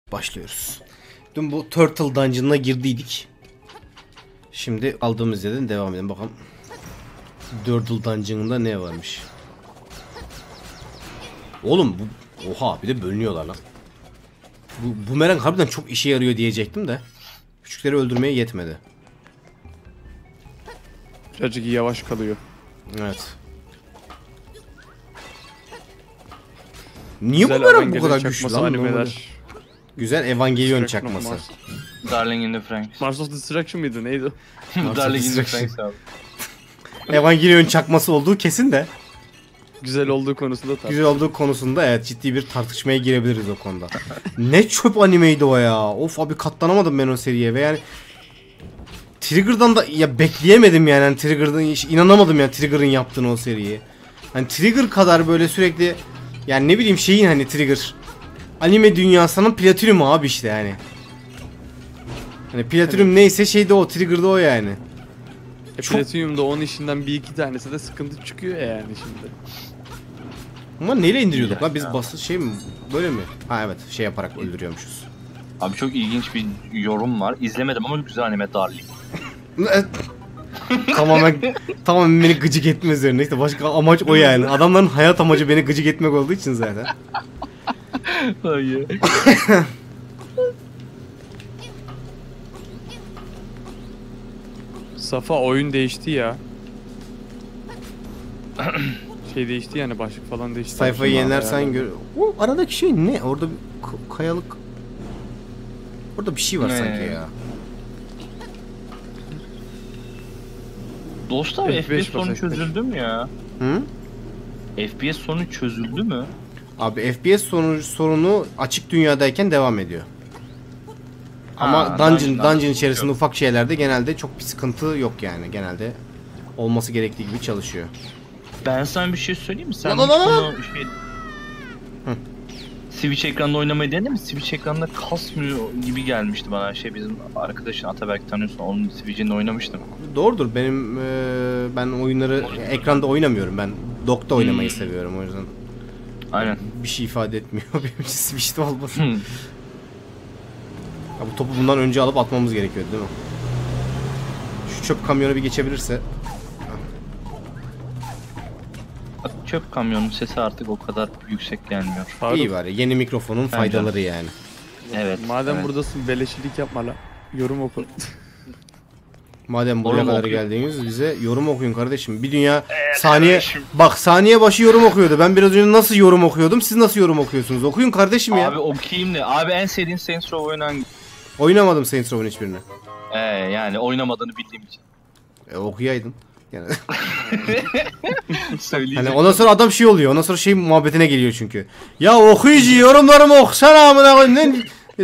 Başlıyoruz. Dün bu Turtle Dungeon'ına girdiydik. Şimdi aldığımız yerden devam edelim bakalım. Turtle Dungeon'ında ne varmış? Oğlum bu... Oha bir de bölünüyorlar lan. Bu bumerang harbiden çok işe yarıyor diyecektim de. Küçükleri öldürmeye yetmedi. Birazcık yavaş kalıyor. Evet. Niye bumerang bu kadar güçlü lan? Animeler. Güzel Evangelion çakması. Darling in the Franxx. Mars of Destruction mıydı neydi o? Darling in the Franxx abi. Evangelion çakması olduğu kesin de. Güzel olduğu konusunda tabii. Güzel olduğu konusunda evet ciddi bir tartışmaya girebiliriz o konuda. Ne çöp animeydi o ya. Of abi katlanamadım ben o seriye ve yani Trigger'dan da ya bekleyemedim yani, hani Trigger'dan inanamadım yani Trigger'ın yaptığını o seriyi. Hani Trigger kadar böyle sürekli yani ne bileyim şeyin hani Trigger anime dünyasının Platinum abi işte yani. Hani Platinum evet. Neyse şeyde o Trigger'da o yani. Platinum'da onun işinden bir iki tanesi de sıkıntı çıkıyor ya yani şimdi. Ama neyle indiriyorduk lan biz basit şey mi böyle mi? Ha evet şey yaparak öldürüyormuşuz. Abi çok ilginç bir yorum var. İzlemedim ama güzel anime Darling. tamamen beni gıcık etme üzerine işte başka amaç o yani. Adamların hayat amacı beni gıcık etmek olduğu için zaten. Hayır. Safa oyun değişti ya. Şey değişti yani başlık falan değişti. Sayfayı yenilersen gör. O aradaki şey ne? Orada bir kayalık. Orada bir şey var sanki ya. Dostlar FPS sorunu çözüldü mü ya? Hı? FPS sorunu çözüldü mü? Abi FPS sorunu açık dünyadayken devam ediyor. Ama dungeon içerisinde yok. Ufak şeylerde genelde çok bir sıkıntı yok yani. Genelde olması gerektiği gibi çalışıyor. Ben sana bir şey söyleyeyim mi? Sen bunu Switch ekranda oynamayı denedin mi? Switch ekranda kasmıyor gibi gelmişti bana. Bizim arkadaşın Ataberk tanıyorsun. Onun Switch'inde oynamıştım. Doğrudur. Ben oyunları ekranda oynamıyorum. Ben dock'ta oynamayı seviyorum o yüzden. Aynen. Bir şey ifade etmiyor. Benim için Switch'te olmasın. Ya bu topu bundan önce alıp atmamız gerekiyor değil mi? Şu çöp kamyonu bir geçebilirse. Bak çöp kamyonun sesi artık o kadar yüksek gelmiyor. İyi var ya, yeni mikrofonun faydaları yani. Evet. Madem evet. buradasın beleşilik yapma la. Yorum oku. Madem buraya kadar geldiniz bize yorum okuyun kardeşim. Bir dünya saniye kardeşim. Bak saniye başı yorum okuyordu. Ben biraz önce nasıl yorum okuyordum? Siz nasıl yorum okuyorsunuz? Okuyun kardeşim ya. Abi okuyayım da. Abi en sevdiğin Saints Row oyunu hangi? Oynamadım Saints Row'un hiçbirini. Yani oynamadığını bildiğim için. Okuyaydın. Yani. Hani ondan sonra adam şey oluyor. Ondan sonra şey muhabbetine geliyor çünkü. Ya okuyucu yorumlarımı okusana amına koyayım.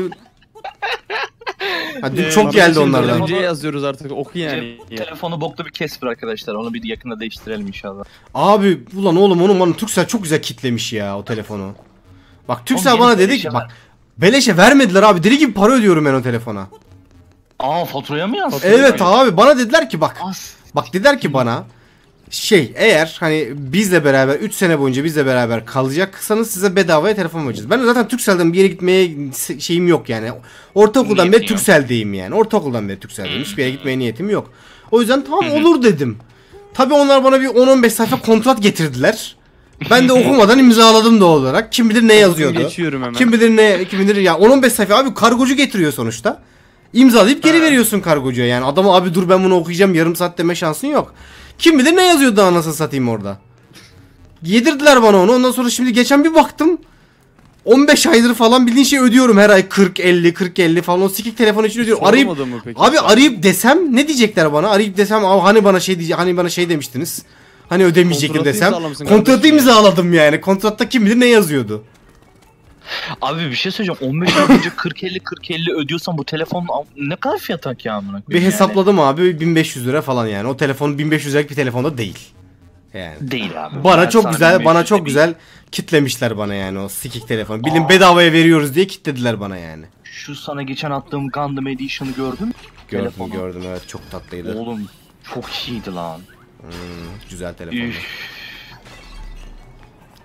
Dün çok geldi onlardan. Önce yazıyoruz artık oku yani. Telefonu boklu bir kestir arkadaşlar. Onu bir yakında değiştirelim inşallah. Abi ulan oğlum onu bana Turkcell çok güzel kitlemiş ya o telefonu. Bak Turkcell bana dedi ki bak beleşe vermediler abi. Deli gibi para ödüyorum ben o telefona. Faturaya mı yazdın? Evet abi bana dediler ki bak. Bak dediler ki bana eğer hani bizle beraber 3 sene boyunca bizle beraber kalacaksanız size bedavaya telefon vereceğiz. Ben zaten Turkcell'den bir yere gitmeye şeyim yok yani. Ortaokuldan beri Turkcell'deyim yani. Ortaokuldan beri Turkcell'deyim. Hiçbir yere gitmeye niyetim yok. O yüzden tamam olur dedim. Tabii onlar bana bir 10-15 sayfa kontrat getirdiler. Ben de okumadan imzaladım doğal olarak. Kim bilir ne yazıyordu. Geçiyorum hemen. Kim bilir ya 10-15 sayfa abi kargocu getiriyor sonuçta. İmzalayıp geri veriyorsun kargocuya yani. Adamı abi dur ben bunu okuyacağım yarım saat deme şansın yok. Kim bilir ne yazıyordu anasını satayım orada. Yedirdiler bana onu. Ondan sonra şimdi geçen bir baktım. 15 aydır falan bildiğin şey ödüyorum her ay 40-50 falan. O sikik telefon için ödüyorum. Arayıp desem ne diyecekler bana? Arayıp desem hani bana şey demiştiniz. Hani ödemeyecektim desem. Kontratı imzaladım yani. Kontratta kim bilir ne yazıyordu. Abi bir şey söyleyeceğim. 15 ay önce 40-50 ödüyorsan bu telefonun ne kadar fiyat hak ya amına koyayım. Bir hesapladım abi 1500 lira falan yani. O telefon 1500 liralık bir telefonda değil. Yani. Değil abi. Bana çok güzel kitlemişler bana yani o sikik telefon. Bilin bedavaya veriyoruz diye kitlediler bana yani. Şu sana geçen attığım Gundam Edition'ı gördün mü? Gördüm evet çok tatlıydı. Oğlum çok iyiydi lan. Güzel telefon.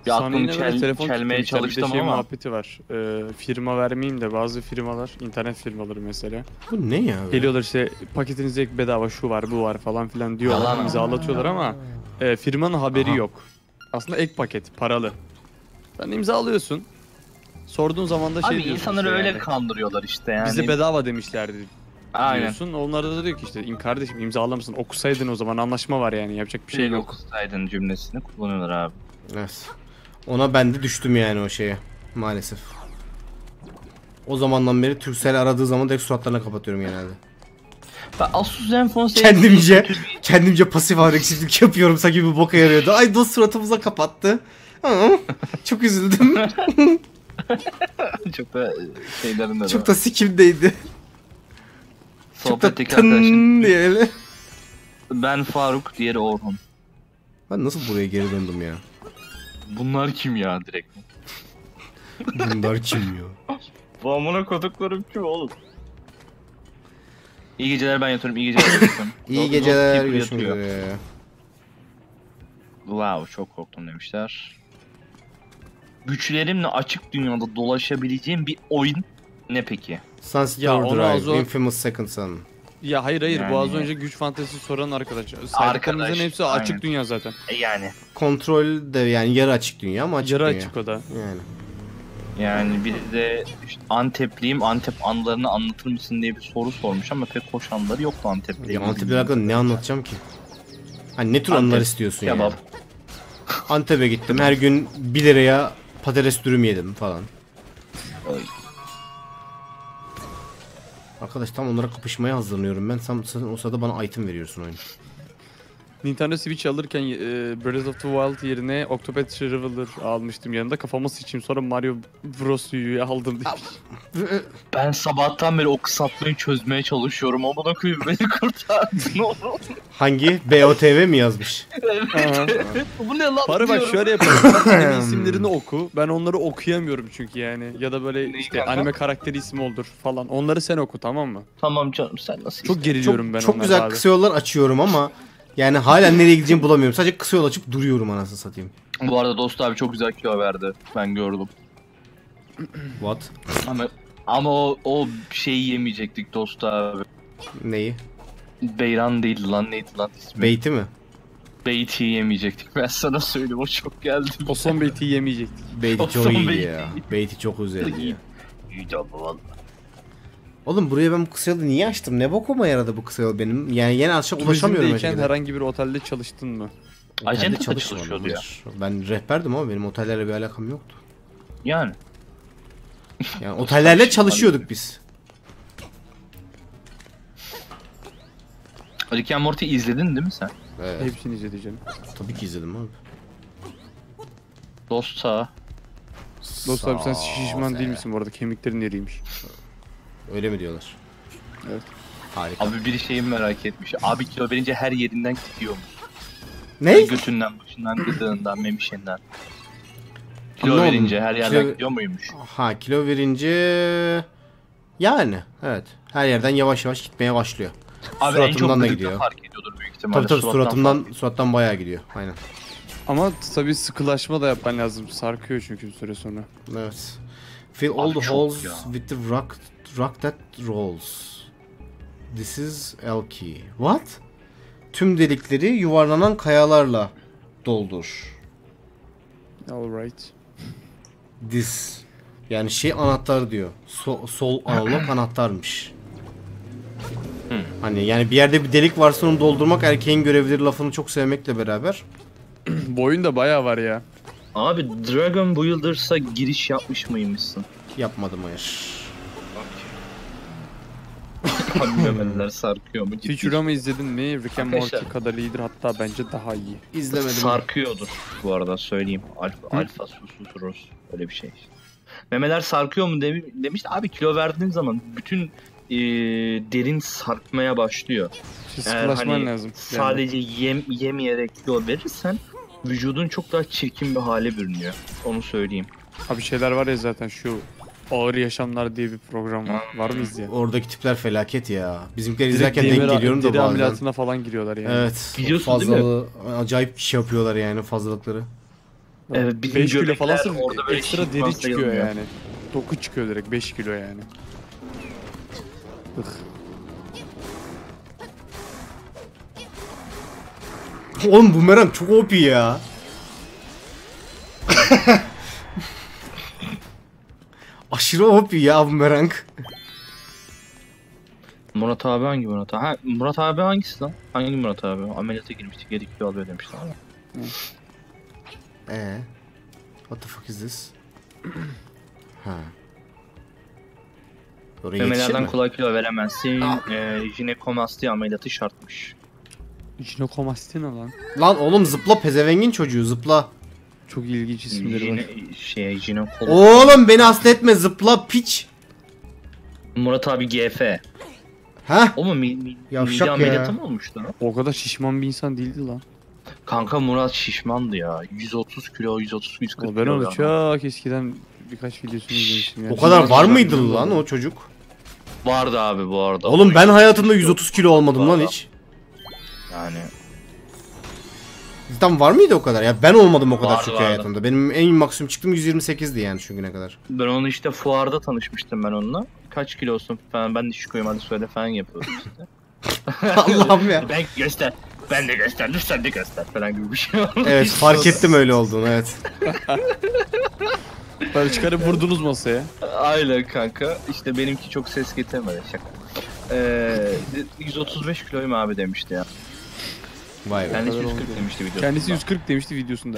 Bir Sana aklımı yine böyle telefon çelmeye tutmuşlar. Bir de çalıştım şey ama. muhabbeti var. Firma vermeyeyim de bazı firmalar, internet firmaları mesela. Bu ne ya? Böyle? Geliyorlar işte paketinizde ek bedava şu var bu var falan filan diyorlar. Yalan. İmzalatıyorlar ama firmanın haberi Aha. yok. Aslında ek paket paralı. Sen imzalıyorsun. Sorduğun zaman da şey Abi diyorsun insanları işte öyle yani, kandırıyorlar işte yani. bize bedava demişlerdi Aynen. diyorsun. Onlar da diyor ki işte kardeşim imzalamışsın, okusaydın o zaman anlaşma var yani, yapacak bir şey Şey yok. okusaydın cümlesini kullanıyorlar abi. Evet. Ona ben de düştüm yani o şeye. Maalesef. O zamandan beri Turkcell aradığı zaman direkt suratlarına kapatıyorum genelde. Ben Asus Zenfone Kendimce pasif agresiflik yapıyorum sanki bir boka yarıyordu. Ay dost suratımıza kapattı. Aa, çok üzüldüm. çok da şeylerinde Çok da sikimdeydi. Çok da sohbetteki arkadaşım. tın diye öyle. Ben Faruk, diğeri Orhun. Ben nasıl buraya geri döndüm ya? Bunlar kim ya direkt? Bunlar kim ya? Bu amına koduklarım kim oğlum? İyi geceler, ben yatıyorum. İyi geceler. Yatıyorum. İyi geceler. Keeper Görüşmek yatıyor. üzere. Wow, çok korktum demişler. Güçlerimle açık dünyada dolaşabileceğim bir oyun ne peki? Sunset Ya onu az Overdrive, o- Infamous Second Son. Ya hayır Yani- bu az önce güç fantezisi soran arkadaş. Saydıklarımızın hepsi açık aynen. dünya zaten. Yani. Kontrol de yani yarı açık dünya ama açık Yarı dünya. açık o da. Yani. Yani bir de işte Antepliyim, Antep anılarını anlatır mısın diye bir soru sormuş ama pek hoş anıları yoktu Antep'te. Ya Antep'le alakalı ne anlatacağım ki? Hani ne tür Antep anılar istiyorsun kebap. yani? Antep'e gittim her gün 1 liraya patates dürüm yedim falan. Ay. Arkadaş tam onlara kapışmaya hazırlanıyorum ben. Sen o sırada bana item veriyorsun oyun. Nintendo Switch alırken Breath of the Wild yerine Octopath Traveler almıştım yanında. Kafama sıçayım, sonra Mario Bros. U'yu aldım diye. Ben sabahtan beri o kısaltmayı çözmeye çalışıyorum. Amına koyayım, beni kurtardın oğlum. Hangi? BOTV mi yazmış? Bu ne lan Para bak diyorum. şöyle yapalım. Sen anime isimlerini oku. Ben onları okuyamıyorum çünkü yani. Ya da böyle Neyi işte kanka? anime karakteri ismi olur falan. Onları sen oku, tamam mı? Tamam canım, sen nasıl Çok geriliyorum ben Çok onlara güzel abi. kısa yollar açıyorum ama yani hala nereye gideceğimi bulamıyorum. Sadece kısa yol açıp duruyorum anasını satayım. Bu arada Dost abi çok güzel kilo verdi. Ben gördüm. What? Ama o şeyi yemeyecektik Dost abi. Neyi? Beyran değil lan, neydi lan ismi? Beyti mi? Beyti yemeyecektik. Ben sana söyleyeyim, o çok geldi. O son beyti yemeyecektik. Beyti O çok son iyiydi Beyti. ya. Beyti çok özeldi ya. İyi ama valla. Oğlum buraya ben bu kısa yolu niye açtım? Ne bokuma yaradı bu kısa yol benim? Yani yeni aşağı ulaşamıyorum Turizmdeyken şekilde. herhangi bir otelde çalıştın mı? Ajanta da çalışmadım, çalışıyordu ya. hayır. Ben rehberdim ama benim otellerle bir alakam yoktu. Yani. Yani otellerle çalışıyorduk biz. Rick and Morty izledin değil mi sen? Evet, Hepsini izleyeceğim. tabii ki izledim abi. Dost sağ. Dost abi sen Sağ şişman ol değil be. misin bu arada? Kemiklerin eriymiş. Öyle mi diyorlar? Evet. Harika. Abi bir şeyi merak etmiş. Abi kilo verince her yerinden gidiyor mu? Ne? Götünden, başından, gıdığından, memişinden. Kilo Anlamadım. verince her yerden Kilo- gidiyor muymuş? Ha kilo verince yani evet her yerden yavaş yavaş gitmeye başlıyor. Abi en çok Suratımdan da gıdıkta gidiyor. fark ediyordur büyük ihtimalle. Tabii Surattan surattan bayağı gidiyor. Aynen. Ama tabii sıkılaşma da yapman lazım. Sarkıyor çünkü bir süre sonra. Evet. Fill all Abi the çok holes ya. with the rock that rolls. This is Elky. What? Tüm delikleri yuvarlanan kayalarla doldur. Alright. This. Yani şey anahtar diyor. Sol analog anahtarmış. Hani yani bir yerde bir delik varsa onu doldurmak erkeğin görevidir lafını çok sevmekle beraber. Bu oyunda bayağı var ya. Abi Dragon Builders'a giriş yapmış mıymışsın? Yapmadım hayır. Abi memeliler sarkıyor mu? Ciddi. Futurama izledin mi? Rick and Morty Arkadaşlar. kadar iyidir, hatta bence daha iyi. İzlemedim. Sarkıyordur bu arada, söyleyeyim. Alfa susurus, öyle bir şey. Memeler sarkıyor mu demiş. Abi kilo verdiğin zaman bütün derin sarkmaya başlıyor. İşte Eğer sıkılaşman hani lazım. sadece yemeyerek kilo verirsen vücudun çok daha çirkin bir hale bürünüyor. Onu söyleyeyim. Abi şeyler var ya zaten, şu Ağır Yaşamlar diye bir program var. Var mı izleyen? Oradaki tipler felaket ya. Bizimkiler Direkt izlerken denk demir- geliyorum da deri bazen. ameliyatına falan giriyorlar yani. Evet. Biliyorsun değil mi? Acayip bir şey yapıyorlar yani fazlalıkları. Evet, bizim 5 kilo göbekler falan sırf orada böyle ekstra şişman deri çıkıyor sayılmıyor. yani. Doku çıkıyor direkt 5 kilo yani. Ih. Oğlum bumerang çok OP ya. Aşırı OP ya bumerang. Murat abi hangi Murat abi? Ha, Murat abi hangisi lan? Hangi Murat abi? Ameliyata girmiştik 7 kilo alıyor demişler ama. What the fuck is this? Ha. Oraya yetişir Memelerden mi? kolay kilo veremezsin. Jinekomasti ameliyatı şartmış. Jinekomasti ne lan? Lan oğlum zıpla pezevengin çocuğu zıpla. Çok ilginç isimleri var. Jinekolog. Oğlum beni hasta etme zıpla piç. Murat abi GF. Ha? O mu Yavşak mide ya. ameliyatı mı olmuştu lan? O kadar şişman bir insan değildi lan. Kanka Murat şişmandı ya. 130 kilo, 130-140 Ben kilo. onu ya. çok eskiden birkaç videosunu izlemiştim. Yani. O kadar var Jinekolog mıydı lan o çocuk? Vardı abi bu arada. Oğlum ben hayatımda 130 kilo olmadım lan hiç. Yani Cidden var mıydı o kadar? Ya ben olmadım o kadar Vardı, çünkü vardı. hayatımda. Benim en maksimum çıktığım 128'di yani şu güne kadar. ben onu işte fuarda tanışmıştım ben onunla. Kaç kilosun falan, ben de şişkoyum hadi söyle falan yapıyordum işte. Allah'ım ya. Ben göster. Ben de göster. Sen de göster falan gibi bir şey oldu. Evet fark ettim öyle olduğunu evet. Böyle çıkarıp vurdunuz masaya. Aynen kanka. İşte benimki çok ses getirmedi şaka. 135 kiloyum abi demişti ya. Vay be. Kendisi kadar 140 oldu. demişti videosunda. Kendisi 140 demişti videosunda.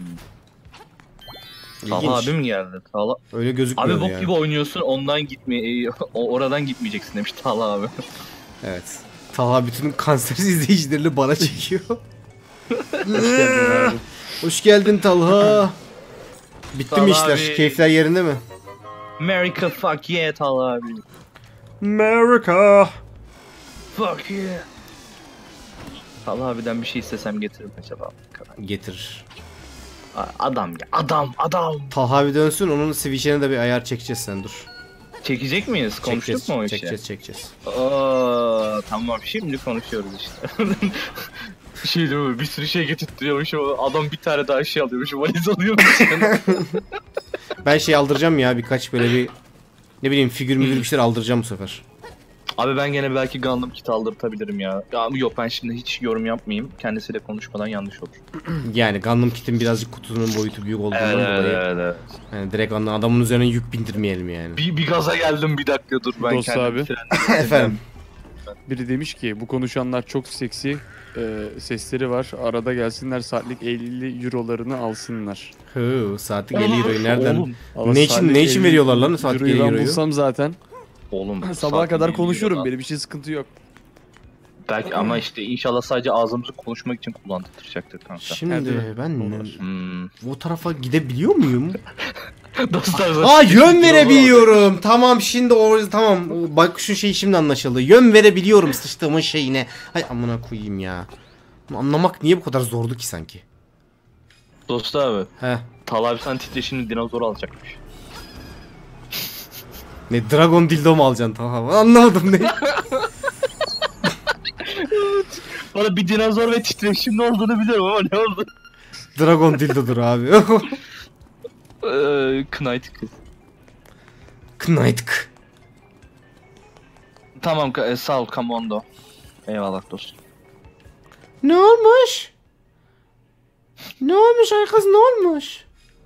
Talha İlginç. abi mi geldi? Talha... Öyle Abi gözükmüyor bok yani. gibi oynuyorsun ondan gitme, oradan gitmeyeceksin demiş Talha abi. Evet. Talha bütün kansersiz izleyicilerini bana çekiyor. Hoş geldin abi. Hoş geldin Talha. Bitti mi Talha işler? abi. Keyifler yerinde mi? America fuck yeah Talha abi. America. Fuck yeah. Talha abiden bir şey istesem getiririm acaba. Getir. Adam ya adam. Talha bir dönsün onun switch'ine de bir ayar çekeceğiz sen dur. Çekecek miyiz? Konuştuk mu o işi? Çekeceğiz. Aa, tamam şimdi konuşuyoruz işte. Şey değil mi? Bir sürü şey getirtiyormuş ama adam bir tane daha şey alıyormuş, valiz alıyormuş. Ben şey aldıracağım ya birkaç böyle bir ne bileyim figür bir şeyler aldıracağım bu sefer. Abi ben gene belki Gundam kit aldırtabilirim ya. Yok ben şimdi hiç yorum yapmayayım. Kendisiyle konuşmadan yanlış olur. Yani Gundam Kit'in birazcık kutusunun boyutu büyük olduğundan dolayı. Evet. Yani direkt adamın üzerine yük bindirmeyelim yani. Bir gaza geldim bir dakika dur ben Dost kendimi abi. Efendim. Biri demiş ki bu konuşanlar çok seksi sesleri var. Arada gelsinler saatlik 50 eurolarını alsınlar. Hı, saatlik 50 euroyu nereden? Oğlum, Allah Ne için- saatlik ne için 50 veriyorlar lan saatlik 50 ben euroyu? bulsam zaten oğlum sabaha kadar saat konuşuyorum. bilmiyorum Benim bir şey sıkıntı yok. Belki ama işte inşallah sadece ağzımızı konuşmak için kullandırtacaktır kanka. Şimdi Hadi. ben Olur. o tarafa gidebiliyor muyum? Dostlar Aa yön verebiliyorum. Tamam şimdi tamam. Bak şu şey şimdi anlaşıldı. Yön verebiliyorum sıçtığımın şeyine. Hay amına koyayım ya. Bunu anlamak niye bu kadar zordu ki sanki? Dost abi. He. Talha abi sen titreşimli dinozor alacakmış. Ne Dragon dildo mu alacaksın tamam anlamadım ne? Bana bir dinozor ve titreşimli olduğunu biliyorum ama ne oldu? Dragon dildodur abi. Knight kız. Knight. Tamam sağ ol Kamondo. Eyvallah dostum. Ne olmuş? Ne olmuş ay kız ne olmuş?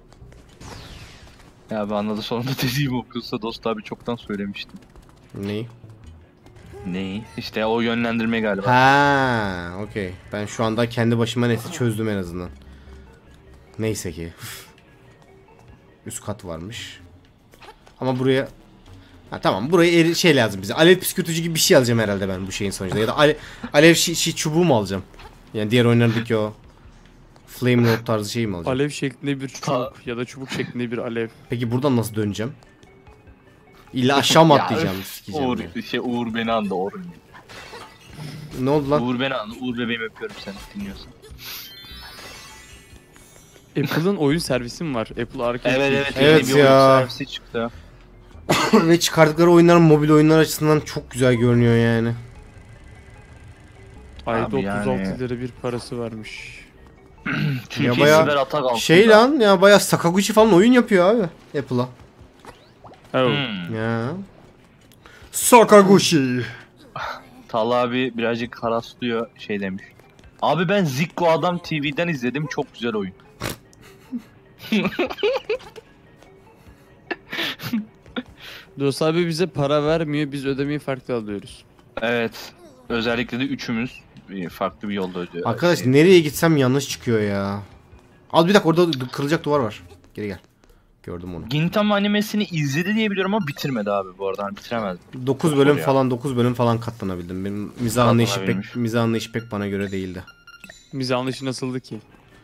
Ya abi anladı sonunda dediğim okulsa dost abi çoktan söylemiştim. Neyi? Neyi? İşte o yönlendirme galiba. Ha, okey. Ben şu anda kendi başıma nesi çözdüm en azından. Neyse ki. Üst kat varmış. Ama buraya... Ha tamam buraya şey lazım bize. Alev püskürtücü gibi bir şey alacağım herhalde ben bu şeyin sonucunda. Ya da alev çubuğu mu alacağım? Yani diğer oyunlardaki o Flame Rod tarzı şeyi mi alacağım? Alev şeklinde bir çubuk ya da çubuk şeklinde bir alev. Peki buradan nasıl döneceğim? İlla aşağı mı atlayacağım? Sikeceğim Uğur, ya. Uğur beni andı Uğur. Ne oldu lan? Uğur beni andı. Uğur bebeğim öpüyorum seni dinliyorsun. Apple'ın oyun servisi mi var? Apple Arcade. Evet Evet yeni bir ya. oyun servisi çıktı. Ve çıkardıkları oyunlar mobil oyunlar açısından çok güzel görünüyor yani. Ayda Abi 36 yani- lira bir parası varmış. Türkiye bayağı siber atak altında. Şey lan ya, bayağı Sakaguchi falan oyun yapıyor abi Apple'a. Oh. Ya. Sakaguchi. Talha abi birazcık haraslıyor şey demiş. Abi ben Zikko Adam TV'den izledim, çok güzel oyun. Dost abi bize para vermiyor, biz ödemeyi farklı alıyoruz. Evet. Özellikle de üçümüz farklı bir yolda ödüyor. Arkadaş nereye gitsem yanlış çıkıyor ya. Al bir dakika, orada kırılacak duvar var. Geri gel. Gördüm onu. Gintama animesini izledi diye biliyorum ama bitirmedi abi bu arada. Hani bitiremez. 9 bölüm ya. falan 9 bölüm falan katlanabildim. Benim mizah anlayışı Katlanabilmiş. pek bana göre değildi. Bize anlayışı nasıldı ki?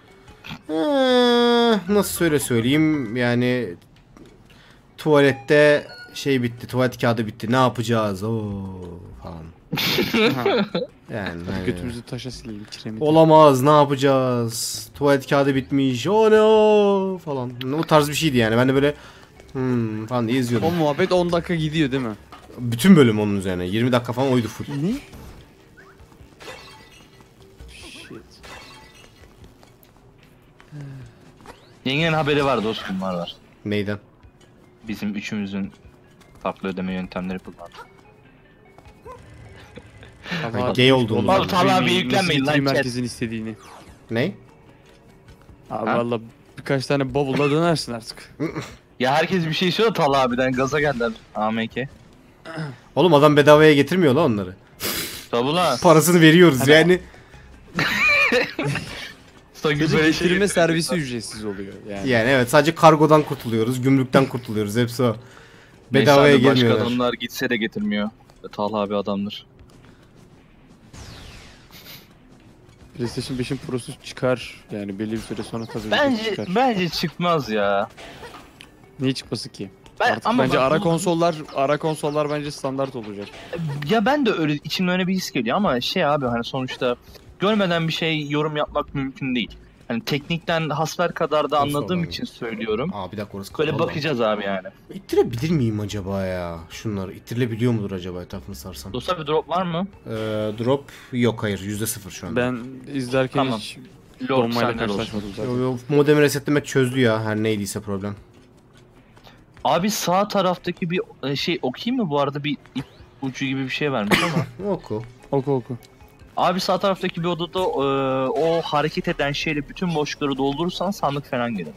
Nasıl söyleyeyim yani, tuvalette şey bitti, tuvalet kağıdı bitti, ne yapacağız falan. Yani Götümüzü taşa silelim, kiremit. olamaz, ne yapacağız, tuvalet kağıdı bitmiş, no falan, o tarz bir şeydi yani. Ben de böyle falan diye O izliyordum. muhabbet 10 dakika gidiyor değil mi? Bütün bölüm onun üzerine 20 dakika falan oydu full. Ne? Shit. Yengenin haberi var dostum, var. Neyden? Bizim üçümüzün farklı ödeme yöntemleri kullandı. Allah gay olduğumuz Abi Talha abi yüklenmeyin lan, chat. merkezin istediğini. Ne? Abi Ha? valla birkaç tane bavulla dönersin artık. Ya herkes bir şey istiyor da Talha abiden gaza geldiler. AMK. Oğlum adam bedavaya getirmiyor lan onları. Tabi lan. Parasını veriyoruz yani. Sadece getirme servisi ücretsiz oluyor yani. Yani evet, sadece kargodan kurtuluyoruz, gümrükten kurtuluyoruz, hepsi o. Bedavaya Neyse abi, başka gelmiyorlar. adamlar gitse de getirmiyor. Talha abi adamdır. PlayStation 5'in Pro'su çıkar yani belli bir süre sonra tabii Bence çıkar. bence çıkmaz ya. Niye çıkması ki? Ben, Artık ama bence bak, ara konsollar bence standart olacak. ya ben de öyle, içimde öyle bir his geliyor ama şey abi, hani sonuçta görmeden bir şey yorum yapmak mümkün değil. Hani teknikten hasbelkadar da Nasıl anladığım abi? için söylüyorum. Aa bir dakika, orası Böyle kapalı. bakacağız abi yani. İttirebilir miyim acaba ya? Şunları ittirebiliyor mudur acaba etrafını sarsam? Dostlar bir drop var mı? Drop yok, hayır, %0 şu anda. Ben izlerken Tamam. hiç Lord donmayla senden olsun. karşılaşmadım zaten. Yo, modemi resetlemek çözdü ya, her neydiyse problem. Abi sağ taraftaki bir şey okuyayım mı bu arada, bir ip ucu gibi bir şey vermiş ama. Oku. Oku. Abi sağ taraftaki bir odada o hareket eden şeyle bütün boşlukları doldurursan sandık falan gelir.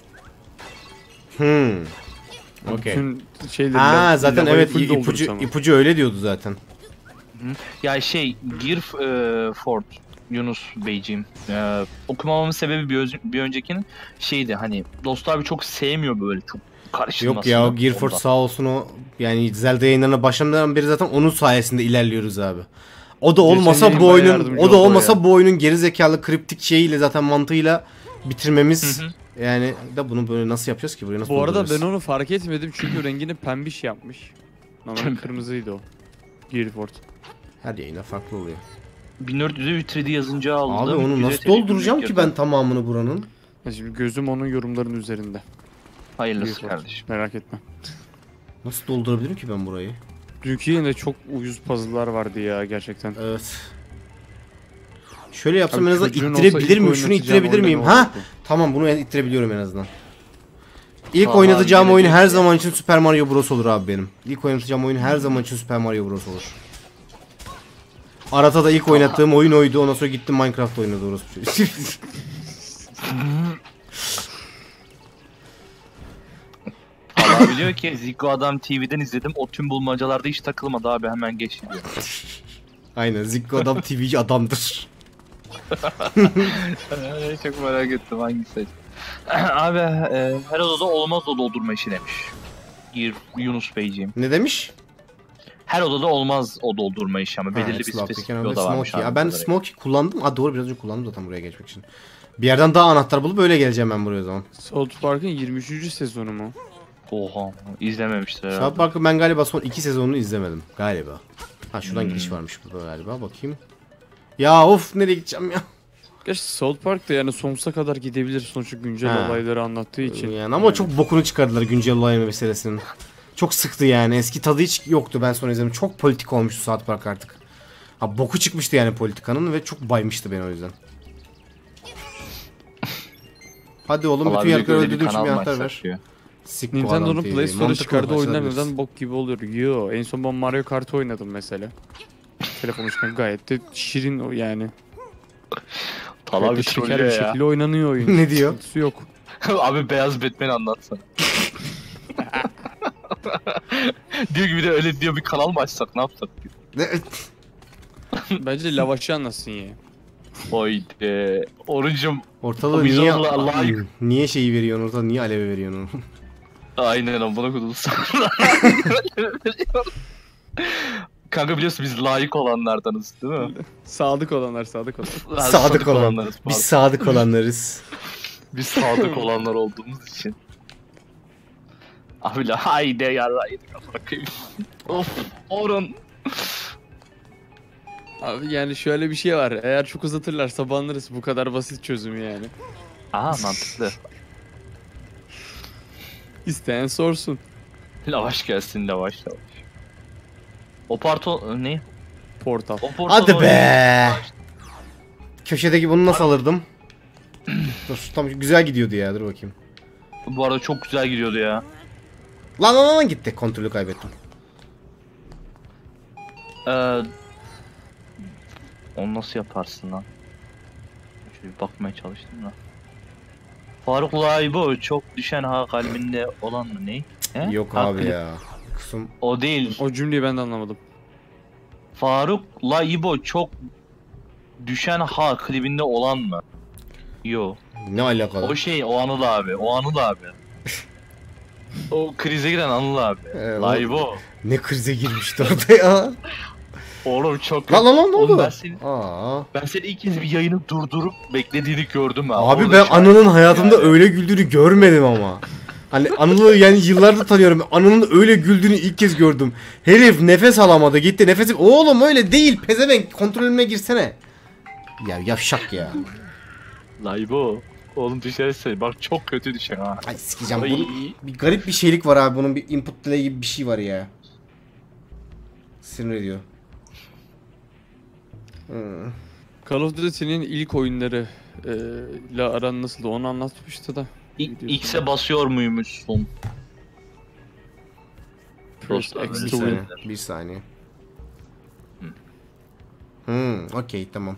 Okey. Bütün şeyleri Ha zaten evet, full doldururuz ama. ipucu öyle diyordu zaten. Ya şey Gear Ford Yunus Beyciğim. Okumamamın sebebi bir öncekinin şeydi, hani Dost abi çok sevmiyor böyle çok karıştırmasını. Yok ya, o Gearford ondan. sağ olsun, o yani Zelda yayınlarına başlamadan beri zaten onun sayesinde ilerliyoruz abi. O da olmasa yayın bu bayağı oyunun yardımcı o da oldu olmasa ya. bu oyunun geri zekalı kriptik şeyiyle zaten mantığıyla bitirmemiz, Hı hı. yani da bunu böyle nasıl yapacağız ki, burayı nasıl Bu arada ben dolduruyoruz? onu fark etmedim çünkü rengini pembiş yapmış. Normal kırmızıydı o. Gearford. Her yayına farklı oluyor. 1400'e bir 3D yazınca aldım. Abi onu nasıl ücrete dolduracağım ki girdim. ben tamamını buranın? Ya şimdi gözüm onun yorumlarının üzerinde. Hayırlısı Gearford. kardeşim. Merak etme. Nasıl doldurabilirim ki ben burayı? Dünkü yine çok uyuz puzzle'lar vardı ya gerçekten. Evet. Şöyle yapsam Abi en azından çocuğun olsa ittirebilir ilk miyim? Şunu oynatacağım ittirebilir oyunda miyim? ne Ha? olurdu? Tamam, bunu ittirebiliyorum en azından. İlk Tamam, oynatacağım oyun gelecek her ya. zaman için Super Mario Bros olur abi benim. İlk oynatacağım oyun her zaman için Super Mario Bros olur. Arata da ilk oynattığım oyun oydu. Ondan sonra gittim Minecraft oynadı orası. Allah biliyor ki Ziko Adam TV'den izledim. O tüm bulmacalarda hiç takılmadı abi, hemen geçti diyor. Aynen, Zikko adam TV'ci adamdır. Çok merak ettim hangisi. Abi her odada olmaz o doldurma işi demiş. Yunus Beyciğim. Ne demiş? Her odada olmaz o doldurma işi ama belirli bir It's locked. spesifik You bir can oda only varmış. smoke. Ya abi ben bu kadarıyla. smoke kullandım. Ha doğru, biraz önce kullandım zaten buraya geçmek için. Bir yerden daha anahtar bulup böyle geleceğim ben buraya o zaman. South Park'ın 23. sezonu mu? Oha, izlememişler South herhalde. Park'ı ben galiba son 2 sezonunu izlemedim. Galiba. Ha şuradan Hmm. giriş varmış burada galiba. Bakayım. Ya of, nereye gideceğim ya? Gerçi South Park da yani sonsuza kadar gidebilir sonuçta güncel Ha. olayları anlattığı için. Yani ama çok bokunu çıkardılar güncel olay meselesinin. Çok sıktı yani. Eski tadı hiç yoktu ben sonra izledim. Çok politik olmuştu South Park artık. Ha boku çıkmıştı yani politikanın ve çok baymıştı beni o yüzden. Hadi oğlum bütün Olabilir, yaratıkları öyle bir öldürdüğüm için bir kanal mı anahtar ver. açsak diyor. Sik bu Nintendo'nun adam Play TV. Store'a Mantıklı çıkardığı oyunlar başlayabiliriz. neden bok gibi oluyor? Yo, en son ben Mario Kart oynadım mesela. Telefon üstünden gayet de şirin o yani. Talha Gayet bir de şeker bir trollüyor ya. şekilde oynanıyor oyun. Ne diyor? Sıkıntısı yok. Abi beyaz Batman anlatsana. Diyor gibi de öyle diyor bir kanal mı açsak ne yapsak? Bence lavaşı anlasın ya. Haydi. Orucum. Ortalığı Biz niye onunla layık- niye şeyi veriyorsun ortada, niye alevi veriyorsun onu? Aynen o buna kudursun. Kanka biliyorsun biz layık olanlardanız değil mi? Sadık olanlar, sadık olanlar. Sadık olan. olanlarız. Biz sadık olanlarız. Biz sadık olanlar olduğumuz için. Abi la haydi ya haydi bakayım. Of Orun. Abi yani şöyle bir şey var. Eğer çok uzatırlarsa banlarız. Bu kadar basit çözüm yani. Aha mantıklı. İsteyen sorsun. Lavaş gelsin lavaş. O parto ne? Portal. O portal Hadi oyunu- be. Köşedeki bunu nasıl alırdım? Dur tam güzel gidiyordu ya, dur bakayım. Bu arada çok güzel gidiyordu ya. Lan gitti, kontrolü kaybettim. Onu nasıl yaparsın lan? Şöyle bir bakmaya çalıştım da. Faruk Laibo çok düşen ha kalbinde olan mı ne? He? Yok Ha, abi klip. ya. Kısım O değil. O cümleyi ben de anlamadım. Faruk Laibo çok düşen ha klibinde olan mı? Yo. ne alakalı? O şey o Anıl abi. O Anıl abi. O krize giren Anıl abi. O- Laibo. Ne krize girmişti orada ya. Oğlum çok... Lan ne Oğlum oldu? Ben seni ilk kez bir yayını durdurup beklediğini gördüm ha. Abi Orada ben şu an- Anıl'ın hayatımda yani. öyle güldüğünü görmedim ama. Hani Anıl'ı yani yıllardır tanıyorum. Anıl'ın öyle güldüğünü ilk kez gördüm. Herif nefes alamadı, gitti nefesi. Oğlum öyle değil, pezevenk, kontrolüme girsene. Ya yavşak ya. Laibo. Oğlum düşerse bak çok kötü düşer ha. Ay sikeceğim Ay. bunu. Bir garip bir şeylik var abi, bunun bir input delay gibi bir şey var ya. Sinir ediyor. Call of Duty'nin ilk oyunları ile aran nasıldı onu anlatmıştı da. X'e basıyor muymuşsun? Press Dostlar, X Bir to öyle win. söyle. Bir saniye. Okey tamam.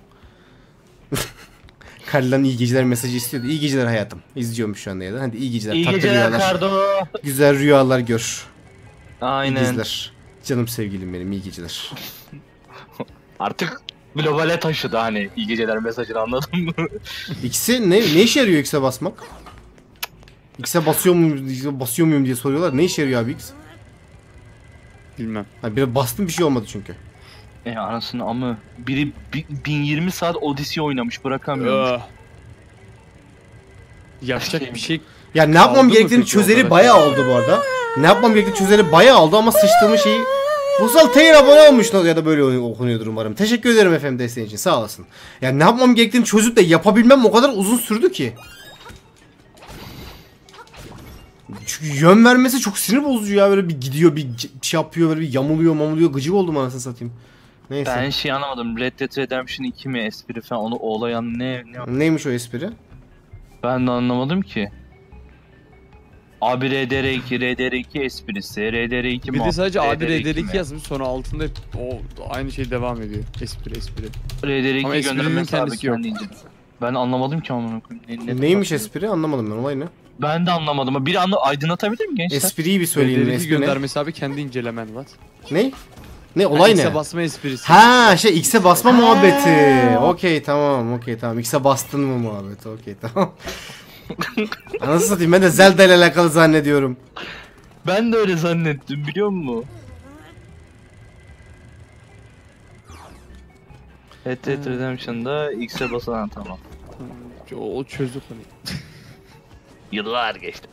Karlan iyi geceler mesajı istiyordu. İyi geceler hayatım. İzliyormuş şu anda ya da. Hadi iyi geceler. İyi tatlı geceler rüyalar. Kardo. Güzel rüyalar gör. İyi Aynen. geceler. Canım sevgilim benim, iyi geceler. Artık globale taşıdı hani iyi geceler mesajını anladın mı? X'e ne işe yarıyor X'e basmak? X'e basıyor muyum diye soruyorlar. Ne işe yarıyor abi X? Bilmem. Ha, bir bastım bir şey olmadı çünkü. Anasını ama biri 1020 saat Odyssey oynamış bırakamıyor. Ah. Yapacak bir şey Ya ne yapmam Kaldı mı gerektiğini peki o çözeli kadar? bayağı oldu bu arada. Ne yapmam gerektiğini çözeli bayağı oldu ama sıçtığımı şeyi... Musal Taylor abone olmuş ya da böyle okunuyordur umarım. Teşekkür ederim efendim desteğin için, sağ olasın. Ya ne yapmam gerektiğini çözüp de yapabilmem o kadar uzun sürdü ki. Çünkü yön vermesi çok sinir bozucu ya, böyle bir gidiyor bir şey yapıyor, böyle bir yamuluyor gıcık oldum anasını satayım. Neyse. Ben şey anlamadım. Red Dead Redemption 2 mi espri falan onu olayan ne? Neymiş o espri? Ben de anlamadım ki. Abi RDR2, RDR2 esprisi, RDR2 bir de sadece muhabbeti, abi RDR2 RDR2 mi? yazmış sonra altında hep o aynı şey devam ediyor. Espri. Ama RDR2 esprinin göndermesi abi kendisi yok. kendince. Ben anlamadım ki amına koyayım. Neymiş espri, anlamadım ben, olay ne? Ben de anlamadım. Biri aydınlatabilir mi gençler? Espriyi bir söyleyin, RDR2 espri ne? göndermesi abi kendi incelemen var. Ne? Ne olay X'e ne? basma esprisi. Ha şey X'e basma muhabbeti. Okey tamam. X'e bastın mı muhabbeti. Okey tamam. Anasını satayım, ben de Zelda ile alakalı zannediyorum. Ben de öyle zannettim biliyor musun? Red Dead Redemption'da X'e basan tamam. O çözdük onu. Yıllar geçti.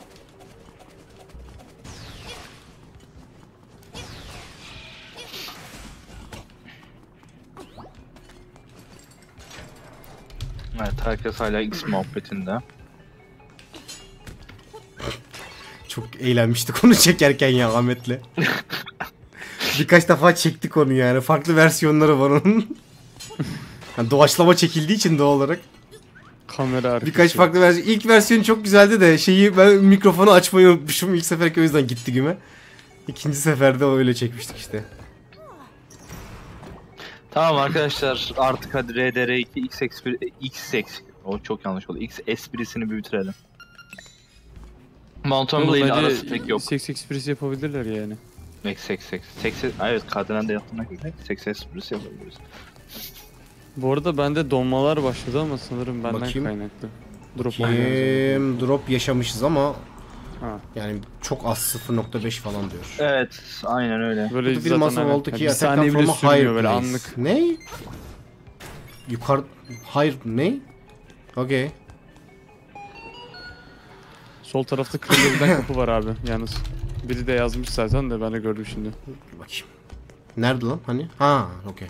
Evet herkes hala X muhabbetinde. Çok eğlenmiştik onu çekerken ya Ahmet'le. Birkaç defa çektik onu yani. Farklı versiyonları var onun. Yani doğaçlama çekildiği için doğal olarak. Kamera arkası. Birkaç farklı versiyon. İlk versiyon çok güzeldi de ben mikrofonu açmayı unutmuşum. İlk seferki o yüzden gitti güme. İkinci seferde öyle çekmiştik işte. Tamam arkadaşlar artık hadi RDR2 X o çok yanlış oldu. X esprisini bir bitirelim. Mountain Blade'in arası pek yok. Sex Express yapabilirler yani. Evet Kadenen de yaptığına göre Sex esprisi yapabiliriz. Bu arada bende donmalar başladı ama sanırım benden Bakayım. kaynaklı. Drop oynuyoruz. Drop yaşamışız ama Ha. yani çok az 0.5 falan diyor. Evet aynen öyle. Böyle Bir masa hani oldu ki bir attack saniye from bile a higher sürmüyor böyle place. anlık. Ne? Yukarı hayır ne? Okey. Sol tarafta kırılabilen kapı var abi yalnız. Biri de yazmış zaten de ben de gördüm şimdi. Dur bakayım. Nerede lan hani? Ha, okey.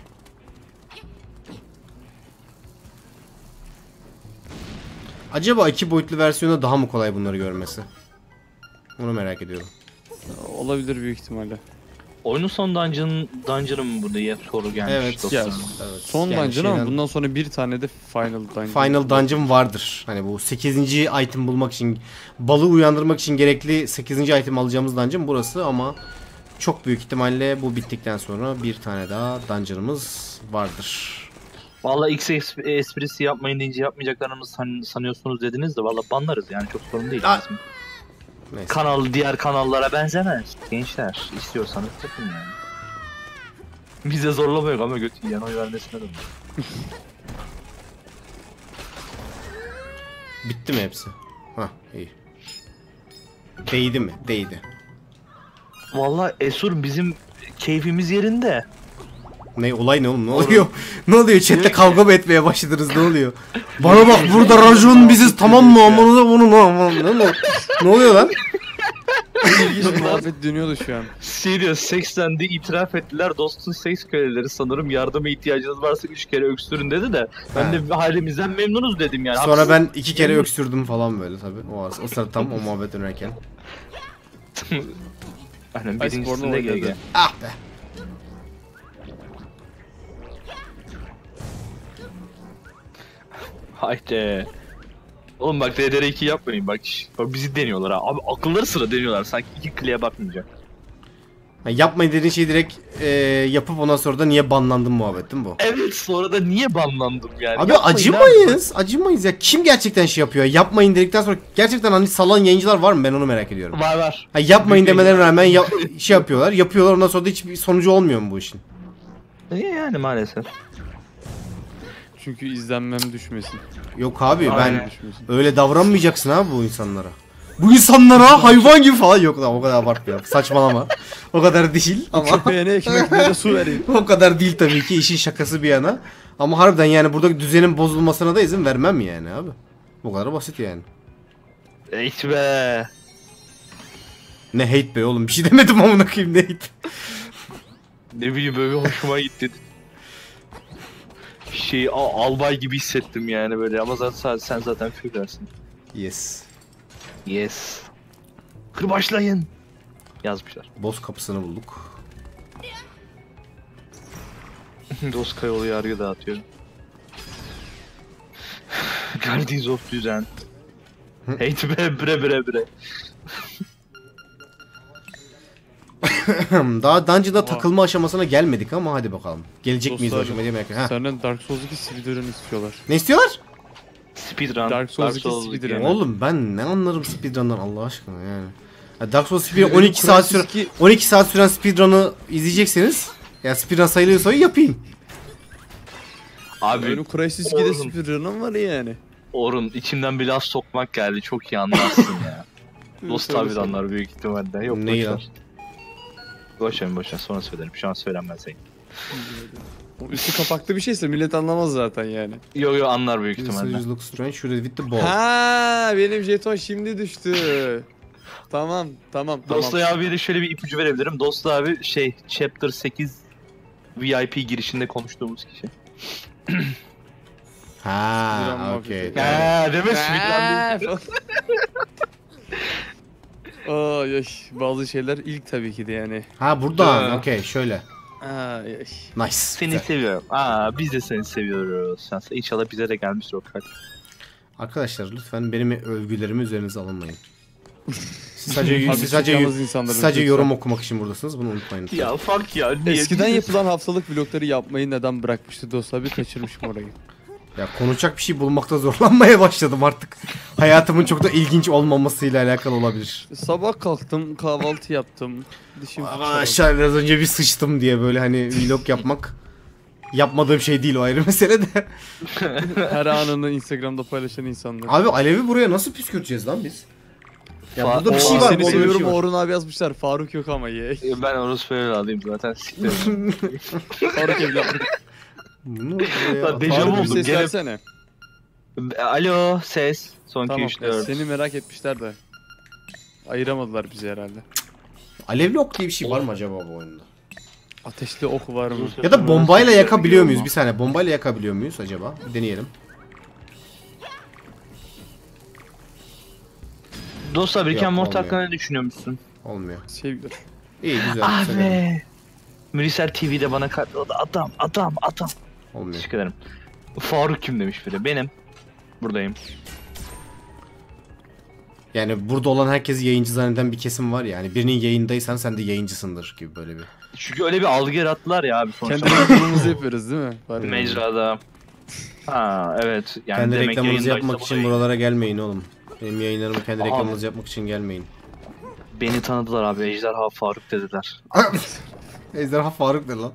Acaba 2 boyutlu versiyonda daha mı kolay bunları görmesi? Onu merak ediyorum. Olabilir büyük ihtimalle. Oyunun son dungeon'ı mı bu diye soru gelmiş. Evet. dostlar. Ya Evet. son Yani dungeon ama şeyden- bundan sonra bir tane de final dungeon. Final Dungeon vardır. Hani bu 8. item bulmak için, balığı uyandırmak için gerekli 8. item alacağımız dungeon burası ama çok büyük ihtimalle bu bittikten sonra bir tane daha dungeon'ımız vardır. Valla X esprisi yapmayın deyince yapmayacaklarımızı sanıyorsunuz dediniz de valla banlarız yani çok sorun değil. Aa! Bizim Neyse. diğer kanallara benzemez. Gençler istiyorsanız yapın yani. Bize zorlama yok ama götü yiyen oy vermesine de. Bitti mi hepsi? Hah, iyi. Değdi mi? Değdi. Valla Esur bizim keyfimiz yerinde. Ne olay ne oğlum? Ne oluyor? Ne oluyor? Chat'te kavga mı etmeye başladınız? Ne oluyor? Bana bak burada racon biziz tamam mı? Aman da bunu ne oluyor lan? İlginç bir muhabbet dönüyordu şu an. Serious sexlendi itiraf ettiler dostun seks köleleri sanırım yardıma ihtiyacınız varsa 3 kere öksürün dedi de ben de halimizden memnunuz dedim yani. Sonra ben 2 kere öksürdüm falan böyle tabi. O sırada tam o muhabbet dönerken. Aynen Iceborne'u birincisinde GG. oynadı. Ah be. Haydi. Oğlum bak DDR2 yapmayın bak. Bak bizi deniyorlar ha. Abi akılları sıra deniyorlar sanki 2 kliğe bakmayacak. Ha, yapmayın dediğin şeyi direkt yapıp ondan sonra da niye banlandın muhabbet değil mi bu? Evet sonra da niye banlandım yani? Abi Yapmayın acımayız. Acımayız ya. Kim gerçekten şey yapıyor? Yapmayın dedikten sonra gerçekten hani salan yayıncılar var mı? Ben onu merak ediyorum. abi. Var. Ha, yapmayın Büyük demelerine rağmen şey yapıyorlar. Yapıyorlar ondan sonra da hiçbir sonucu olmuyor mu bu işin? Yani maalesef. Çünkü izlenmem düşmesin. Yok abi Aynen. ben öyle davranmayacaksın abi bu insanlara. Bu insanlara hayvan gibi falan yok lan o kadar abartmayalım. Saçmalama. O kadar değil ama Köpeğe ne ekmek ne de su vereyim. o kadar değil tabii ki işin şakası bir yana. Ama harbiden yani burada düzenin bozulmasına da izin vermem yani abi. Bu kadar basit yani. Hiç be. Ne hate be oğlum bir şey demedim amına koyayım ne hate. Ne bileyim böyle hoşuma gitti. Albay gibi hissettim yani böyle ama zaten sen zaten fühlersin. Yes. Yes. Kırbaçlayın. Yazmışlar. Boss kapısını bulduk. Doska yolu yargı dağıtıyor. Guardians of düzen. Hate be bre. Daha dungeon'da takılma aşamasına gelmedik ama hadi bakalım. Gelecek miyiz o Dostlar, aşamaya merak ediyorum. Senden Dark Souls 2 speedrun istiyorlar. Ne istiyorlar? Speedrun. Dark Souls 2 speedrun. yani. Oğlum ben ne anlarım speedrun'dan Allah aşkına yani. Ya Dark Souls speedrun Oyun 12 saat Crysis süren 2 12 saat süren speedrun'ı izleyecekseniz ya speedrun sayılıyorsa yapayım. Abi Oyunun Crysis 2'de Oğlum. speedrun'un var yani. Orun içimden bir laf sokmak geldi çok iyi anlarsın ya. Dost Söyle, abi söyle. anlar büyük ihtimalle. Yok Neyi boşver. Boşver sonra söylerim. Şu an söylenmez. O üstü kapaklı bir şeyse millet anlamaz zaten yani. Yok anlar büyük ihtimalle. This looks strange. Shoot it with the ball. Ha, benim jeton şimdi düştü. tamam. Dost abiye de şöyle bir ipucu verebilirim. Dost abi Chapter 8 VIP girişinde konuştuğumuz kişi. Ha, Speedrun okey. muhabbeti. Ha, deme Ha, speedrun. Ay, bazı şeyler ilk tabii ki de yani. Ha buradan. Ha. Okey, şöyle. Ay. Nice. Seni güzel. seviyorum. Biz de seni seviyoruz. İnşallah bize de gelmiştir o kalp. Arkadaşlar lütfen benim övgülerimi üzerinize alınmayın. Siz Abi, sadece, sadece, yalnız insanlarız sadece lütfen. yorum okumak için buradasınız. Bunu unutmayın. Ya fuck ya. Niye? Eskiden yapılan haftalık vlogları yapmayı neden bırakmıştı Dost abi, kaçırmışım orayı. Ya konuşacak bir şey bulmakta zorlanmaya başladım artık. Hayatımın çok da ilginç olmamasıyla alakalı olabilir. Sabah kalktım, kahvaltı yaptım. Dişim Arkadaşlar biraz önce bir sıçtım diye böyle hani vlog yapmak. Yapmadığım şey değil, o ayrı mesele de. her anını Instagram'da paylaşan insanlar. Abi Alev'i buraya nasıl püskürteceğiz lan biz? Ya Fa- burada bir şey Oo, var. seni burada bir seviyorum şey var. Orhun abi yazmışlar. Faruk yok ama ye. Ben orospu evladıyım zaten. Siktir. Faruk evladım. Bunu buraya Lan dejavu Faruk bir oldum, ses gene- versene. Alo ses. Son 2 Tamam. 3 4. Seni merak etmişler de. Ayıramadılar bizi herhalde. Alevli ok diye bir şey var mı acaba bu oyunda? Ateşli ok var mı? Ya da bombayla yakabiliyor muyuz? Bir saniye, bombayla yakabiliyor muyuz acaba? Bir deneyelim. Dostlar Rick Yok, and Morty olmuyor. hakkında ne düşünüyormuşsun? Olmuyor. Sevgiler. İyi, güzel. severim. Abi. Mürisel TV'de bana katıldı. Adam. Olmuyor. Teşekkür ederim. Faruk kim demiş biri. Benim. Buradayım. Yani burada olan herkesi yayıncı zanneden bir kesim var ya. Yani birinin yayındaysan sen de yayıncısındır gibi böyle bir. Çünkü öyle bir algı yarattılar ya abi sonuçta. Kendi reklamımızı yapıyoruz değil mi? Faruk? Mecrada. Ha evet. Yani Kendi demek reklamınızı yayındaysa yapmak bu için da- buralara gelmeyin oğlum. Benim yayınlarımı kendi Aha. reklamınızı yapmak için gelmeyin. Beni tanıdılar abi. Ejderha Faruk dediler. Ejderha Faruk ne lan?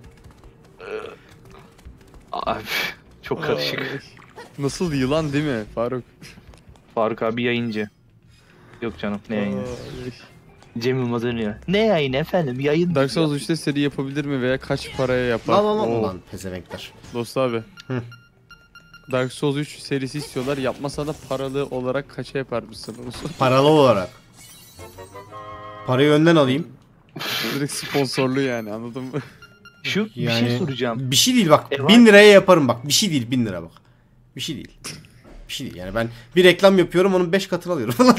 Abi çok karışık. Ay. Nasıl yılan değil mi Faruk? Faruk abi yayıncı. Yok canım ne yayını. Ay. Cem Yılmaz dönüyor. Ne yayın efendim? Yayın. Dark Souls 3'te seri yapabilir mi veya kaç paraya yapar? Lan lan lan Oo, lan pezevenkler. Dost abi. Hı. Dark Souls 3 serisi istiyorlar. Yapmasa da paralı olarak kaça yapar mısın onu? Paralı olarak. Parayı önden alayım. Direkt sponsorlu yani, anladın mı? Şu bir Yani şey soracağım. bir şey değil bak. E, var. 1000 liraya yaparım bak. Bir şey değil, 1000 lira bak. Bir şey değil. Bir şey değil yani, ben bir reklam yapıyorum, onun 5 katını alıyorum falan.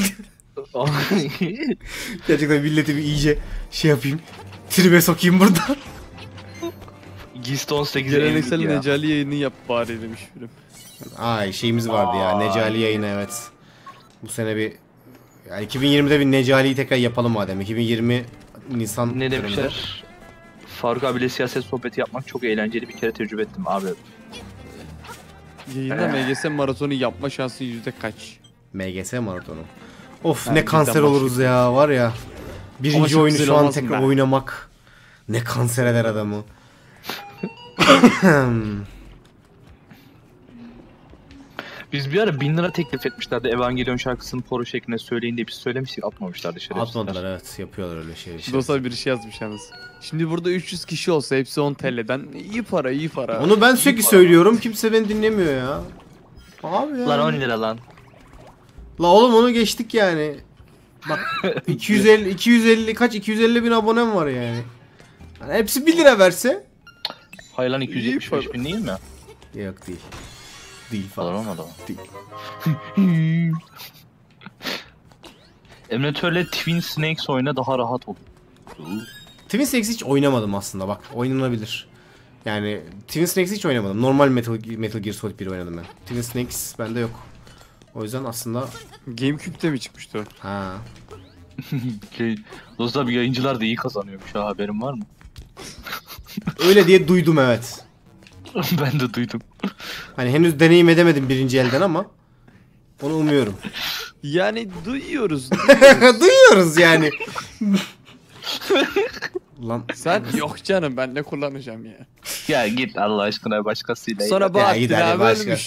Gerçekten milleti bir iyice şey yapayım. Tribe sokayım burada. Gist 18 Geleneksel Eylül ya. Necali yayını yap bari demiş birim. Ay şeyimiz vardı ya, Ay. Necali yayını, evet. Bu sene bir yani 2020'de bir Necali'yi tekrar yapalım madem. 2020 Nisan Ne döneminde. demişler? Faruk abiyle siyaset sohbeti yapmak çok eğlenceli, bir kere tecrübe ettim abi. Yayında MGS maratonu yapma şansın kaç? MGS maratonu. Of Ben ne kanser cidden oluruz ya, var ya. Ama Birinci çok oyunu güzel şu an olmaz mı tekrar be? oynamak. Ne kanser eder adamı. Biz bir ara 1000 lira teklif etmişlerdi Evangelion şarkısını poro şeklinde söyleyin diye, biz söylemiştik, atmamışlardı şerefsizler. Atmadılar, evet, yapıyorlar öyle şey. Dostlar bir şey yazmış yalnız. Şimdi burada 300 kişi olsa hepsi 10 TL'den iyi para, iyi para. Onu ben sürekli söylüyorum, kimse beni dinlemiyor ya. Abi ya. Lan 10 lira lan. La oğlum onu geçtik yani. Bak 250 kaç, 250 bin abonem var yani. Yani hepsi 1 lira verse. Hayır lan İyi 275 para. bin değil mi? Yok değil. Değil Falan falan. olmadı mı? Değil. Emülatörle Twin Snakes oyna, daha rahat olur. Twin Snakes hiç oynamadım aslında, bak oynanabilir. Yani Twin Snakes hiç oynamadım. Normal Metal Gear Solid 1 oynadım ben. Twin Snakes bende yok. O yüzden aslında GameCube'de mi çıkmıştı o? ha. Dostlar bir yayıncılar da iyi kazanıyormuş ha, haberin var mı? Öyle diye duydum, evet. Ben de duydum. Hani henüz deneyim edemedim birinci elden ama onu umuyorum. Yani duyuyoruz. Duyuyoruz yani. Lan Sen yok canım, ben ne kullanacağım ya. Ya git Allah aşkına başkasıyla. Sonra ya Bahattin gider ya abi ölmüş. başkası.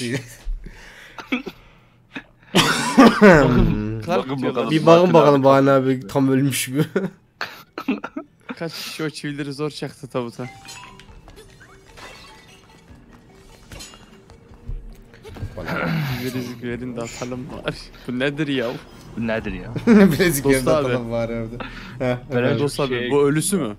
Kalk diyorlar. Bir bakın bakalım Bahane abi tam ölmüş mü? Kaç kişi o çivileri zor çaktı tabuta. Bileziklerini de atalım bari. Bu nedir ya? Bu nedir ya? Bileziklerini Dost abi. atalım var orada. Heh, Ben evet. Dost abi şey- bu ölüsü mü?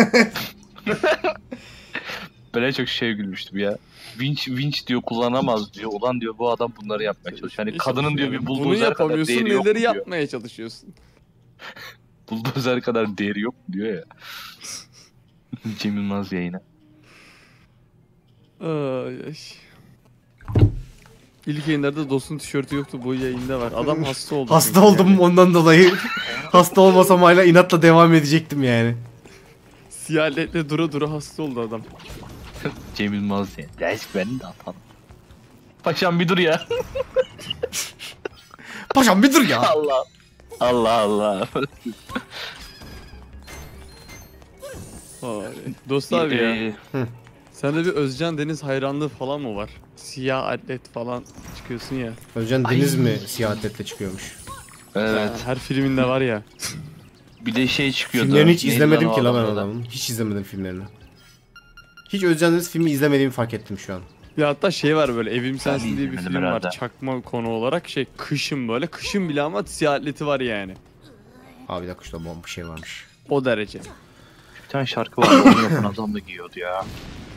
Ben en çok şey gülmüştüm ya. Winch diyor kullanamaz diyor. Ulan diyor bu adam bunları yapmaya çalışıyor. Yani kadının diyor bir Bunu buldozer kadar yapamıyorsun, değeri yok mu neleri diyor. yapmaya çalışıyorsun? Buldozer kadar değeri yok mu diyor ya. Cem Yılmaz yayını. Ay ay. İlk yayınlarda dostun tişörtü yoktu, bu yayında var. Adam hasta oldu. Hasta çünkü oldum yani. ondan dolayı. Hasta olmasam hala inatla devam edecektim yani. Siyah ledle dura dura hasta oldu adam. Cem Yılmaz diye. Gerçi beni de atalım. Paşam bir dur ya. Paşam bir dur ya. Allah. Allah Allah. Vay. Dost abi ya. Ee, Sende bir Özcan Deniz hayranlığı falan mı var? Siyah atlet falan çıkıyorsun ya. Özcan Deniz mi siyah atletle çıkıyormuş? Evet. Her filminde var ya. Bir de şey çıkıyordu. Filmlerini hiç Neydi izlemedim lan ki o la ben adamın adı? adamın. Hiç izlemedim filmlerini. Hiç Özcan Deniz filmi izlemediğimi fark ettim şu an. Ya hatta şey var böyle Evim Sensin diye bir izlemedim film herhalde. var. Çakma konu olarak şey kışın böyle. Kışın bile ama siyah atleti var yani. Abi bir dakika şurada bomba bir şey varmış. O derece. Bir tane şarkı vardı onu yapan adam da giyiyordu ya.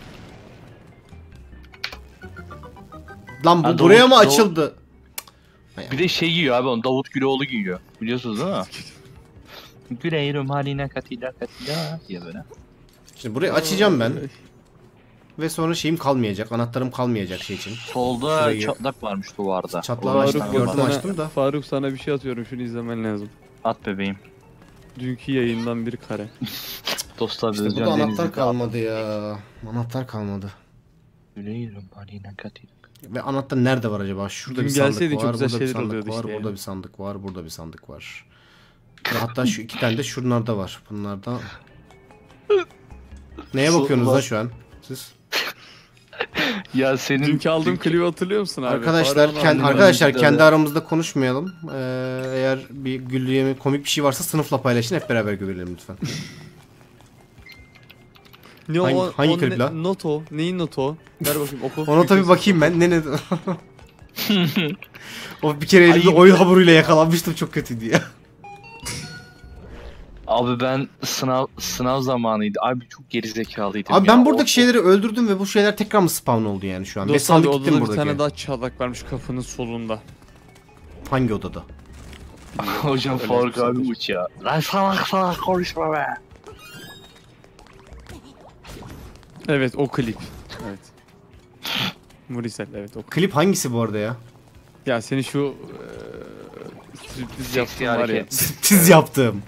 Lan bu Ha, buraya mı Davut- açıldı? Bir de şey giyiyor abi onu Davut Güloğlu giyiyor. Biliyorsunuz değil mi? Güleyrum haline katila katila diye böyle. Şimdi burayı açacağım ben. Ve sonra şeyim kalmayacak. Anahtarım kalmayacak şey için. Solda Şurayı- çatlak varmış duvarda. Çatlağı Oradan açtım, çıkan gördüm, var. sana, açtım da. Faruk sana bir şey atıyorum, şunu izlemen lazım. At bebeğim. Dünkü yayından bir kare. Dostlar İşte burada Özcan anahtar Denizli kalmadı ya. Anahtar kalmadı. Güleyrum haline katila. Ve anahtar nerede var acaba? Şurada Dün bir sandık gelseydin var, çok güzel burada bir şeyler sandık oluyordu var, işte burada ya. bir sandık var, burada bir sandık var. Ve hatta şu iki tane de şunlarda var. Bunlarda... Neye bakıyorsunuz da şu an? Siz? Ya senin Dünkü aldığım klibi hatırlıyor musun abi? Arkadaşlar, Faruk'un aldığım- arkadaşlar önümüzde kendi de. aramızda konuşmayalım. Eğer bir güldüğüm komik bir şey varsa sınıfla paylaşın, hep beraber görelim lütfen. Ne Hangi klip la? Not o. Neyin notu o? Ver bakayım oku. Ona tabii Yüklesin. bakayım ben. Ne? O bir kere elimde oyun hamuruyla yakalanmıştım, çok kötüydü ya. Abi ben sınav zamanıydı. Abi çok gerizekalıydım Abi ya. ben buradaki şeyleri öldürdüm ve bu şeyler tekrar mı spawn oldu yani şu an? 5 Dostlar abi sandık odada gittim bir buradaki. tane daha çatlak varmış kapının solunda. Hangi odada? Hocam Öyle Faruk bir abi şeydir. uç ya. Lan salak konuşma be. Evet o klip. Evet. Murisel evet o klip. Klip hangisi bu arada ya? Ya seni şu sürpriz Seksi yaptığın var ya. hareket. Tiz yaptım.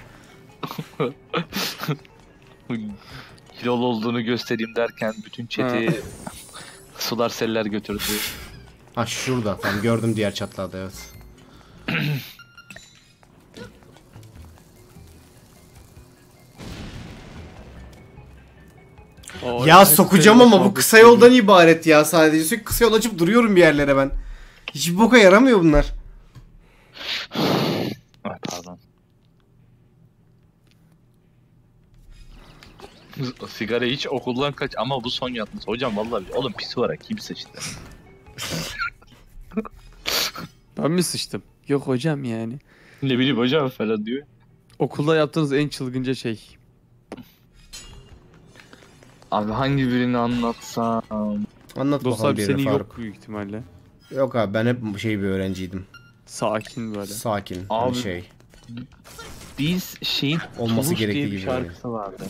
Kilolu olduğunu göstereyim derken bütün chat'i sular seller götürdü. Ha şurada. Tamam, gördüm diğer çatlağda, evet. O- Ya hep sokacağım böyle ama bu muhabbet kısa ediyorum. yoldan ibaret ya sadece. Sürekli kısa yol açıp duruyorum bir yerlere ben. Hiçbir boka yaramıyor bunlar. Ay pardon. Sigara hiç okuldan kaç ama bu son yatması. Hocam vallahi oğlum pis var ha kim sıçtı? Ben mi sıçtım? Yok hocam yani. Ne bileyim hocam falan diyor. Okulda yaptığınız en çılgınca şey. Abi hangi birini anlatsam? Anlat Dostlar bakalım senin birine yok Faruk. büyük ihtimalle. Yok abi, ben hep şey bir öğrenciydim. Sakin böyle. Sakin. Abi, Hani şey. Biz şeyin Olması Tuluş gerektiği diye bir gibi şarkısı vardı.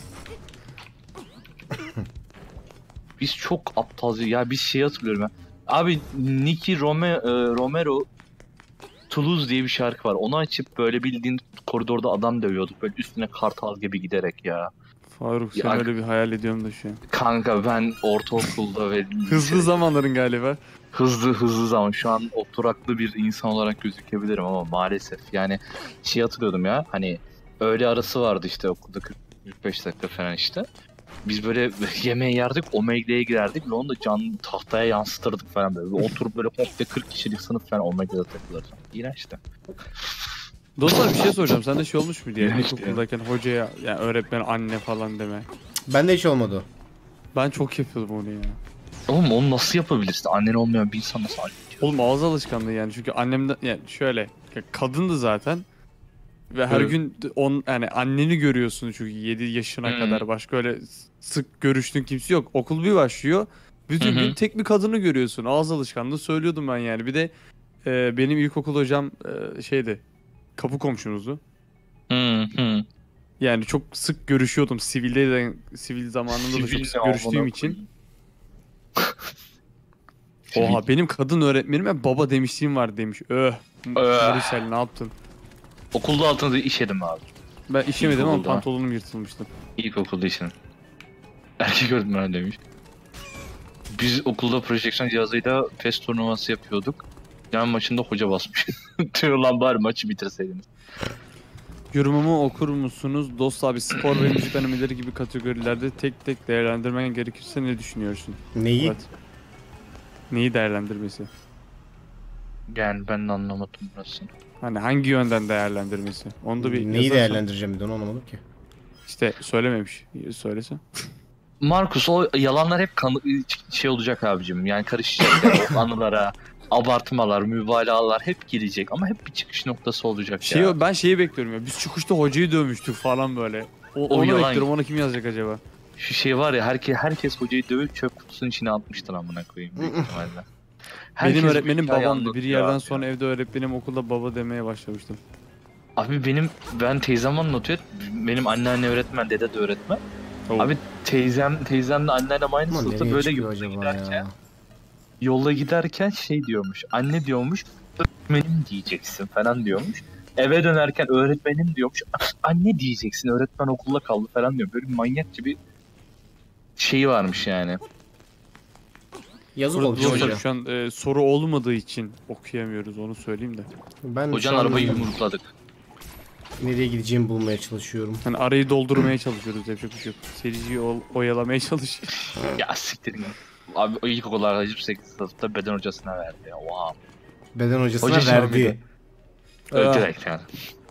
Biz çok aptalca ya biz şey hatırlıyorum ben. Abi Nicky Romero Toulouse diye bir şarkı var. Onu açıp böyle bildiğin koridorda adam dövüyorduk. Böyle üstüne kartal gibi giderek ya. Faruk sen Ya- öyle bir hayal ediyorum da şu an. Kanka ben ortaokulda ve Hızlı zamanların galiba. hızlı zaman şu an oturaklı bir insan olarak gözükebilirim ama maalesef yani şey hatırlıyordum ya hani öğle arası vardı işte okulda 45 dakika falan işte. Biz böyle yemeği yerdik, Omegle'ye girerdik ve onu da tahtaya yansıtırdık falan böyle. Oturup böyle komple 40 kişilik sınıf falan Omegle'de takılırdı. İğrençti. Dostlar bir şey soracağım. Sende şey olmuş mu diye. Ya işte İlkokuldayken hocaya yani öğretmen anne falan deme. Bende hiç olmadı. Ben çok yapıyordum onu ya. Oğlum onu nasıl yapabilirsin? Annen olmayan bir insan nasıl anne diyor? Oğlum ağız alışkanlığı yani çünkü annemden yani şöyle ya kadındı zaten ve her Evet. gün yani anneni görüyorsun çünkü 7 yaşına kadar başka öyle sık görüştüğün kimse yok. Okul bir başlıyor. Bütün gün tek bir kadını görüyorsun. Ağız alışkanlığı söylüyordum ben yani. Bir de benim ilkokul hocam şeydi. Kapı komşumuzdu. Hı. Yani çok sık görüşüyordum sivil zamanında da çok sık görüştüğüm için. Oha benim kadın öğretmenime baba demişliğim var demiş. Maricel ne yaptın? Okulda altında işedim abi. Ben işemedim ama İlkokulda. pantolonum yırtılmıştı. İlkokulda işedim. Erkek öğretmen demiş. Biz okulda projeksiyon cihazıyla PES turnuvası yapıyorduk. Yan maçında hoca basmış. Diyor lan bari maçı bitirseydiniz. Yorumumu okur musunuz? Dost abi spor ve müzik animeleri gibi kategorilerde tek tek değerlendirmen gerekirse ne düşünüyorsun? Neyi? Evet. Neyi değerlendirmesi? Yani ben de anlamadım burasını. Hani hangi yönden değerlendirmesi? Onu da bir Neyi yazarsan- değerlendireceğim bir de onu anlamadım ki. İşte söylememiş. Söylese. Markus o yalanlar hep şey olacak abicim. Yani karışacak yani o anılara, abartmalar, mübalağalar hep gelecek ama hep bir çıkış noktası olacak ya. Ben şeyi bekliyorum ya. Biz çıkışta hocayı dövmüştük falan böyle. O Onu yalan. bekliyorum. Onu kim yazacak acaba? Şu şey var ya herkes hocayı dövüp çöp kutusunun içine atmıştır amına koyayım büyük ihtimalle. Herkes Benim bu öğretmenim hikayeyi babamdı. Bir anlatıyor yerden abi sonra ya. evde öğretmenim okulda baba demeye başlamıştım. Abi ben teyzem anlatıyor. Benim anneanne öğretmen, dede de öğretmen. Oh. Abi teyzemle anneannem aynı Aman sınıfta nereye böyle çıkıyor yolda acaba giderken, ya? yolda giderken şey diyormuş. Anne diyormuş, öğretmenim diyeceksin falan diyormuş. Eve dönerken öğretmenim diyormuş. Anne diyeceksin, öğretmen okulda kaldı falan diyor. Böyle bir manyakça bir şeyi varmış yani. Yazık Burada olmuş dostlar hoca. şu an soru olmadığı için okuyamıyoruz onu söyleyeyim de. Ben Hocanın şu an arabayı yumrukladık. nereye gideceğimi bulmaya çalışıyorum. Hani arayı doldurmaya çalışıyoruz yapacak bir şey yok. Seyirciyi oyalamaya çalışıyoruz. Ya siktirin. Abi o ilkokul arkadaşım 8. sınıfta beden hocasına verdi ya. Wow. Beden hocasına Hoca şu an bir verdi. Ah. Direkt yani.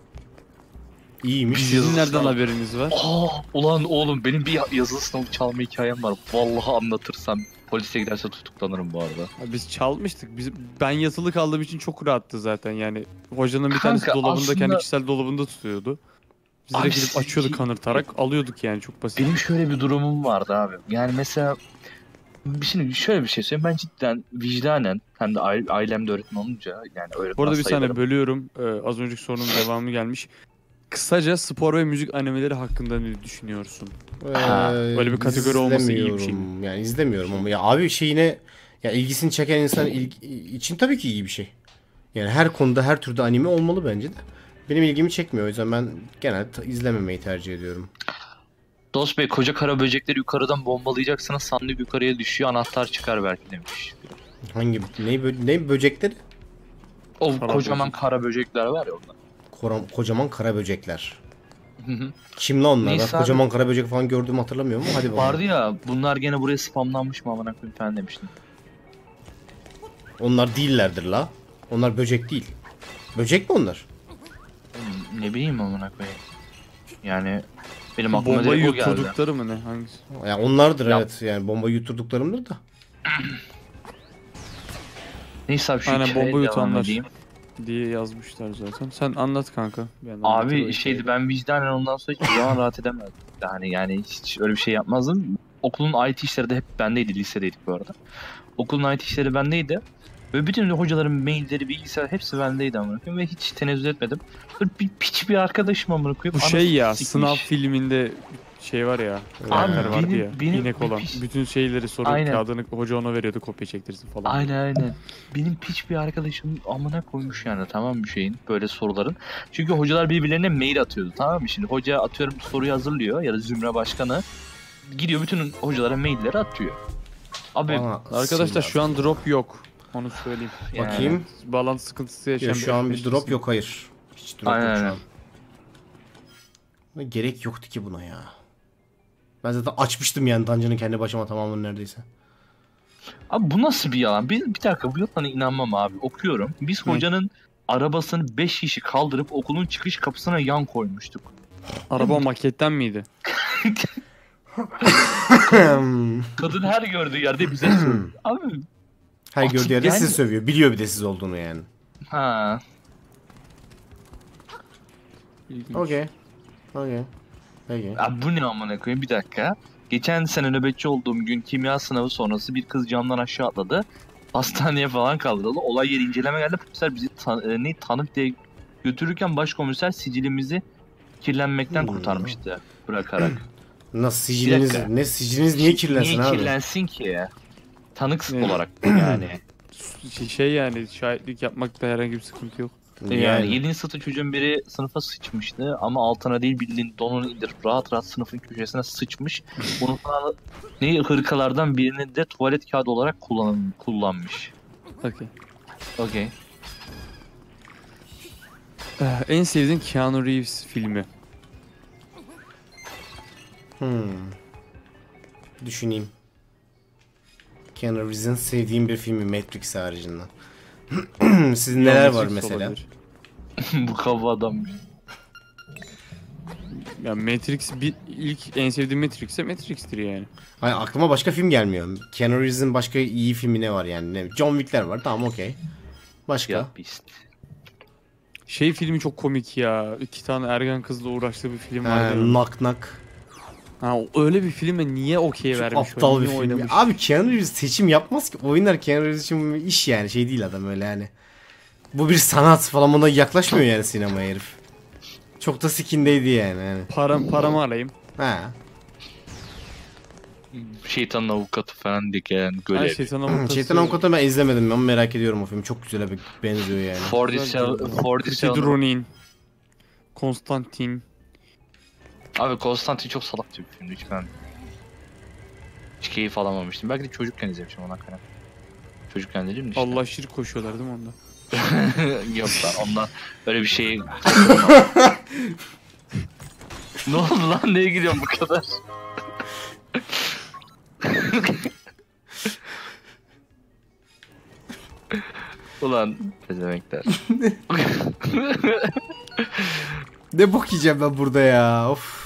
İyiymiş. Sizin nereden haberiniz var? Ulan oğlum benim bir yazılı sınavı çalma hikayem var. Vallahi anlatırsam polise giderse tutuklanırım bu arada. Ha, biz çalmıştık. Ben yatılı kaldığım için çok rahattı zaten yani. Hocanın bir Kanka, tanesi dolabında kendi aslında- kişisel dolabında tutuyordu. Biz Abi direkt gidip açıyorduk siz- kanırtarak alıyorduk yani çok basit. Benim şöyle bir durumum vardı abi. Yani mesela şimdi şöyle bir şey söyleyeyim. Ben cidden vicdanen hem de ailemde öğretmen olunca yani öğretmen Bu arada bir saniye sayılırım. bölüyorum. Az önceki sorunun devamı gelmiş. Kısaca spor ve müzik animeleri hakkında ne düşünüyorsun? Böyle bir kategori olması iyi bir şey mi? izlemiyorum. Yani izlemiyorum ama ya abi şeyine ya ilgisini çeken insan için tabii ki iyi bir şey. Yani her konuda her türde anime olmalı bence de. Benim ilgimi çekmiyor o yüzden ben genelde izlememeyi tercih ediyorum. Dost Bey koca kara böcekleri yukarıdan bombalayacaksınız sandık yukarıya düşüyor anahtar çıkar belki demiş. Hangi ne böcekleri? O Kara kocaman böcek. kara böcekler var ya orada. Kocaman kara böcekler. Hı hı. Kim lan onlar? Neyse Ben abi. kocaman kara böcek falan gördüğümü hatırlamıyorum ama hadi bakalım. Vardı ya bunlar gene buraya spamlanmış mı amına koyayım falan demiştim. Onlar değillerdir la. Onlar böcek değil. Böcek mi onlar? Ne bileyim amına koyayım. Yani benim aklıma Bombayı direkt o geldi. yuturdukları mı ne? Hangisi? Ya onlardır Ya- evet. Yani bomba yutturduklarımdır da. Neyse abi şu Aynen, hikayeye bomba devam yutanlar. edeyim. Diye yazmışlar zaten. Sen anlat kanka. Ben Abi anlatırım şeydi hikayeyi. ben vicdanen ondan sonra hiçbir zaman rahat edemezdim. Yani hiç öyle bir şey yapmazdım. Okulun IT işleri de hep bendeydi. Lisedeydik bu arada. Okulun IT işleri bendeydi. Ve bütün hocaların mailleri, bilgisayar hepsi bendeydi amına koyayım ve hiç tenezzül etmedim. Böyle bir piç bir arkadaşım amına koyayım. Bu şey ya anasını sınav sikmiş. filminde şey var ya. Abi karakter vardı benim- ya. benim inek bir olan. piş- Bütün şeyleri soru Aynen. kağıdını hoca ona veriyordu kopya çektirsin falan. Aynen. Benim piç bir arkadaşım amına koymuş yani tamam bir şeyin böyle soruların. Çünkü hocalar birbirlerine mail atıyordu tamam mı? Şimdi hoca atıyorum soruyu hazırlıyor ya da zümre başkanı gidiyor bütün hocalara mailleri atıyor. Abi Bana Arkadaşlar sinir şu an drop yok. Onu söyleyeyim. yani- Bakayım. Bağlantı sıkıntısı yaşayan Ya şu an bir arkadaşımız. drop yok hayır. Hiç drop Aynen, yok şu aynen. an. Ama gerek yoktu ki buna ya. Ben zaten açmıştım yani dungeon'ın kendi başıma tamamını neredeyse. Abi bu nasıl bir yalan? Bir dakika bu yalana inanmam abi. Okuyorum. Biz Hı. hocanın arabasını 5 kişi kaldırıp okulun çıkış kapısına yan koymuştuk. Araba maketten miydi? Kadın her gördüğü yerde bize söylüyor. Abi Her Açık gördüğü yerde yani- sizi sövüyor. Biliyor bir de siz olduğunu yani. ha. İlginç. Okey. Okey. Peki. Abi bu ne amına koyayım bir dakika. Geçen sene nöbetçi olduğum gün kimya sınavı sonrası bir kız camdan aşağı atladı. Hastaneye falan kaldırıldı. Olay yeri inceleme geldi. Polisler bizi tanık diye götürürken başkomiser sicilimizi kirlenmekten kurtarmıştı bırakarak. Nasıl siciliniz, dakika. ne siciliniz niye kirlensin Niye abi? kirlensin ki ya? Tanık Evet. olarak yani. Şey yani şahitlik yapmakta herhangi bir sıkıntı yok. Yani 7. sınıfta çocuğun biri sınıfa sıçmıştı ama altına değil bildiğin donunu indirip rahat rahat sınıfın köşesine sıçmış. Bunu falan hırkalardan birini de tuvalet kağıdı olarak kullanmış. Okey. Okey. En sevdiğin Keanu Reeves filmi. Düşüneyim. Keanu Reeves'in sevdiğim bir filmi Matrix haricinde. Sizin neler var Matrix mesela? olabilir. Bu kaba adam. Ya Matrix ilk en sevdiğim Matrix'e Matrix'tir yani. Hayır, aklıma başka film gelmiyor. Keanu Reeves'in başka iyi filmi ne var yani? John Wick'ler var, tamam, okey. Başka? Ya pist. Şey filmi çok komik ya. 2 tane ergen kızla uğraştığı bir film Ha, var. Knock Knock. Ha öyle bir filme niye okey Çok vermiş? aptal bir niye film. oynamış? Abi Keanu Reeves seçim yapmaz ki. Oyunlar Keanu Reeves için bir iş yani. Şey değil adam öyle yani. Bu bir sanat falan, buna yaklaşmıyor yani sinemaya herif. Çok da sikindeydi yani. Paramı alayım. Ha. Şeytanın avukatı falan diye gelen Her görev. şeytan avukatı. Şeytan Avukatı ben izlemedim ama merak ediyorum o film. Çok güzel benziyor yani. 47 Richard Ronin. Konstantin. Abi Konstantin çok salakça bir filmdi hiç ben. Hiç keyif alamamıştım. Belki de çocukken izlemişim ona kadar. Çocukken dedim de işte. Allah şirk koşuyorlar değil mi onda? Yok lan ondan öyle bir şey. Ne oldu lan, neye gidiyorsun bu kadar? Ulan pezemekler. Ne bok yiyeceğim ben burada ya. Of.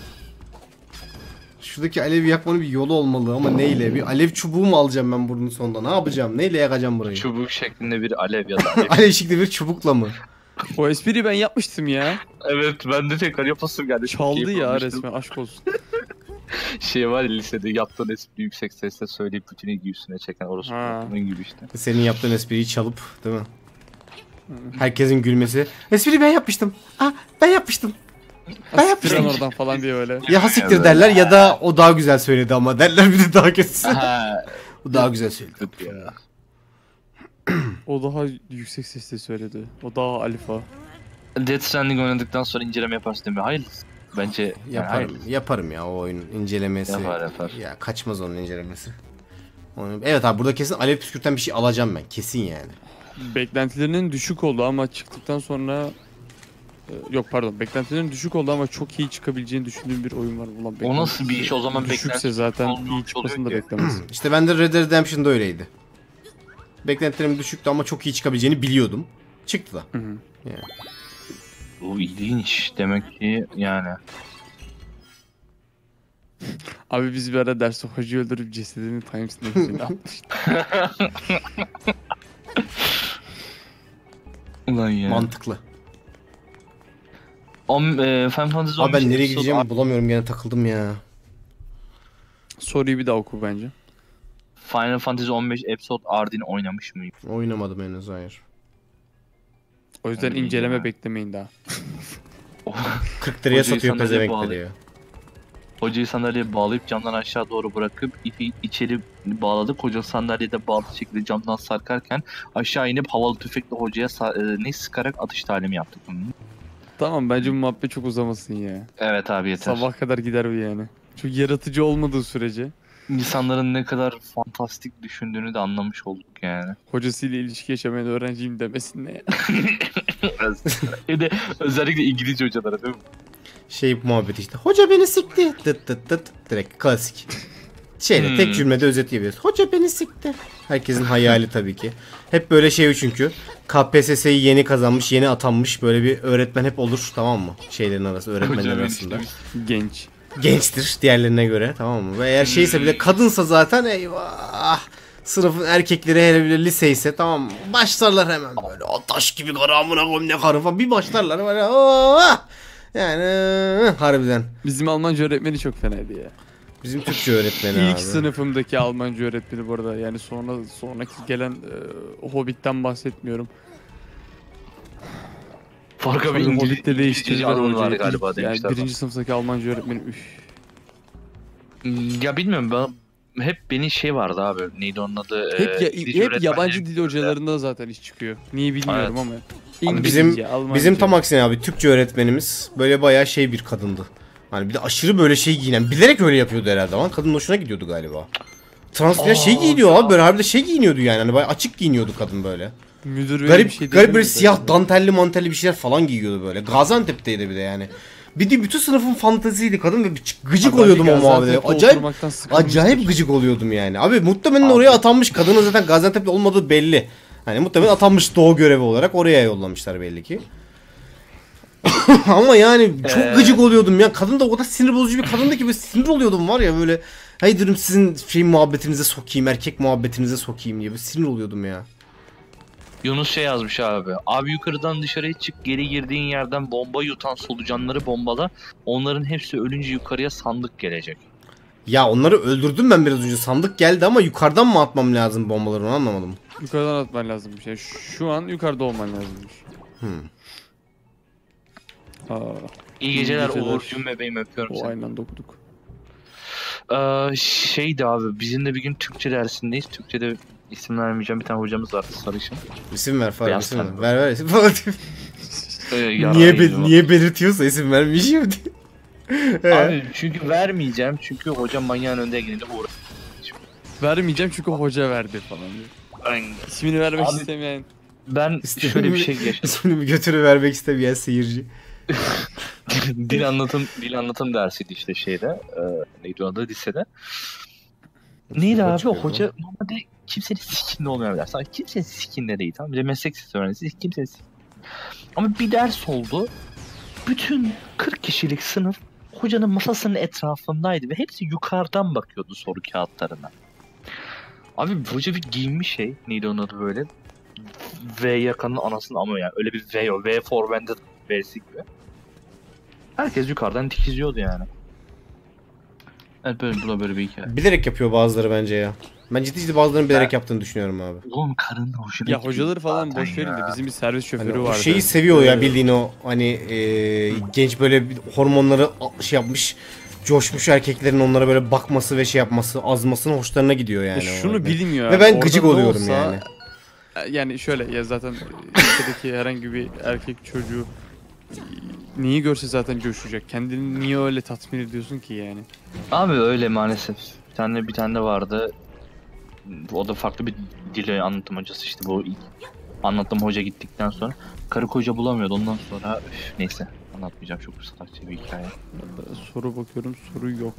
Şuradaki alevi yakmanın bir yolu olmalı ama neyle? Bir alev çubuğu mu alacağım ben bunun sonunda? Ne yapacağım? Neyle yakacağım burayı? Çubuk şeklinde bir alev ya da alev. Alev şeklinde bir çubukla mı? O espriyi ben yapmıştım ya. Evet ben de tekrar yapasım geldi. Çok Çaldı keyif ya almıştım. resmen, aşk olsun. Şey var ya, lisede yaptığın espri yüksek sesle söyleyip bütün ilgi üstüne çeken orospu Ha. bunun gibi işte. Senin yaptığın espriyi çalıp, değil mi? Herkesin gülmesi. Espriyi ben yapmıştım. Ah, ben yapmıştım. Ben Siktir yapmıştım. lan oradan falan diye öyle. Ya hasiktir derler ya da o daha güzel söyledi ama derler, bir de daha kötüsü. Ha. O daha güzel söyledi. Ya. O daha yüksek sesle söyledi. O daha alfa. Death Stranding oynadıktan sonra inceleme yaparsın değil mi? Hayır. Bence yani Yaparım. hayır. Yaparım ya o oyunun incelemesi. Yapar. Ya kaçmaz onun incelemesi. Evet abi, burada kesin alev püskürten bir şey alacağım ben. Kesin yani. Beklentilerinin düşük oldu ama çıktıktan sonra yok pardon, beklentilerin düşük oldu ama çok iyi çıkabileceğini düşündüğüm bir oyun var. Ulan O nasıl bir iş o zaman, düşükse beklenti zaten olmuş iyi çıkmasını da oluyor ki. beklemez. İşte ben de Red Dead Redemption'da öyleydi. Beklentilerim düşüktü ama çok iyi çıkabileceğini biliyordum. Çıktı da. Hı hı. Bu ilginç demek ki yani. Abi biz bir ara derste hocayı öldürüp cesedini timestamp'ini atmıştık. Ulan ya. Mantıklı. Final Fantasy Abi ben 15 nereye episode gideceğimi bulamıyorum, gene takıldım ya. Soruyu bir daha oku bence. Final Fantasy 15 Episode Ardyn oynamış mıyım? Oynamadım henüz, hayır. O yüzden Öyle inceleme ya. beklemeyin daha. 40 liraya Hocayı satıyor sandalyeye pezevenkleri bağlı. ya. Hocayı sandalyeye bağlayıp camdan aşağı doğru bırakıp ipi içeri bağladık. Hoca sandalyede bağlı şekilde camdan sarkarken aşağı inip havalı tüfekle hocaya ne sıkarak atış talimi yaptık. Hı. Tamam, bence bu muhabbet çok uzamasın ya. Evet abi yeter. Sabah kadar gider bu yani. Çok yaratıcı olmadığı sürece. İnsanların ne kadar fantastik düşündüğünü de anlamış olduk yani. Hocasıyla ilişki yaşamayan öğrenciyim demesin ne ya. Bir de özellikle İngilizce hocalara değil mi? Şey muhabbet işte. Hoca beni sikti. Tıt tıt tıt. Direkt klasik. Tek cümlede özetleyebiliriz. Hoca beni sikti. Herkesin hayali tabii ki. Hep böyle şey çünkü. KPSS'yi yeni kazanmış, yeni atanmış böyle bir öğretmen hep olur, tamam mı? Şeylerin arasında, öğretmenler Hoca beni arasında. Genç. Gençtir diğerlerine göre, tamam mı? Ve eğer şeyse bile, kadınsa zaten eyvah. Sınıfın erkekleri hele bile lise ise tamam mı? Başlarlar hemen böyle. O taş gibi karı, amına koyayım ne karı falan. Bir başlarlar böyle. Yani harbiden. Bizim Almanca öğretmeni çok fenaydı ya. Bizim Türkçe öğretmeni abi. İlk sınıfımdaki Almanca öğretmeni bu arada. Yani sonraki gelen Hobbit'ten bahsetmiyorum. Farka bir Sonra İngiliz, Hobbit'te değiştirdiler anı var hocayı. galiba Yani demişler. birinci sınıftaki Almanca öğretmeni üf. Ya bilmiyorum, ben hep beni şey vardı abi. Neydi onun adı? İngilizce hep öğretmenlerin- yabancı dil hocalarında zaten iş çıkıyor. Niye bilmiyorum Evet. ama. Bizim İngilizce, Almanca. bizim tam aksine abi Türkçe öğretmenimiz böyle bayağı şey bir kadındı. Hani bir de aşırı böyle şey giyinen, bilerek öyle yapıyordu herhalde ama kadının hoşuna gidiyordu galiba. Transfer şey giyiniyor abi, böyle harbiden şey giyiniyordu yani. Hani bayağı açık giyiniyordu kadın böyle. Müdür böyle Garip bir şey garip böyle demiyor siyah zaten. dantelli mantelli bir şeyler falan giyiyordu böyle. Gaziantep'teydi bir de yani. Bir de bütün sınıfın fanteziydi kadın ve gıcık Adam oluyordum bir o muhabbete. Gaziantep'te Acayip oturmaktan sıkılmıştır. acayip gıcık oluyordum yani. Abi muhtemelen Abi. oraya atanmış, kadının zaten Gaziantep'te olmadığı belli. Hani muhtemelen atanmış doğu görevi olarak oraya yollamışlar belli ki. Ama yani çok gıcık oluyordum ya. Kadın da o kadar sinir bozucu bir kadındı ki böyle sinir oluyordum var ya böyle. Hay dedim sizin şey muhabbetinize sokayım, erkek muhabbetinize sokayım diye bir sinir oluyordum ya. Yunus şey yazmış abi. Abi yukarıdan dışarıya çık, geri girdiğin yerden bomba yutan solucanları bombala. Onların hepsi ölünce yukarıya sandık gelecek. Ya onları öldürdüm ben biraz önce. Sandık geldi ama yukarıdan mı atmam lazım bombaları, onu anlamadım. Yukarıdan atman lazımmış. Yani şu an yukarıda olman lazımmış. Aa, İyi İyi geceler geceler. Uğurcuğum bebeğim, öpüyorum o seni. aynı anda okuduk. Şeydi abi, bizim de bir gün Türkçe dersindeyiz. Türkçe'de isim vermeyeceğim bir tane hocamız vardı, sarışın. İsim ver falan, Beyaz isim ver. tenli. Ver isim falan. Yarayı niye, yiyor. niye belirtiyorsa isim vermeyeceğim diye. Abi çünkü vermeyeceğim, çünkü hocam manyağın önde geleni uğra. Vermeyeceğim çünkü hoca verdi falan diyor. İsmini vermek Abi- istemeyen. Ben şöyle bir şey yaşadım. İsmini bir götürü vermek istemeyen seyirci. dil anlatım dersiydi işte şeyde. Neydi o adı, lisede. Neydi abi, o Çıkıyor hoca lan. normalde kimsenin sikinde olmayan bir ders. Yani kimsenin sikinde değil, tamam. Bir de meslek lisesi öğrencisi, kimsenin sikinde. Ama bir ders oldu. Bütün 40 kişilik sınıf hocanın masasının etrafındaydı ve hepsi yukarıdan bakıyordu soru kağıtlarına. Abi hoca bir giyinmiş şey. Neydi onun adı böyle? V yakanın anasını ama yani öyle bir V o. V for Vendetta V'si gibi. Herkes yukarıdan dik izliyordu yani. Evet, böyle, bu da böyle bir hikaye. Bilerek yapıyor bazıları bence ya. Ben ciddi bazılarının bilerek yaptığını düşünüyorum abi. Oğlum karının hoşuna Ya gidiyor hocaları falan zaten boş verin de ya. bizim bir servis şoförü Hani o vardı. şeyi seviyor ya, Ee, bildiğin o hani genç böyle hormonları şey yapmış, coşmuş erkeklerin onlara böyle bakması ve şey yapması, azmasının hoşlarına gidiyor yani. Ya o şunu örnek. bilmiyor. Ve abi. ben Orada gıcık ne oluyorum olsa- yani. Yani şöyle ya zaten ülkedeki herhangi bir erkek çocuğu neyi görse zaten coşacak. Kendini niye öyle tatmin ediyorsun ki yani? Abi öyle maalesef. Bir tane de vardı. O da farklı bir dil anlatım hocası işte, bu ilk anlattığım hoca gittikten sonra karı koca bulamıyordu, ondan sonra neyse anlatmayacağım, çok salakça bir hikaye. Soru bakıyorum, soru yok.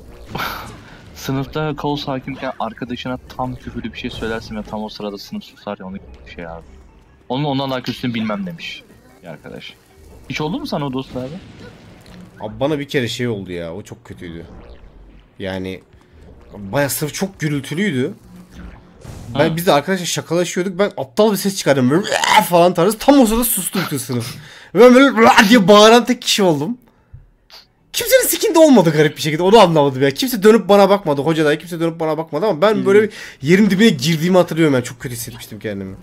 Sınıfta kaos hakimken arkadaşına tam küfürlü bir şey söylersin ve tam o sırada sınıf susar ya, onun gibi bir şey abi. Ondan daha kötüsünü bilmem demiş bir arkadaş. Hiç oldu mu sana o dostlarda? Abi bana bir kere şey oldu ya, o çok kötüydü. Yani bayağı sırf çok gürültülüydü. Biz de arkadaşlar şakalaşıyorduk. Ben aptal bir ses çıkardım. Böyle falan tarzı. Tam o sırada sustu bütün sınıf. Ve ben böyle diye bağıran tek kişi oldum. Kimsenin sikinde olmadı garip bir şekilde. Onu anlamadım ya. Kimse dönüp bana bakmadı. Hoca da kimse dönüp bana bakmadı ama ben böyle bir yerin dibine girdiğimi hatırlıyorum. Yani çok kötü hissetmiştim kendimi.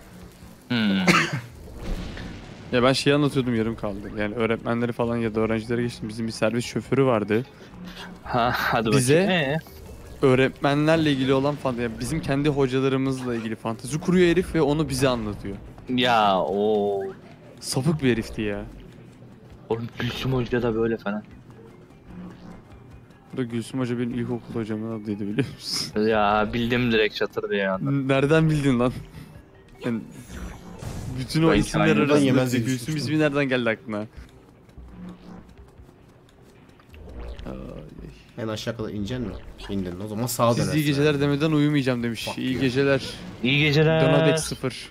Ya ben şeyi anlatıyordum, yarım kaldı. Yani öğretmenleri falan ya da öğrencilere geçtim. Bizim bir servis şoförü vardı. Ha, hadi Bize- bakayım. Öğretmenlerle ilgili olan yani bizim kendi hocalarımızla ilgili fantezi kuruyor herif ve onu bize anlatıyor. Ya o Sapık bir herifti ya. Gülsüm Hoca da böyle falan. Bu da Gülsüm Hoca benim ilkokul hocamın adıydı, biliyor musun? Ya bildim, direkt çatırdı ya. Nereden bildin lan? Yani bütün o Ben isimler hikayeden arasında yemez diye Gülsüm düşünmüştüm. ismi nereden geldi aklına? Ay. En aşağı kadar ineceksin mi? İndin. O zaman sağa Siz dönersin. iyi geceler demeden uyumayacağım demiş. Fuck İyi you. geceler. İyi geceler. Donadek 0.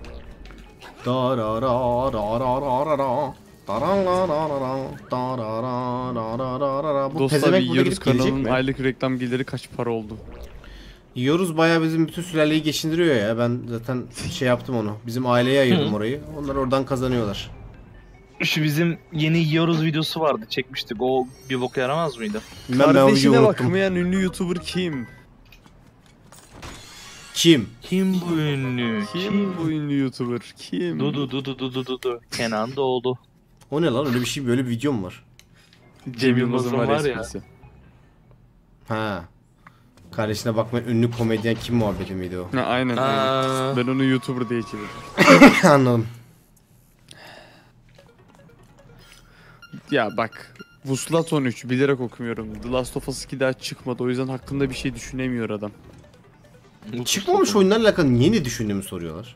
Bu Dostlar, pezevenk bir burada Yiyoruz gidip gelecek kanalının mi? aylık reklam geliri kaç para oldu? Yiyoruz bayağı bizim bütün sülaleyi geçindiriyor ya. Ben zaten şey yaptım onu. Bizim aileye ayırdım orayı. Onlar oradan kazanıyorlar. Şu bizim yeni yiyoruz videosu vardı, çekmiştik. O bir boka yaramaz mıydı? Ben o videoyu Kardeşine unuttum. bakmayan ünlü YouTuber kim? Kim? Kim bu ünlü? Kim bu ünlü YouTuber? Kim? Dudu. Kenan Doğulu. O ne lan? Öyle bir şey, böyle bir video mu var? Cem Yılmaz'ın var var ya. esprisi. Ha. Kardeşine bakma, ünlü komedyen kim muhabbeti miydi o? Ha, aynen. Ben onu YouTuber diye çevirdim. Anladım. Ya bak. Vuslat 13 bilerek okumuyorum. The Last of Us 2 daha çıkmadı. O yüzden hakkında bir şey düşünemiyor adam. Çıkmamış oyunlarla alakalı niye ne düşündüğümü soruyorlar.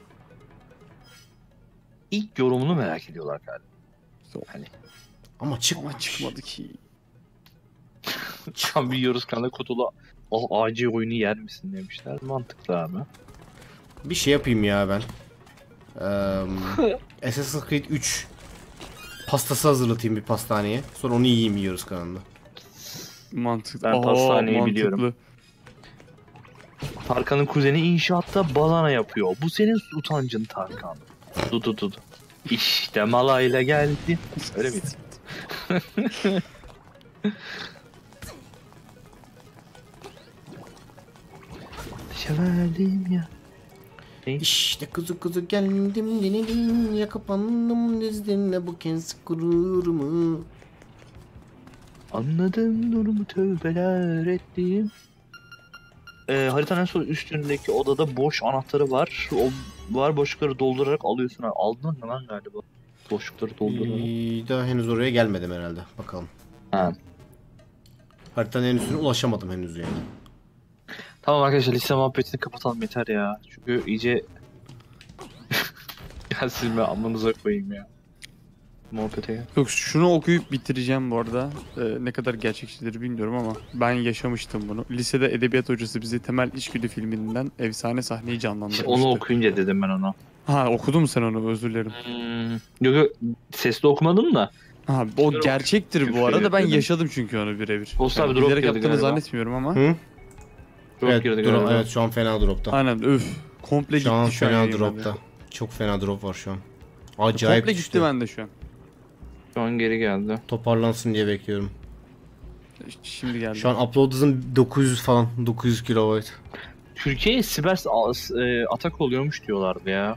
İlk yorumunu merak ediyorlar galiba. Hani Ama çıkmamış. Ama çıkmadı ki. şu an biliyoruz kanka kutulu AC oyunu yer misin demişler. Mantıklı abi. Bir şey yapayım ya ben. Assassin's Creed 3 pastası hazırlatayım bir pastaneye. Sonra onu yiyeyim, yiyoruz kanalında. Mantıklı. Ben pastaneyi mantıklı. biliyorum. Tarkan'ın kuzeni inşaatta balana yapıyor. Bu senin utancın Tarkan. Dur. İşte malayla geldi. Öyle miydi? Severdim ya. İşte kuzu geldim denedin ya, kapandım dizlerine bu kez gururumu. Anladım durumu, tövbeler ettim. Haritanın en son üstündeki odada boş anahtarı var. O var, boşlukları doldurarak alıyorsun. Aldın mı lan galiba? Boşlukları doldurarak. Daha henüz oraya gelmedim herhalde. Bakalım. Ha. Haritanın en üstüne ulaşamadım henüz yani. Tamam arkadaşlar, lise muhabbetini kapatalım yeter ya. Çünkü iyice... Ya silme amanıza koyayım ya. Muhabbete ya. Yok, şunu okuyup bitireceğim bu arada. Ne kadar gerçekçidir bilmiyorum ama ben yaşamıştım bunu. Lisede edebiyat hocası bize Temel İçgüdü filminden efsane sahneyi canlandırmıştı. Onu okuyunca dedim ben onu. Ha, okudun mu sen onu? Özür dilerim. Yok sesli okumadım da. Ha, o gerçektir bu arada. Ben Küfür yaşadım çünkü onu birebir. Posta Yani bir drop bilerek girdi yaptığını galiba. zannetmiyorum ama. Hı? Drop Evet, girdi drop, galiba. evet şu an fena dropta. Aynen, komple Şu an gitti şu an fena yayın dropta. bende. Çok fena drop var şu an. Acayip Komple düştü. gitti bende şu an. Şu an geri geldi. Toparlansın diye bekliyorum. Şimdi geldi. Şu an upload hızım 900 falan. 900 KB. Türkiye'ye siber atak oluyormuş diyorlardı ya.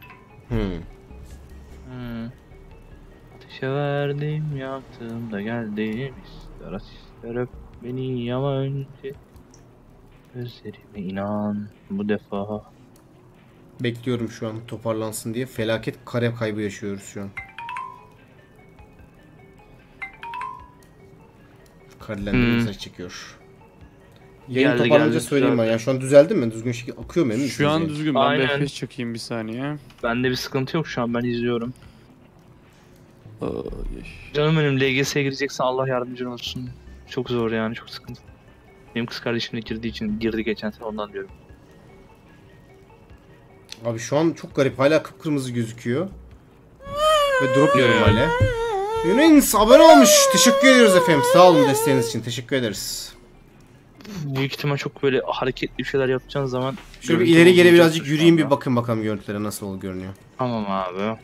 Ateşe verdim, yaktım da geldim. İster at ister öp beni ama önce gözlerime inan bu defa. Bekliyorum şu an toparlansın diye. Felaket kare kaybı yaşıyoruz şu an. Karelendirme mesaj çekiyor. Yayın Geldi, toparlanınca geldi, söyleyeyim ben. düzeldi. Ya şu an düzeldi mi? Düzgün şekilde akıyor mu emin misiniz Şu an yani? düzgün. Ben Aynen. bir FPS çakayım bir saniye. Bende bir sıkıntı yok şu an, ben izliyorum. Canım benim, LGS'ye gireceksen Allah yardımcın olsun. Çok zor yani, çok sıkıntı. Benim kız kardeşim de girdiği için girdi geçen sene, ondan diyorum. Abi şu an çok garip. Hala kıpkırmızı gözüküyor. Ve drop yiyorum hala. Yunus abone olmuş. Teşekkür ediyoruz efendim. Sağ olun desteğiniz için. Teşekkür ederiz. Büyük ihtimal çok böyle hareketli bir şeyler yapacağın zaman... Şöyle bir görüntü ileri geri bozulacaktır birazcık şu yürüyeyim, anda. bir bakın bakalım görüntülere nasıl görünüyor. Tamam abi.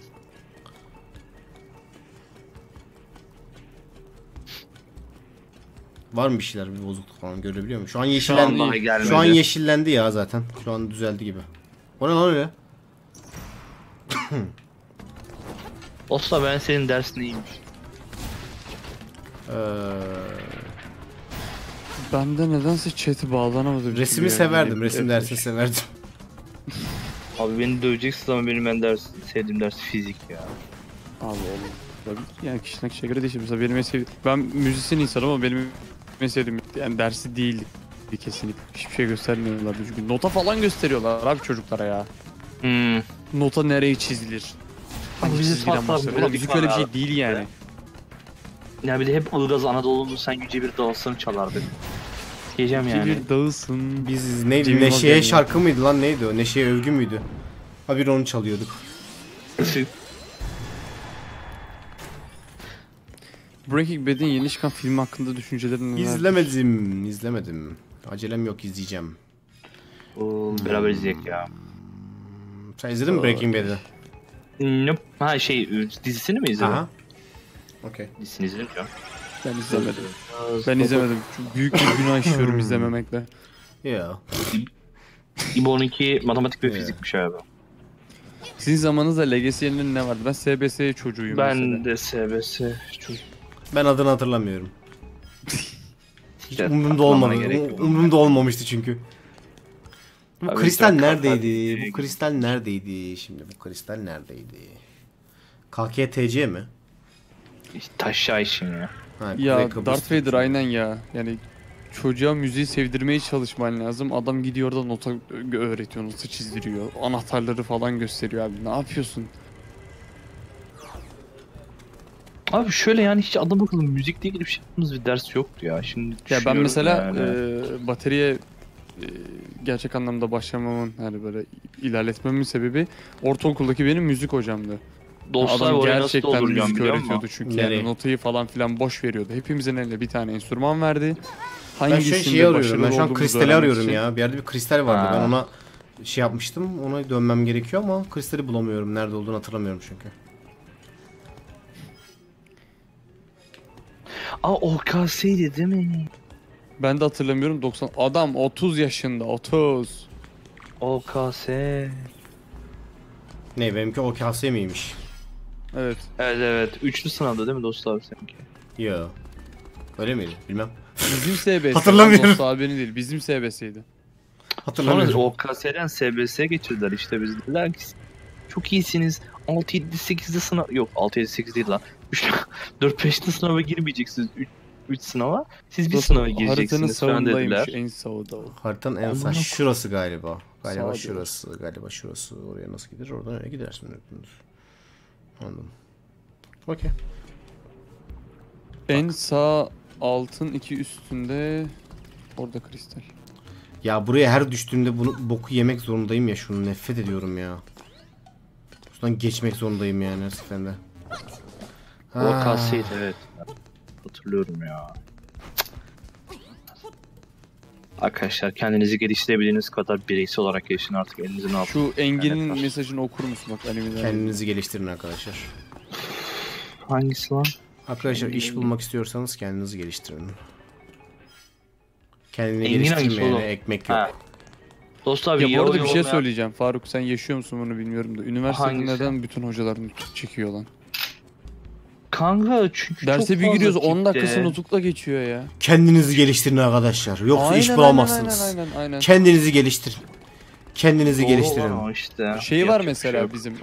Var mı bir şeyler, bir bozukluk falan görebiliyor muyum? Şu an Şu an yeşillendi. daha gelmedi. Şu an yeşillendi ya zaten. Şu an düzeldi gibi. O ne lan öyle? Olsa ben senin dersin iyiymiş. Ben de nedense chat'i bağlanamadım. Resmi severdim. Resim dersini severdim. Abi beni döveceksin ama benim sevdiğim ders fizik ya. Allah Allah. Tabii. Yani kişiden kişiye göre değişir. Mesela benim en sevdiğim... Ben müzisyen insanım ama benim en sevdiğim yani dersi değil kesinlikle. Hiçbir şey göstermiyorlar. Çünkü nota falan gösteriyorlar abi çocuklara ya. Nota nereye çizilir? Abi bizi Çizgiden farklı başlar. böyle Ulan müzik öyle bir şey değil yani. Ya bir de hep Ilgaz Anadolu'nun sen yüce bir dağılsın çalardık. Diyeceğim yani. Bir dağılsın. Biz neydi? Cem Yılmaz Neşe'ye yani. şarkı mıydı lan, neydi o? Neşe'ye övgü müydü? Ha, bir onu çalıyorduk. Breaking Bad'in yeni çıkan film hakkında düşüncelerin neler? İzlemedim. Acelem yok, izleyeceğim. Beraber izleyek ya. Sen izledin mi Breaking Bad'i? Nope. Ha dizisini mi izledin? Aha. Okey. Dizisini izledim ya. Ben izlemedim. Ben izlemedim. Çünkü büyük bir günah işliyorum izlememekle. Ya. İbo'nunki matematik ve Evet. fizikmiş abi. Sizin zamanınızda LGS'nin ne vardı? Ben SBS çocuğuyum Ben mesela. de SBS çok Ben adını hatırlamıyorum. Hiç Evet, umurumda hatırlamana olmadı. gerek yok. Umurumda olmamıştı çünkü. Bu Abi kristal çok neredeydi? kafa- Bu kristal neredeydi? Şimdi bu kristal neredeydi? KKTC mi? İşte taşağı işin ya. Ha, Kuzey Ya Kıbrıs Darth Vader Türkçe. aynen ya. Yani çocuğa müziği sevdirmeye çalışman lazım. Adam gidiyor da nota öğretiyor, nota çizdiriyor. Anahtarları falan gösteriyor abi. Ne yapıyorsun? Abi şöyle yani hiç adam akıllı müzikle ilgili bir şey yaptığımız bir ders yoktu ya. Şimdi Ya ben düşünüyorum mesela yani. bataryaya gerçek anlamda başlamamın hani böyle ilerletmemin sebebi ortaokuldaki benim müzik hocamdı. Dostlar Adam oraya nasıl gerçekten dolduracağım müzik biliyor öğretiyordu musun? çünkü Nereye? yani notayı falan filan boş veriyordu. Hepimizin eline bir tane enstrüman verdi. Ben şu an Hangisinde şeyi arıyorum. başarılı Ben şu an olduğumuzu kristali öğrenmek arıyorum için. ya. Bir yerde bir kristal vardı. Ha. Ben ona şey yapmıştım. Ona dönmem gerekiyor ama kristali bulamıyorum. Nerede olduğunu hatırlamıyorum çünkü. Aa OKS'ydi değil mi? Ben de hatırlamıyorum 90. Adam 30 yaşında 30. OKS. Ne benimki OKS miymiş? Evet. Evet. Üçlü sınavda değil mi dostlar seninki? Yo. Öyle miydi? Bilmem. Bizim SBS. Hatırlamıyorum. Dost abinin değil. Bizim SBS'ydi. Sonra Hatırlamıyorum. OKS'den SBS geçirdiler işte biz dediler ki çok iyisiniz. 6 7 8'de sınav yok 6 7 8 değil lan. 4 5'te sınava girmeyeceksiniz. 3 sınava. Siz bir sınava Haritanın gireceksiniz falan sağındaymış. dediler. En sağda o. Haritanın en sağ. Aman Şurası galiba. Galiba Sağ şurası. Galiba şurası. Oraya nasıl gider? Oradan öyle gidersin. Anladım. Okey. En sağ altın 2 üstünde orada kristal. Ya buraya her düştüğümde bunu boku yemek zorundayım ya, şunu nefret ediyorum ya. Şuradan geçmek zorundayım yani her seferinde. OKS'ydi evet. Hatırlıyorum ya. Arkadaşlar kendinizi geliştirebildiğiniz kadar bireysel olarak gelişin artık elinizin altında. Şu Engin'in Evet, var. mesajını okur musun bak animeden? Kendinizi geliştirin arkadaşlar. Hangisi lan? Arkadaşlar iş bulmak istiyorsanız kendinizi geliştirin. Kendini Engin hangisi geliştirmeyene oğlum? ekmek yok. Ha. Dostlar abi Ya bu arada bir şey olmayan- söyleyeceğim. Faruk sen yaşıyor musun bunu bilmiyorum da. Üniversitede Hangisi? neden bütün hocalar nutuk çekiyor lan? Kanka çünkü Derse çok bir fazla giriyoruz 10 kitle. dakikası nutukla geçiyor ya. Kendinizi geliştirin arkadaşlar. Yoksa iş bulamazsınız. Aynen. Kendinizi geliştirin. Kendinizi Doğru geliştirin. olan o işte. Şey var Yapacak bir mesela şey yok. bizim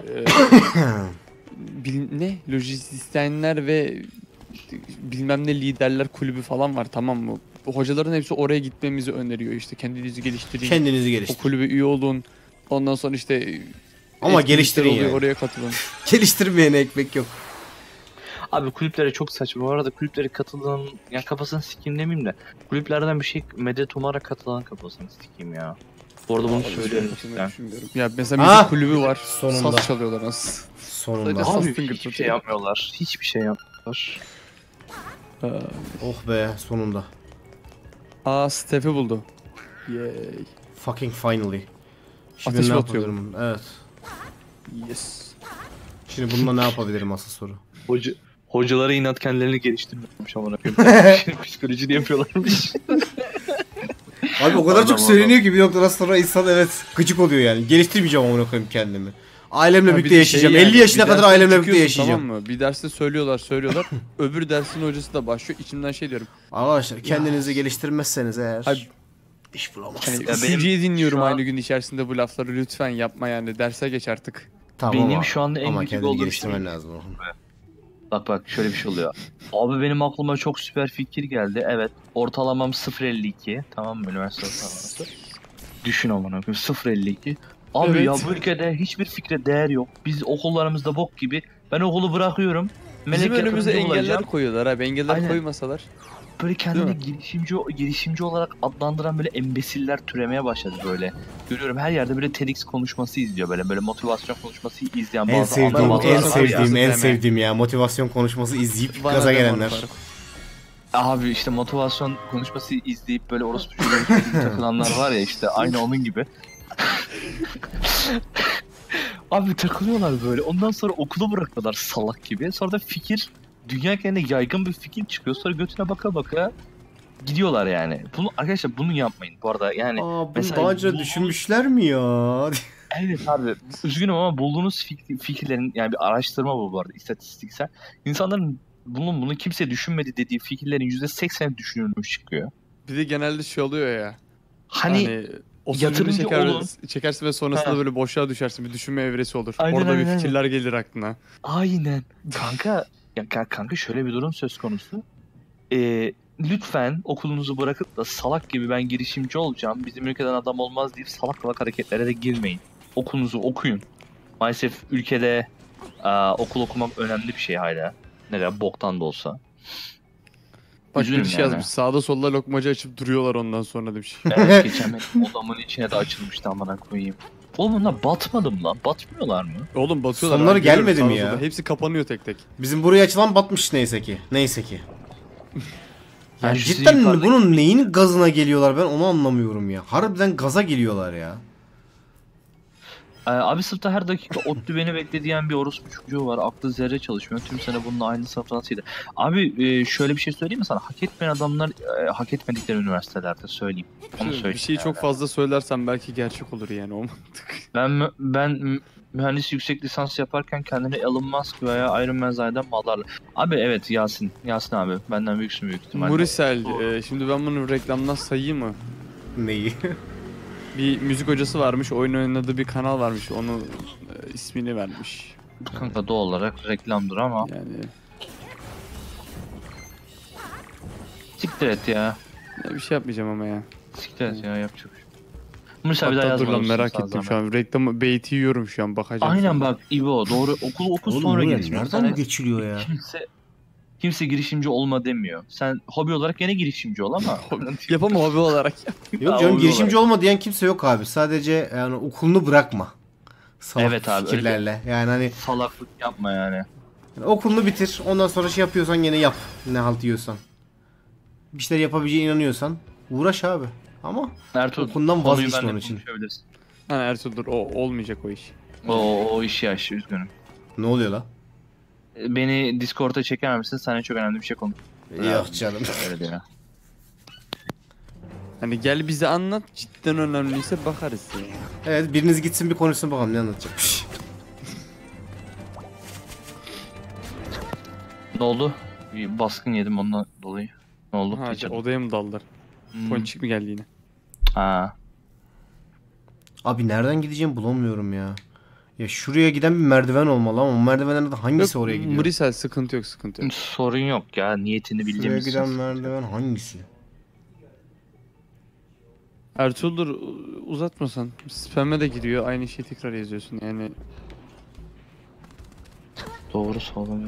ne lojistisyenler ve bilmem ne liderler kulübü falan var, tamam mı? Bu hocaların hepsi oraya gitmemizi öneriyor işte, kendinizi geliştirin, Kendinizi o geliştirin. kulübe üye olun, ondan sonra işte Ama etkinlikler geliştirin oluyor, yani. oraya katılın. Geliştirmeyene ekmek yok. Abi kulüplere çok saçma. Bu arada kulüplere katılan ya kafasını sikeyim demeyeyim de kulüplerden bir şey medet umarak katılan kafasını sikeyim ya. Bu arada bunu Vallahi söylerim katılmayı cidden. düşünmüyorum. Ya mesela müzik Ah! kulübü var. Sonunda. Saz çalıyorlar nasıl? Sonunda. Sadece- Abi Tıngır hiçbir şey tutuyor. yapmıyorlar. Hiçbir şey yapmıyorlar. Oh be, sonunda. Stef'i buldu. Yay. Fucking finally. Şimdi Ateş ne mi atıyor? yapabilirim? Evet. Yes. Şimdi bununla ne yapabilirim asıl soru. Hocalara inat kendilerini geliştirmiyormuş amına koyayım. Psikolojide yapıyorlarmış. Abi o kadar Adam, çok söyleniyor ki bir noktadan sonra insan evet gıcık oluyor yani. Geliştirmeyeceğim amına koyayım kendimi. Ailemle Ya bir birlikte de yaşayacağım. şey yani, 50 yaşına bir kadar dersten ailemle birlikte çıkıyorsun, yaşayacağım. Tamam mı? Bir derste söylüyorlar. Öbür dersin hocası da başlıyor. İçimden şey diyorum. Arkadaşlar kendinizi geliştirmezseniz eğer Hayır. iş Hani bulamazsınız. Ya benim üçüncüye dinliyorum şu an- aynı gün içerisinde bu lafları, lütfen yapma yani, derse geç artık. Tamam benim ama, şu anda en ama gıcık kendini olduğum geliştirmen şey- lazım. oğlum. Bak şöyle bir şey oluyor. Abi benim aklıma çok süper fikir geldi. Evet. Ortalamam 0.52. Tamam mı? Üniversite ortalaması. Düşün amına koyayım 0.52. Abi Evet. ya bu ülkede hiçbir fikre değer yok. Biz okullarımızda bok gibi. Ben okulu bırakıyorum. Bizim Melek önümüze yatırımcı engeller olacağım. koyuyorlar abi. Engeller Aynen. koymasalar. Böyle kendini Değil girişimci olarak adlandıran böyle embesiller türemeye başladı böyle. Görüyorum her yerde böyle TEDx konuşması izliyor böyle motivasyon konuşması izleyen En bazı sevdiğim, adamlar en var ya. sevdiğim, en Deme. sevdiğim ya motivasyon konuşması izleyip Bana gaza deme onu gelenler. Faruk. Abi işte motivasyon konuşması izleyip böyle orospu çocuğu gibi takılanlar var ya işte aynı onun gibi. Abi takılıyorlar böyle. Ondan sonra okulu bırakıyorlar salak gibi. Sonra da dünya genelinde yaygın bir fikir çıkıyor. Sonra götüne baka baka gidiyorlar yani. Bunu arkadaşlar bunu yapmayın bu arada yani. Aa, bunu mesela daha önce bu- düşünmüşler mi ya? Evet abi üzgünüm ama bulduğunuz fikirlerin yani bir araştırma bu arada istatistiksel. İnsanların bunu kimse düşünmedi dediği fikirlerin %80'i düşünülmüş çıkıyor. Bir de genelde şey oluyor ya. Hani Hani O sürümünü Yatırımcı çekersin ve sonrasında Ha. böyle boşluğa düşersin. Bir düşünme evresi olur. Aynen, Orada bir aynen, fikirler gelir aklına. Aynen. Kanka kanka şöyle bir durum söz konusu. Lütfen okulunuzu bırakıp da salak gibi ben girişimci olacağım, bizim ülkeden adam olmaz deyip salak salak hareketlere de girmeyin. Okulunuzu okuyun. Maalesef ülkede okul okumak önemli bir şey hala. Ne kadar boktan da olsa. Bak Üzülürüm bir şey yani. yazmış. Sağda solda lokmacı açıp duruyorlar ondan sonra demiş. Evet, geçen benim odamın içine de açılmıştı, amına koyayım. Oğlum bunlar batmadım lan. Batmıyorlar mı? Oğlum batıyorlar. Sonları abi, görüyorum gelmedi mi sağda ya? solda. Hepsi kapanıyor tek tek. Bizim buraya açılan batmış neyse ki. Neyse ki. Yani şu sizin cidden yukarıdaki- bunun neyin gazına geliyorlar ben onu anlamıyorum ya. Harbiden gaza geliyorlar ya. Abi sınıfta her dakika ODTÜ beni bekle diyen bir orospu çocuğu var. Aklı zerre çalışmıyor. Tüm sene bununla aynı sınıfta nasılydı? Abi şöyle bir şey söyleyeyim mi sana? Hak etmeyen adamlar hak etmedikleri üniversitelerde söyleyeyim. Onu söyleyeyim. Bir şeyi çok fazla söylersen belki gerçek olur yani o mantık. Ben mühendis yüksek lisans yaparken kendini Elon Musk veya Iron Man zanneden mallarla. Abi evet Yasin. Yasin abi. Benden büyüksün büyük ihtimalle. Murisel, şimdi ben bunu reklamdan sayayım mı? Neyi? Bir müzik hocası varmış, oyun oynadığı bir kanal varmış, onun ismini vermiş. Kanka doğal olarak reklamdır ama. Yani Siktir et ya. bir şey yapmayacağım ama ya. Siktir et ya, yapacak bir şey. Musa bir daha Hatta dur yazma. lan olsun merak sana ettim zahmet. şu an. Reklamı beyti yiyorum şu an bakacağım. Aynen sonra. bak İbo doğru, okul oku Oğlum sonra bu gelişme. nereden bu geçiliyor ya? Kimse girişimci olma demiyor. Sen hobi olarak yine girişimci ol ama. Yapamam hobi olarak ya. Yok canım girişimci olma diyen kimse yok abi. Sadece yani okulunu bırakma. Salak Evet abi, fikirlerle. Yani hani Salaklık yapma yani. okulunu bitir. Ondan sonra şey yapıyorsan gene yap. Ne halt yiyorsan. Bir şeyler yapabileceğine inanıyorsan uğraş abi. Ama Ertuğrul, okulundan konuyu vazgeçme benimle onun için. konuşabilirsin. Ha Ertuğrul dur, o olmayacak o iş. O iş yaş, üzgünüm. Ne oluyor la? Beni Discord'a çekememişsin. Seninle çok önemli bir şey konuş. Yok canım. Öyle ya. Hani gel bize anlat, cidden önemliyse bakarız ya. Evet biriniz gitsin bir konuşsun bakalım ne anlatacakmış. Ne oldu? Bir baskın yedim ondan dolayı. Ne oldu? Ha, Geçelim. odaya mı daldılar? Ponçik mi geldi yine? Ha. Abi nereden gideceğimi bulamıyorum ya. Ya şuraya giden bir merdiven olmalı ama o merdivenlerden hangisi oraya gidiyor? Murisel sıkıntı yok, sıkıntı yok. Sorun yok ya. Niyetini Şuraya bildiğimiz giden için. merdiven hangisi? Ertuğrul dur, uzatmasan. Spam'e de giriyor, aynı şeyi tekrar yazıyorsun yani. Doğru sağlam.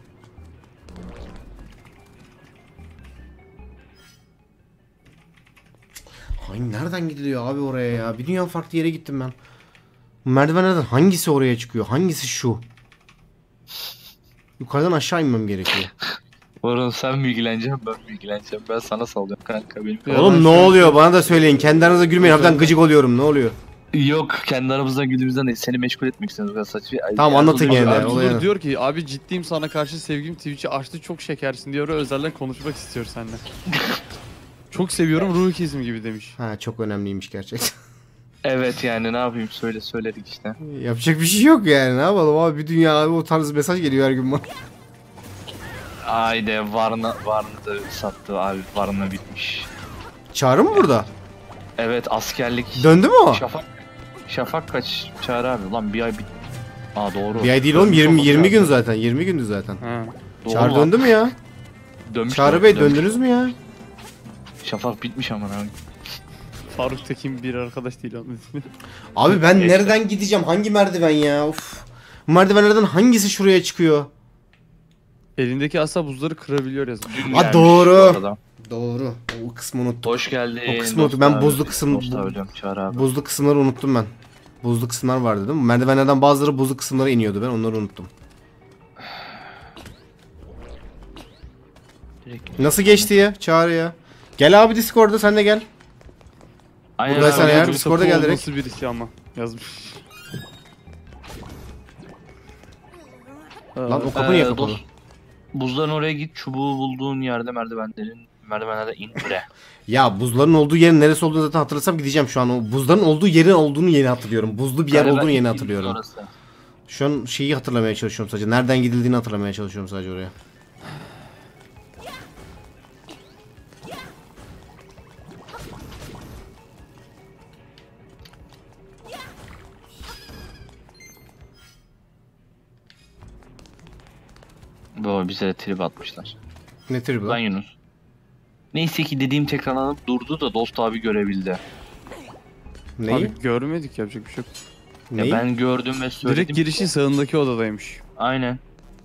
Hangi nereden gidiliyor abi oraya ya? Bir dünya farklı yere gittim ben. Bu merdivenlerden hangisi oraya çıkıyor? Hangisi şu? Yukarıdan aşağı inmem gerekiyor. Orhan sen bilgileneceksin, ben bilgileneceğim. Ben sana sallıyorum kanka benim. Ya Oğlum ben ne şu an- oluyor? Bana da söyleyin. Kendi aranızda gülmeyin. Harbiden gıcık oluyorum. Ne oluyor? Yok, kendi aramızdan güldüğümüzden değil. Seni meşgul etmek istiyoruz. Biraz saçma. Tamam, anlatın Ertuğrul- gene de. Ertuğrul olayı- diyor ki abi ciddiyim, sana karşı sevgim, Twitch'i açtı, çok şekersin diyor, özelden konuşmak istiyor seninle. Çok seviyorum, ruh ikizim gibi demiş. Ha çok önemliymiş gerçekten. Evet yani ne yapayım, söyledik işte. Yapacak bir şey yok yani. Ne yapalım abi? Bir dünya abi o tarz mesaj geliyor her gün bana. Haydi Varna da sattı abi, Varna bitmiş. Çağrı mı burada? Evet askerlik. Döndü mü o? Şafak kaç Çağrı abi lan, bir ay bit. Aa doğru. Bir ay değil oğlum. Dönmüş 20 olması 20 gün lazım. zaten. 20 gündü zaten. Ha. Doğru Çağrı lan. döndü mü ya? Dönmüş Çağrı lan, Bey dönmüş. döndünüz mü ya? Şafak bitmiş aman abi. Faruk Tekin bir arkadaş değil onun ismi. Abi ben Geçti. nereden gideceğim? Hangi merdiven ya? Of. Bu merdivenlerden hangisi şuraya çıkıyor? Elindeki asa buzları kırabiliyor yazmış. Ha, Gelmiş doğru. bu arada. Doğru. O kısmı unuttum. Hoş geldin. O kısmı unuttum. Ben buzlu kısım- Dost abi diyorum, Çağrı abi. Buzlu kısımları unuttum ben. Buzlu kısımlar vardı değil mi? Merdivenlerden bazıları buzlu kısımlara iniyordu. Ben onları unuttum. Direkt- Nasıl geçti ya? Çağrı ya. Gel abi Discord'a sen de gel. Aynen Buradaysan abi. eğer Yoksa Discord'a gel direkt. Nasıl birisi ama yazmış. Lan o kapı niye kapalı? Buzların oraya git, çubuğu bulduğun yerde merdivenlerden in bre. Ya buzların olduğu yerin neresi olduğunu zaten hatırlasam gideceğim şu an. O buzların olduğu yerin olduğunu yeni hatırlıyorum. Buzlu bir yer Galiba olduğunu yeni ilk hatırlıyorum. orası. Şu an şeyi hatırlamaya çalışıyorum sadece. Nereden gidildiğini hatırlamaya çalışıyorum sadece oraya. Baba bize de trip atmışlar. Ne trip Lan lan? Yunus. Neyse ki dediğim tekrarlanıp durdu da Dost abi görebildi. Neyi? Abi görmedik, yapacak bir şey yok. Neyi? Ya ben gördüm ve söyledim. Direkt girişin sağındaki odadaymış. Aynen.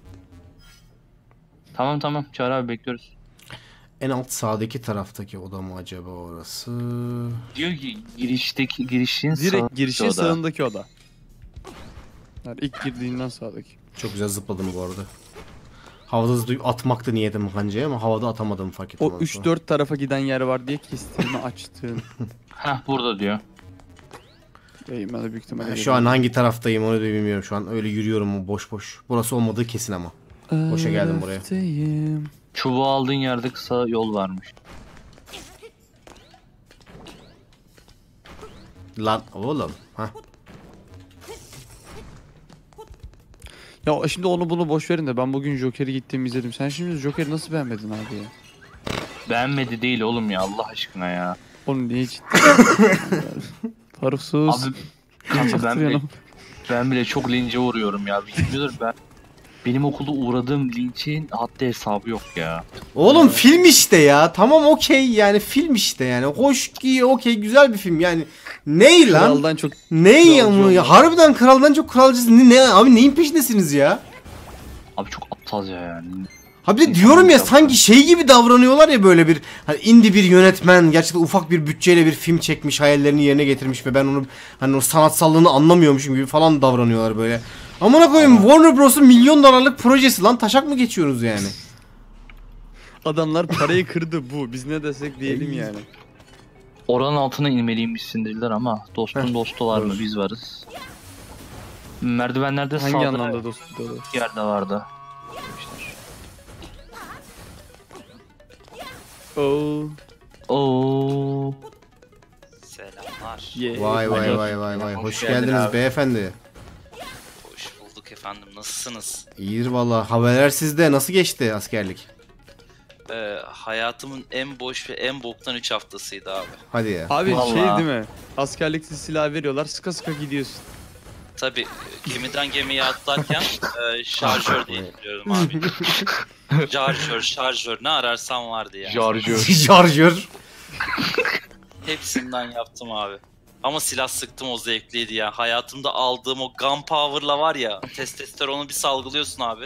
Tamam Çağrı abi bekliyoruz. En alt sağdaki taraftaki oda mı acaba orası? Diyor ki girişin Direkt girişin oda. sağındaki oda. Yani ilk girdiğinden sağdaki. Çok güzel zıpladım bu arada. Havada atmaktı niyetim kancaya ama havada atamadım fark ettim. O 3-4 tarafa giden yer var diye kestirme açtın. Heh burada diyor. Ben de büyük ihtimalle. Şu an hangi taraftayım onu da bilmiyorum şu an. Öyle yürüyorum boş boş. Burası olmadığı kesin ama. Boşa geldim buraya. Öfteyim. Çubuğu aldığın yerde kısa yol varmış. Lan oğlum. Hah. Ya şimdi onu bunu boş verin de ben bugün Joker'i gittiğimi izledim. Sen şimdi Joker'i nasıl beğenmedin abi ya? Beğenmedi değil oğlum ya Allah aşkına ya. Onu niye ciddi? Faruk sus. Abi kanka ben bile çok lince uğruyorum ya. Bilmiyorum benim okulda uğradığım linçin haddi hesabı yok ya. Oğlum film işte ya. Tamam okey yani film işte yani. Hoş ki okey güzel bir film yani. Ney lan? Kraldan çok Ney ya? kralcı olmak. Harbiden kraldan çok kralcısın. Ne abi neyin peşindesiniz ya? Abi çok aptalca yani. Ha bir de diyorum ya sanki şey gibi davranıyorlar ya böyle bir hani indie bir yönetmen gerçekten ufak bir bütçeyle bir film çekmiş hayallerini yerine getirmiş ve ben onu hani o sanatsallığını anlamıyormuşum gibi falan davranıyorlar böyle. Amına koyayım Warner Bros'un milyon dolarlık projesi lan taşak mı geçiyoruz yani? adamlar parayı kırdı bu. Biz ne desek diyelim yani. Oranın altına inmeliymişsin dediler ama dostun dostu var mı Doğru. biz varız. Merdivenlerde Hangi sağda anlamda dostum? bir yerde vardı. Oo. Oo. Selamlar. Yeah. Vay. Hoş geldin geldiniz abi. beyefendi. Hoş bulduk efendim. Nasılsınız? İyidir valla. Haberler sizde. Nasıl geçti askerlik? Hayatımın en boş ve en boktan 3 haftasıydı abi. Hadi ya. Abi Vallahi. şey değil mi? Askerlikte silah veriyorlar, sıka sıka gidiyorsun. Tabi gemiden gemiye atlarken şarjör diye biliyordum abi. Şarjör ne ararsam vardı yani. Jarjör. Şarjör. Hepsinden yaptım abi. Ama silah sıktım o zevkliydi ya. Hayatımda aldığım o gunpowder'la var ya testosteronu bir salgılıyorsun abi.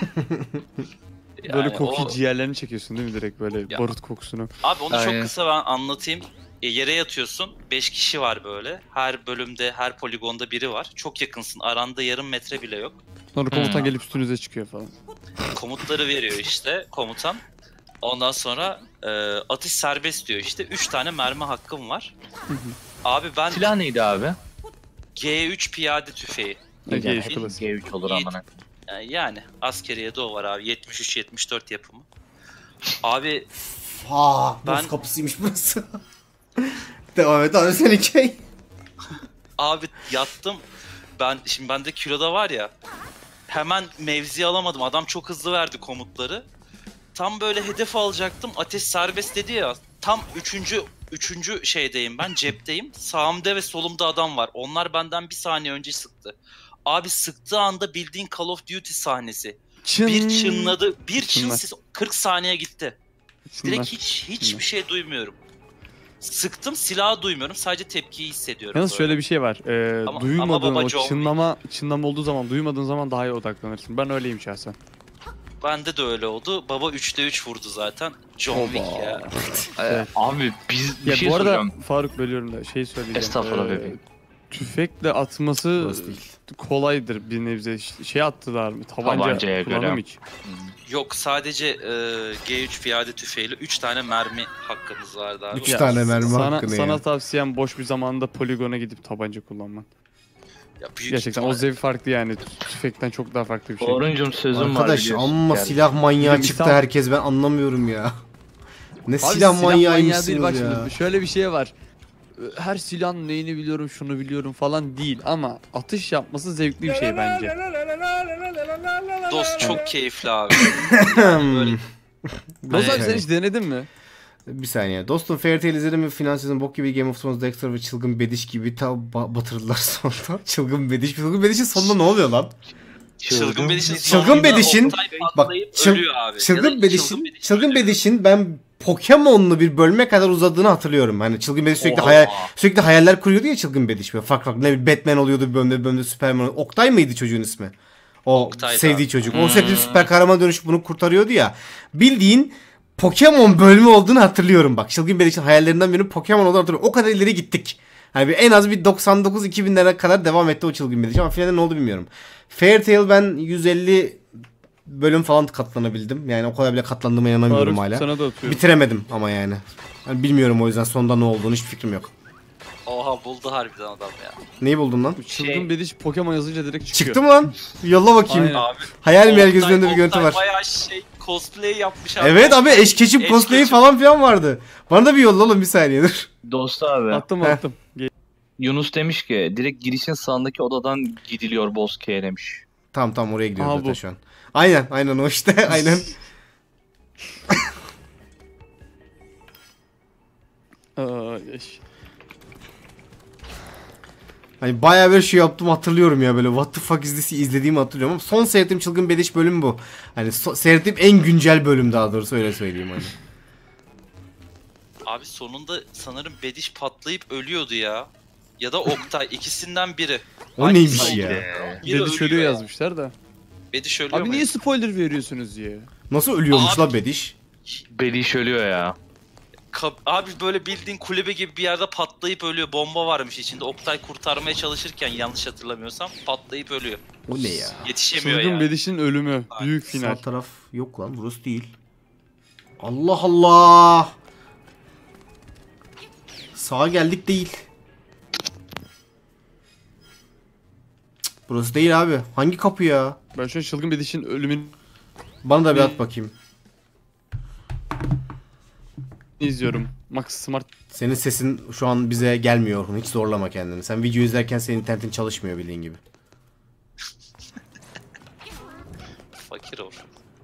Böyle Yani kokuyu o- ciğerlerini çekiyorsun değil mi direkt böyle Ya. barut kokusunu. Abi onu Aynen. çok kısa ben anlatayım. Yere yatıyorsun. 5 kişi var böyle. Her bölümde, her poligonda biri var. Çok yakınsın. Aranda yarım metre bile yok. Sonra komutan gelip üstünüze çıkıyor falan. Komutları veriyor işte komutan. Ondan sonra atış serbest diyor işte. 3 tane mermi hakkım var. Abi ben Silah neydi abi? G3 piyade tüfeği. Ege Yani işte klasik. G3 olur amına. Yani askeriyede o var abi. 73-74 yapımı. Abi Ben... Ben- kapısıymış burası. Devam et abi seninki. Abi yattım. Şimdi bende kiloda var ya. Hemen mevzi alamadım. Adam çok hızlı verdi komutları. Tam böyle hedef alacaktım. Ateş serbest dedi ya. Tam üçüncü şeydeyim ben. Cepteyim. Sağımda ve solumda adam var. Onlar benden bir saniye önce sıktı. Abi sıktığı anda bildiğin Call of Duty sahnesi. Bir çınladı. Bir çın Çınlar. ses 40 saniye gitti. Direkt Çınlar. hiçbir Çınlar. şey duymuyorum. Sıktım silahı duymuyorum. Sadece tepkiyi hissediyorum. Yalnız böyle. şöyle bir şey var. Ama Duymadığın baba o John Wick. çınlama olduğu zaman, duymadığın zaman daha iyi odaklanırsın. Ben öyleyim şahsen. Bende de öyle oldu. Baba 3'te 3 vurdu zaten. John Oba. Wick ya. Evet. Abi biz bir Ya şey bu arada soracağım. Faruk bölüyorum da şey söyleyeceğim. Estağfurullah bebeğim. Tüfekle atması Burası değil. kolaydır bir nebze. Şey attılar mı? Tabancaya göre. kullandım hiç. Yok sadece G3 piyade tüfeğiyle 3 tane mermi hakkımız vardı abi. 3 Ya, tane mermi sana, hakkını sana ya. tavsiyem boş bir zamanda poligona gidip tabanca kullanman. Ya büyük Gerçekten o ihtimal- zevk farklı yani. Tüfekten çok daha farklı bir şey. Oruncum sözüm var. Arkadaş biliyorsun. amma Yani. silah manyağı Bizim çıktı İstanbul- herkes ben anlamıyorum ya. Ne Abi silah manyağıymışsınız değil, bak ya. şimdi şöyle bir şey var. Her silahın neyini biliyorum, şunu biliyorum falan değil ama atış yapması zevkli bir şey bence. Dost çok keyifli abi. Hmm. Böyle Dostum Evet. sen hiç denedin mi? Bir saniye. Dostum Fairy Tail izledim ve final sezon bok gibi Game of Thrones, Dexter ve Çılgın Bediş gibi batırdılar sonunda. Çılgın Bediş'in sonunda ne oluyor lan? Çılgın Bediş'in Çılgın sonunda Bediş'in- Oktay bak, patlayıp ölüyor abi. Ya da Çılgın ölüyor. Bediş'in ben Pokemon'lu bir bölüme kadar uzadığını hatırlıyorum. Hani Çılgın Bediş Oha. sürekli hayaller kuruyordu ya Çılgın Bediş. Böyle farklı ne bileyim Batman oluyordu bir bölümde Superman. Oktay mıydı çocuğun ismi? O Oktay'dı sevdiği abi. çocuk. O sürekli süper kahraman dönüşüp bunu kurtarıyordu ya. Bildiğin Pokemon bölümü olduğunu hatırlıyorum bak. Çılgın Bediş'in hayallerinden birinin Pokemon olduğunu hatırlıyorum. O kadar ileri gittik. Hani en az bir 99-2000'lere kadar devam etti o Çılgın Bediş ama finalde ne oldu bilmiyorum. Fairy Tail ben 150 bölüm falan katlanabildim. Yani o kadar bile katlandığıma inanamıyorum Faruk hala. sana da atıyorum. Bitiremedim ama yani. Yani bilmiyorum o yüzden sonunda ne olduğunu hiçbir fikrim yok. Oha buldu harbiden adam ya. Neyi buldun lan? Çılgın Bediş Pokemon yazınca direkt çıkıyor. Çıktı mı lan? Yolla bakayım. Aynen. Abi. Hayal meyal Oktay- gözünün önünde bir görüntü Oktay var. Bayağı cosplay yapmış abi. Evet abi eşkeçim Eş cosplay'i keçim. falan filan vardı. Bana da bir yolla oğlum bir saniye dur. Dost abi. Attım Heh. attım. Yunus demiş ki direkt girişin sağındaki odadan gidiliyor Bozkır'a demiş. Tamam oraya gidiyoruz Aha, zaten bu. şu an. Aynen o işte aynen. Yaş. Hani bayağı bir şey yaptım hatırlıyorum ya böyle what the fuck is this'i izlediğimi hatırlıyorum ama son seyrettiğim Çılgın Bediş bölüm bu. Hani seyrettiğim en güncel bölüm daha doğrusu öyle söyleyeyim hani. Abi sonunda sanırım Bediş patlayıp ölüyordu ya. Ya da Oktay ikisinden biri. O Hangisi neymiş oldu? ya? Biri Bediş ölüyor ya. yazmışlar da. Bediş ölüyor Abi mu? niye spoiler veriyorsunuz ya? Nasıl ölüyormuş Abi- la Bediş? Bediş ölüyor ya. Abi böyle bildiğin kulübe gibi bir yerde patlayıp ölüyor. Bomba varmış içinde. Oktay kurtarmaya çalışırken yanlış hatırlamıyorsam patlayıp ölüyor. O ne ya? Yetişemiyor Çılgın yani. Bediş'in ölümü. Büyük final. Sağ taraf yok lan burası değil. Allah Allah. Sağa geldik değil. Cık, burası değil abi. Hangi kapı ya? Ben şu an Çılgın Bediş'in ölümünü Bana da bir at bakayım. izliyorum. Max Smart. Senin sesin şu an bize gelmiyor. Hiç zorlama kendini. Sen video izlerken senin internetin çalışmıyor bildiğin gibi. Fakir ol.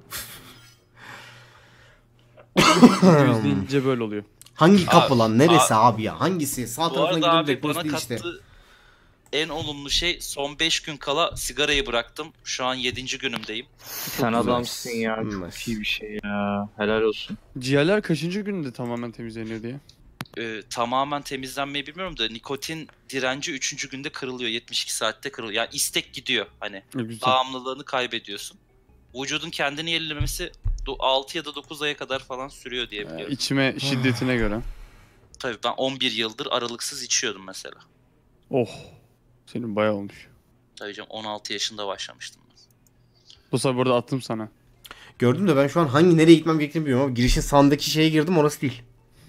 izleyince böyle oluyor. Hangi kapı Abi, lan? Neresi abi ya? Hangisi? Sağ Bu tarafına arada gidelim abi direkt. Burası bana değil kattığı işte. en olumlu şey son 5 gün kala sigarayı bıraktım. Şu an 7. günümdeyim. Sen güzel. adamsın ya. Çok Nice. iyi bir şey ya. Helal olsun. Ciğerler kaçıncı günde tamamen temizleniyor diye. Tamamen temizlenmeyi bilmiyorum da nikotin direnci 3. günde kırılıyor. 72 saatte kırılıyor. Yani istek gidiyor hani. Güzel. Bağımlılığını kaybediyorsun. Vücudun kendini yenilemesi 6 ya da 9 aya kadar falan sürüyor diye biliyorum. İçime şiddetine göre. Tabii ben 11 yıldır aralıksız içiyordum mesela. Oh. Senin bayağı olmuş. Tabii canım 16 yaşında başlamıştım ben. Bu sefer burada attım sana. Gördüm de ben şu an nereye gitmem gerektiğini bilmiyorum ama girişin sağındaki şeye girdim orası değil.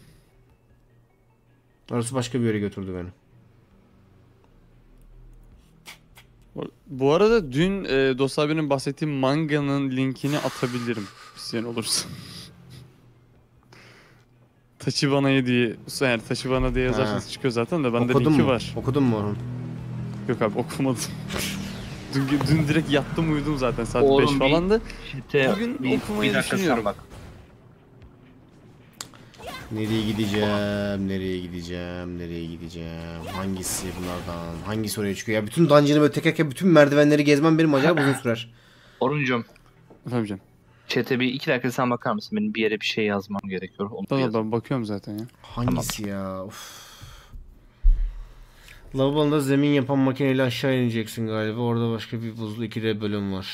Orası başka bir yere götürdü beni. Bu arada dün Dost abinin bahsettiği manganın linkini atabilirim. İsteyen olursa. Tachibana'yı diye, yani Tachibana diye yazarsanız çıkıyor zaten de bende Okudun linki mu? var. Okudun mu onu? Yok abi okumadım. dün direkt yattım uyudum zaten saat Oğlum 5 bir- falandı. Çete, Bugün okumayı düşünüyorum. Nereye gideceğim? Nereye gideceğim? Hangisi bunlardan? Hangisi oraya çıkıyor? Ya bütün dungeon'ı böyle tekerken bütün merdivenleri gezmem benim acayip uzun sürer. Oruncum. Efendim canım. Çete bir 2 dakika sen bakar mısın? Benim bir yere bir şey yazmam gerekiyor. Onu Tamam yazayım. ben bakıyorum zaten ya. Hangisi ya? Of. Lavabonda zemin yapan makineyle aşağı ineceksin galiba. Orada başka bir buzlu 2D bölüm var.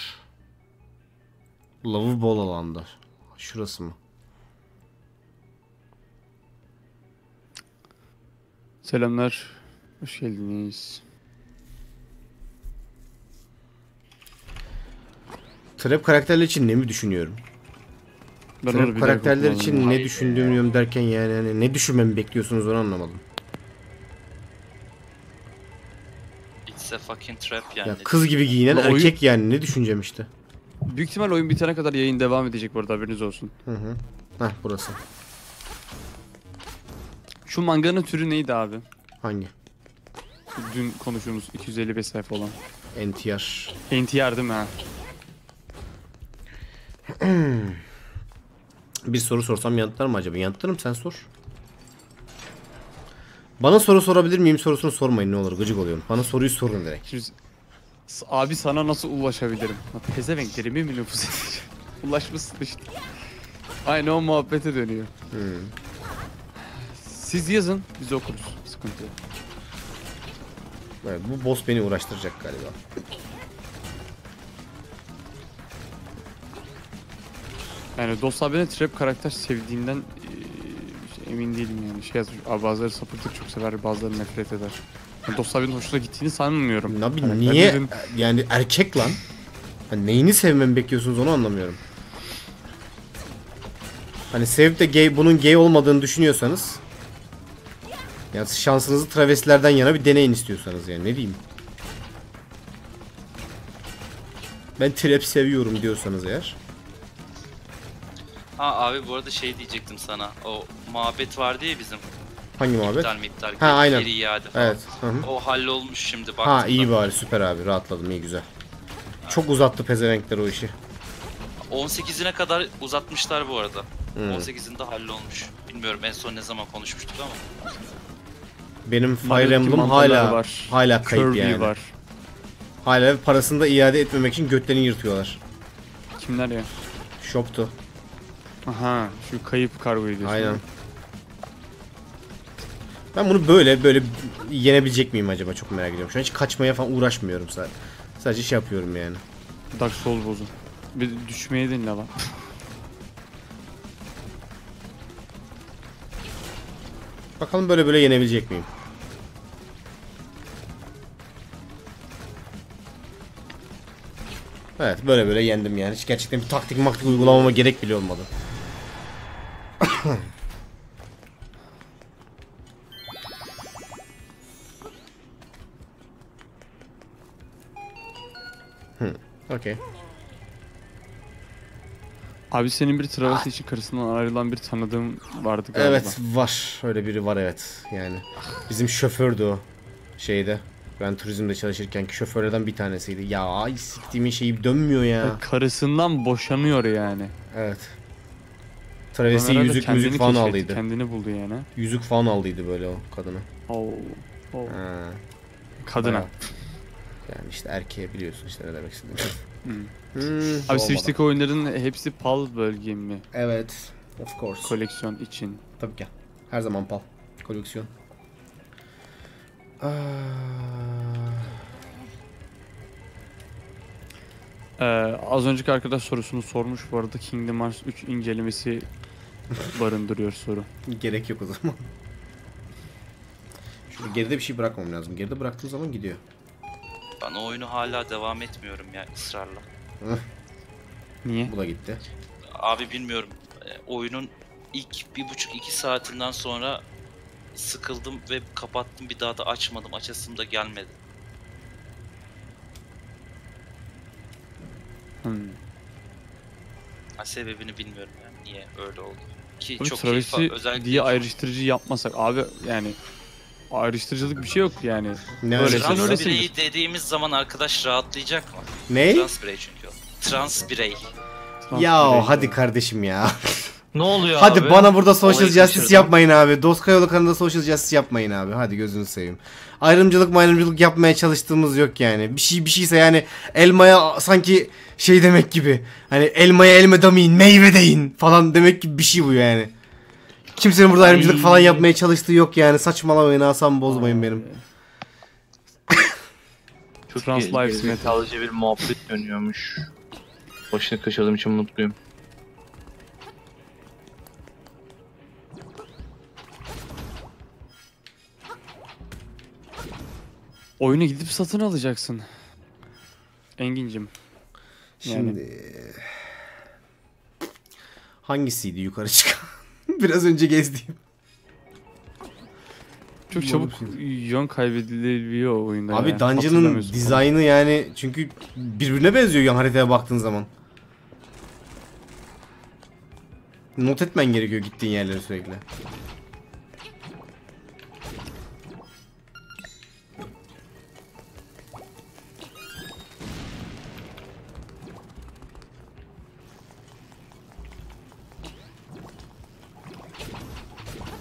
Lavabo alanda. Şurası mı? Selamlar. Hoş geldiniz. Trap karakterler için ne mi düşünüyorum? Ben onu Trap bilerek karakterler okumadım için ya. ne düşündüğümü derken yani hani ne düşünmemi bekliyorsunuz onu anlamadım. It's a fucking trap yani. Ya kız gibi giyinen Oyun- erkek yani ne düşüneceğim işte. Büyük ihtimal oyun bitene kadar yayın devam edecek bu arada haberiniz olsun. Hı hı. Heh burası. Şu manganın türü neydi abi? Hangi? Dün konuştuğumuz 255 sayfa olan. NTR. NTR değil mi ha? Bir soru sorsam yanıtlar mı acaba? Yanıtlarım sen sor. Bana soru sorabilir miyim sorusunu sormayın ne olur gıcık oluyorum. Bana soruyu sorun direkt. Şimdi Abi sana nasıl ulaşabilirim? Pezevenklerimi mi nüfus edeceğim? Ulaşmışsın işte. Aynı o muhabbete dönüyor. Siz yazın, biz okuruz. Sıkıntı yok. Evet, bu boss beni uğraştıracak galiba. Yani Dost abine trap karakter sevdiğinden emin değilim yani. Şey yazmış, abi bazıları sapıklık çok sever, bazıları nefret eder. Yani Dost abinin hoşuna gittiğini sanmıyorum. Nabi niye yani erkek lan? Hani neyini sevmemi bekliyorsunuz onu anlamıyorum. Hani sevip de bunun gay olmadığını düşünüyorsanız, yani şansınızı travestilerden yana bir deneyin istiyorsanız, yani ne diyeyim. Ben trap seviyorum diyorsanız eğer. Ha abi bu arada şey diyecektim sana. O muhabbet vardı ya bizim. Hangi muhabbet? İptal Ha, aynen. geri iade falan. Evet. Hı hı. O hallolmuş şimdi baktım. Ha iyi bari, süper abi, rahatladım, iyi güzel. Çok uzattı pezevenkler o işi. 18'ine kadar uzatmışlar bu arada. Hmm. 18'inde hallolmuş. Bilmiyorum en son ne zaman konuşmuştuk ama. Benim Fire Maradaki Emblem mantarlar var. hala kayıp Kirby yani. var. Hala parasını da iade etmemek için götlerini yırtıyorlar. Kimler ya? Shop'tu. Aha, şu kayıp kargoyu diyorsun. Aynen. Ben bunu böyle yenebilecek miyim acaba, çok merak ediyorum. Şu an hiç kaçmaya falan uğraşmıyorum sadece. Sadece şey yapıyorum yani. Dark Soul bozun. Bir düşmeye dinle lan. Bakalım böyle yenebilecek miyim? Evet, böyle yendim yani. Hiç gerçekten bir taktik uygulamama gerek bile olmadı. Okey. Abi senin bir travesti için karısından ayrılan bir tanıdığım vardı galiba. Evet var. Öyle biri var, evet. Yani bizim şofördü o. Şeyde. Ben turizmde çalışırkenki şoförlerden bir tanesiydi. Ya ay siktiğimin şeyi dönmüyor ya. Karısından boşanıyor yani. Evet. Travesti Herhalde yüzük kendini müzik falan keşfetti, aldıydı. Kendini buldu yani. Yüzük falan aldıydı böyle o kadına. Oo. Oo. Ha. Kadına. Bayağı. Yani işte erkeğe biliyorsun işte ne demek istediğimi. Hmm. Abi olmadan. Switch'teki oyunların hepsi PAL bölge mi? Evet. Of course. Koleksiyon için. Tabii ki. Her zaman pal. Koleksiyon. Az önceki arkadaş sorusunu sormuş bu arada. Kingdom Hearts 3 incelemesi barındırıyor soru. Gerek yok o zaman. Şurada geride bir şey bırakmam lazım. Geride bıraktığım zaman gidiyor. Ben o oyunu hala devam etmiyorum ya ısrarla. Niye? Bu da gitti. Abi bilmiyorum. Oyunun ilk 1,5-2 saatinden sonra sıkıldım ve kapattım, bir daha da açmadım. Açasım da gelmedi. Ha, sebebini bilmiyorum yani niye öyle oldu. Ki Bunu çok travesti keyif özellikle diye ayrıştırıcı yapmasak abi yani ayrıştırıcılık bir şey yok yani. Ne Öyle öyleyse sen trans öylesin. birey dediğimiz zaman arkadaş rahatlayacak mı? Ne? Trans birey çünkü o. Trans birey. Ya hadi kardeşim ya. Ne oluyor Hadi abi? bana burada social Olayı justice kaçırdım. yapmayın abi. Doskayolu kanalında social justice yapmayın abi. Hadi gözünü seveyim. Ayrımcılık yapmaya çalıştığımız yok yani. Bir şeyse yani elmaya sanki şey demek gibi. Hani elmaya elma demeyin, meyve deyin falan demek gibi bir şey bu yani. Kimsenin burada ayrımcılık falan yapmaya çalıştığı yok yani. Saçmalamayın, asam bozmayın benim. Çok Trans Lives Matter. Metalci bir muhabbet dönüyormuş. Başını kaçırdığım için mutluyum. Oyunu gidip satın alacaksın. Engin'cim. Şimdi hangisiydi yukarı çıkan? Biraz önce gezdiğim. Çok çabuk yön kaybediliyor o oyunda. Abi ya. dungeon'ın Hatırlamıyorsun falan. dizaynı yani çünkü birbirine benziyor yan haritaya baktığın zaman. Not etmen gerekiyor gittiğin yerleri sürekli.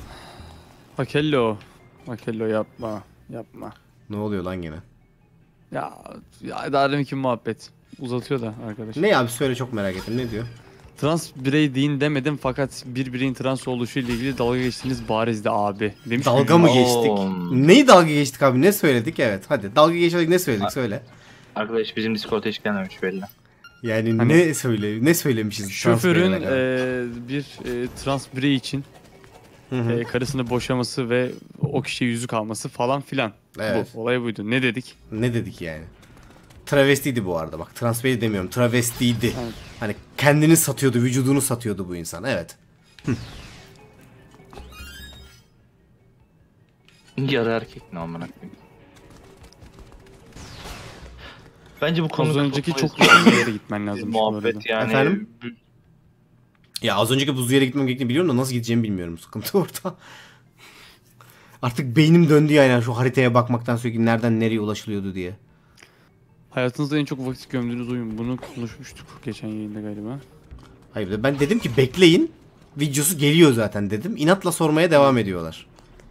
Makello. Makello yapma. Yapma. Ne oluyor lan gene? Ya daha deminki muhabbet. Uzatıyor da arkadaş. Ne abi söyle, çok merak ettim. Ne diyor? Trans birey deyin demedim fakat bir bireyin trans oluşu ile ilgili dalga geçtiğiniz barizdi abi. Demiş Dalga mı Gülüm. geçtik? Neyi dalga geçtik abi? Ne söyledik? Evet hadi. Dalga geçtik, ne söyledik söyle. Arkadaş bizim Discord'a hiç gelmemiş belli. Yani Hani- ne söylemişiz? Şoförün trans bireyine kadar? bir trans birey için Hı hı. karısını boşaması ve o kişiye yüzük alması falan filan. Evet. Bu olay buydu. Ne dedik? Ne dedik yani? Travestiydi bu arada, bak trans birey demiyorum, travestiydi. Evet. Hani kendini satıyordu, vücudunu satıyordu bu insan, evet. Yarı erkek ne amına koyayım. Bence bu Az konuda önceki çok kapatmayız. güzel bir yere gitmen lazım. Muhabbet yani. Efendim? Ya az önceki buzlu yere gitmem gerektiğini biliyorum da nasıl gideceğimi bilmiyorum, sıkıntı orada. Artık beynim döndü yani şu haritaya bakmaktan, sürekli nereden nereye ulaşılıyordu diye. Hayatınızda en çok vakit gömdüğünüz oyun. Bunu konuşmuştuk geçen yayında galiba. Hayır, ben dedim ki bekleyin, videosu geliyor zaten dedim. İnatla sormaya devam ediyorlar.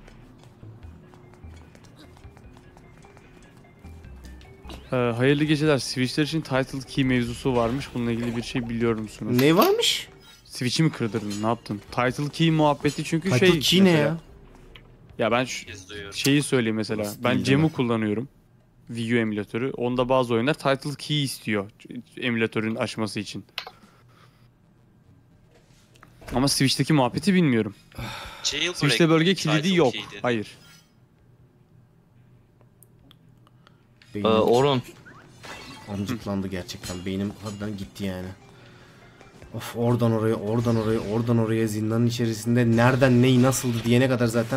Hayırlı geceler. Switch'ler için Title Key mevzusu varmış. Bununla ilgili bir şey biliyor musunuz? Ne varmış? Switch'i mi kırdırdın? Ne yaptın? Title Key muhabbeti çünkü Title şey key ne mesela- ya? Ya ben Kez duyuyorum. şeyi söyleyeyim mesela. Nasıl Ben değil Cem'i ama? kullanıyorum. Wii U emülatörü. Onda bazı oyunlar Title Key istiyor emülatörün açması için. Ama Switch'teki muhabbeti bilmiyorum. Jailbreak Switch'te bölge kilidi title yok. key'di. Hayır. Beynim Orun. amcıklandı gerçekten. Beynim harbiden gitti yani. Of, oradan oraya, oradan oraya, oradan oraya, zindanın içerisinde nereden neyi nasıldı diyene kadar zaten.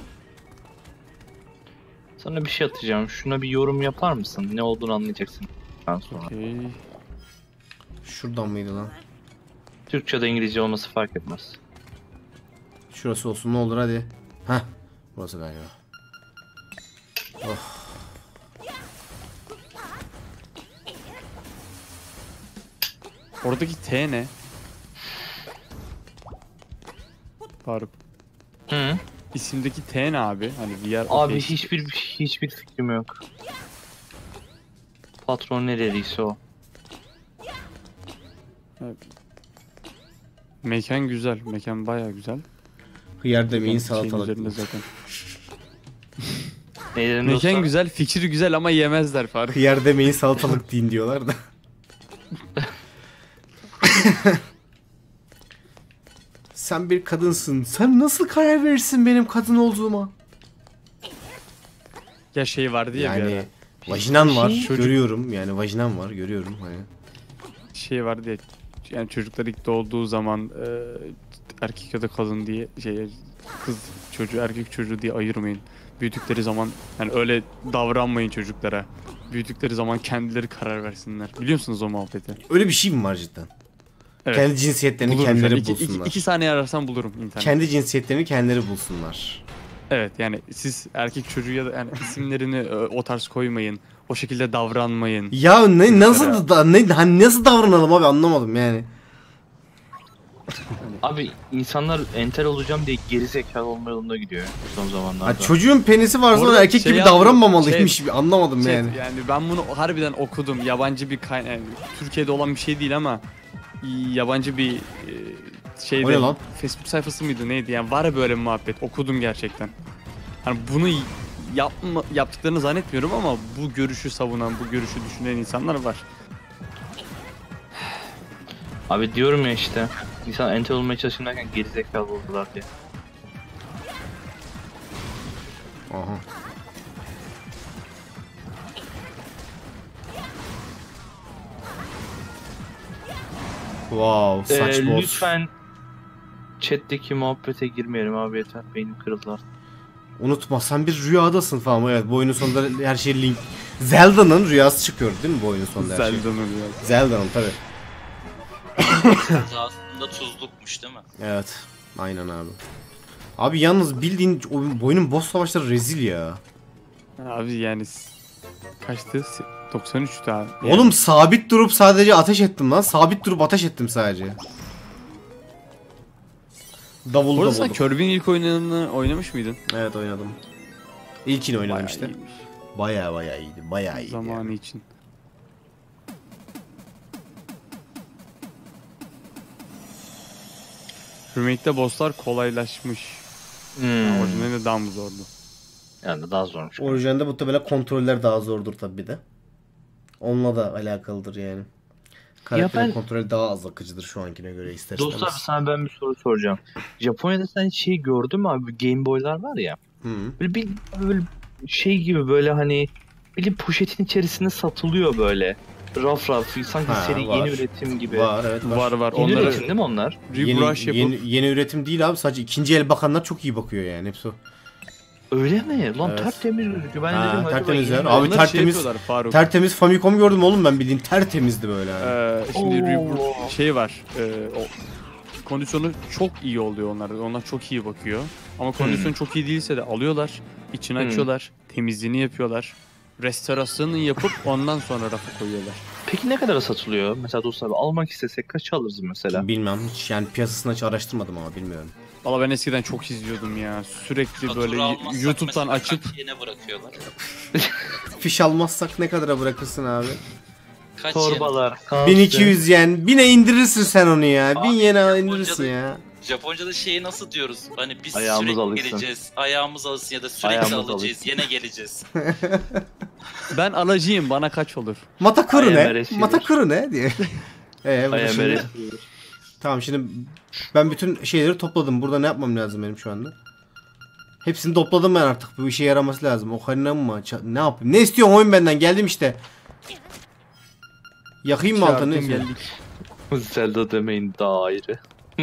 Sana bir şey atacağım. Şuna bir yorum yapar mısın? Ne olduğunu anlayacaksın. Ben sonra. Okey. Şuradan mıydı lan? Türkçe'de İngilizce olması fark etmez. Şurası olsun ne olur hadi. Heh. Burası galiba. Oradaki T ne? Faruk. Hı. İsimdeki T ne abi? Hani VR Abi okey. hiçbir fikrim yok. Patron nereliyse o. Mekan güzel. Mekan bayağı güzel. Hıyar demeyin, Şeyin salatalık. üzerinde zaten. Neylerin Mekan dostlar? güzel, fikir güzel ama yemezler Faruk. Hıyar demeyin, salatalık deyin diyorlar da. Sen bir kadınsın. Sen nasıl karar verirsin benim kadın olduğuma? Ya şey vardı ya bir Yani ara. vajinan var, Çocuk- görüyorum. Yani vajinan var, görüyorum. Hani. Şey vardı ya. Yani çocuklar ilk doğduğu zaman erkek ya da kadın diye kız çocuğu erkek çocuğu diye ayırmayın. Büyüdükleri zaman yani öyle davranmayın çocuklara. Büyüdükleri zaman kendileri karar versinler. Biliyor musunuz o muhabbeti? Öyle bir şey mi var cidden? Evet. Kendi cinsiyetlerini Bulurum şu an. kendileri İki bulsunlar. saniye ararsam bulurum internet. Kendi cinsiyetlerini kendileri bulsunlar. Evet yani siz erkek çocuğu ya da yani isimlerini o tarz koymayın. O şekilde davranmayın. Ya ne nasıl Mesela. hani nasıl davranalım abi, anlamadım yani. Abi insanlar entel olacağım diye geri zekalı olma yolunda gidiyor son zamanlarda. Ha, çocuğun penisi varsa Orada ona erkek şey gibi yapıyor, davranmamalıymış gibi, anlamadım Şey, yani. yani ben bunu harbiden okudum. Yabancı bir yani Türkiye'de olan bir şey değil ama yabancı bir O şeyde ne lan? Facebook sayfası mıydı neydi yani var ya böyle bir muhabbet okudum gerçekten. Hani bunu yaptıklarını zannetmiyorum ama bu görüşü savunan, bu görüşü düşünen insanlar var. Abi diyorum ya işte. İnsan entel olmaya çalışırken geri zekalı oldular diye. Aha. Wow, saç boz. Lütfen chat'teki muhabbete girmeyelim abi, yeter. Beynim kırıldı artık. Unutma sen bir rüyadasın falan. Evet, bu oyunun sonunda her şey Link. Zelda'nın rüyası çıkıyor değil mi bu oyunun sonunda her şey? Zelda'nın ya. Zelda'nın tabi. Aslında tuzlukmuş değil mi? Evet. Aynen abi. Abi yalnız bildiğin bu oyunun boss savaşları rezil ya. Abi yani kaçtı? 93 daha. Yani. Oğlum sabit durup sadece ateş ettim lan. Sabit durup ateş ettim sadece. Davul Orada sen davul. Kirby'nin ilk oyununu oynamış mıydın? Evet oynadım. İlkini oynadım Bayağı işte. iyiymiş. Baya iyiydi. Baya iyiydi. Zamanı Yani. için. Remake'de bosslar kolaylaşmış. Orijinalde daha mı zordu? Yani daha zormuş. Orijinalde muhtemelen kontroller daha zordur tabi bir de. Onunla da alakalıdır yani. Karakterin kontrolü daha az akıcıdır şu ankine göre ister istemez. Dostlar sana ben bir soru soracağım. Japonya'da sen şey gördün mü abi? Game Boy'lar var ya. Hı. Böyle şey gibi böyle hani bir poşetin içerisinde satılıyor böyle. Raf sanki seri var. yeni üretim gibi. Var evet var. Var. Yeni Onları üretim değil mi onlar? rebrush yapıp Yeni üretim değil abi, sadece ikinci el bakanlar çok iyi bakıyor yani, hepsi o. Öyle mi? Lan Evet. tertemiz gözüküyor. Ben Ha, dedim acaba tertemiz yeni ya. mi? Abi onları tertemiz- yapıyorlar Faruk. Tertemiz Famicom gördüm oğlum ben, bildiğin tertemizdi böyle yani. Şimdi Oo. şey var. O kondisyonu çok iyi oluyor onlarda. Onlar çok iyi bakıyor. Ama kondisyon çok iyi değilse de alıyorlar, içini açıyorlar, temizliğini yapıyorlar. Restorasyonunu yapıp ondan sonra rafa koyuyorlar. Peki ne kadara satılıyor? Mesela dostlar almak istesek kaç alırız mesela? Bilmem hiç yani, piyasasını hiç araştırmadım ama bilmiyorum. Valla ben eskiden çok izliyordum ya. Sürekli Fatura böyle almazsak YouTube'dan mesela açıp kaç yene bırakıyorlar? Fiş almazsak ne kadara bırakırsın abi? Kaç Torbalar, 1200 yen. 1000'e indirirsin sen onu ya. 1000 Abi, yene Japonca'da- indirirsin ya. Japonca'da şeyi nasıl diyoruz? Hani biz Ayağımız sürekli alışsın. geleceğiz. Ayağımız alışsın ya da sürekli Ayağımız alacağız. alışsın. Yine geleceğiz. ben alacağım, bana kaç olur? Matakuru ne? IMRS Matakuru ne diye. Bu da şimdi- Tamam şimdi ben bütün şeyleri topladım. Burada ne yapmam lazım benim şu anda? Hepsini topladım ben artık. Bu işe yaraması lazım. Ocarina mı? Ne yapayım? Ne istiyorsun oyun benden? Geldim işte. Yakayım mı altını? Ne Çarptın istiyorsun? geldik. Zelda demeyin daha ayrı.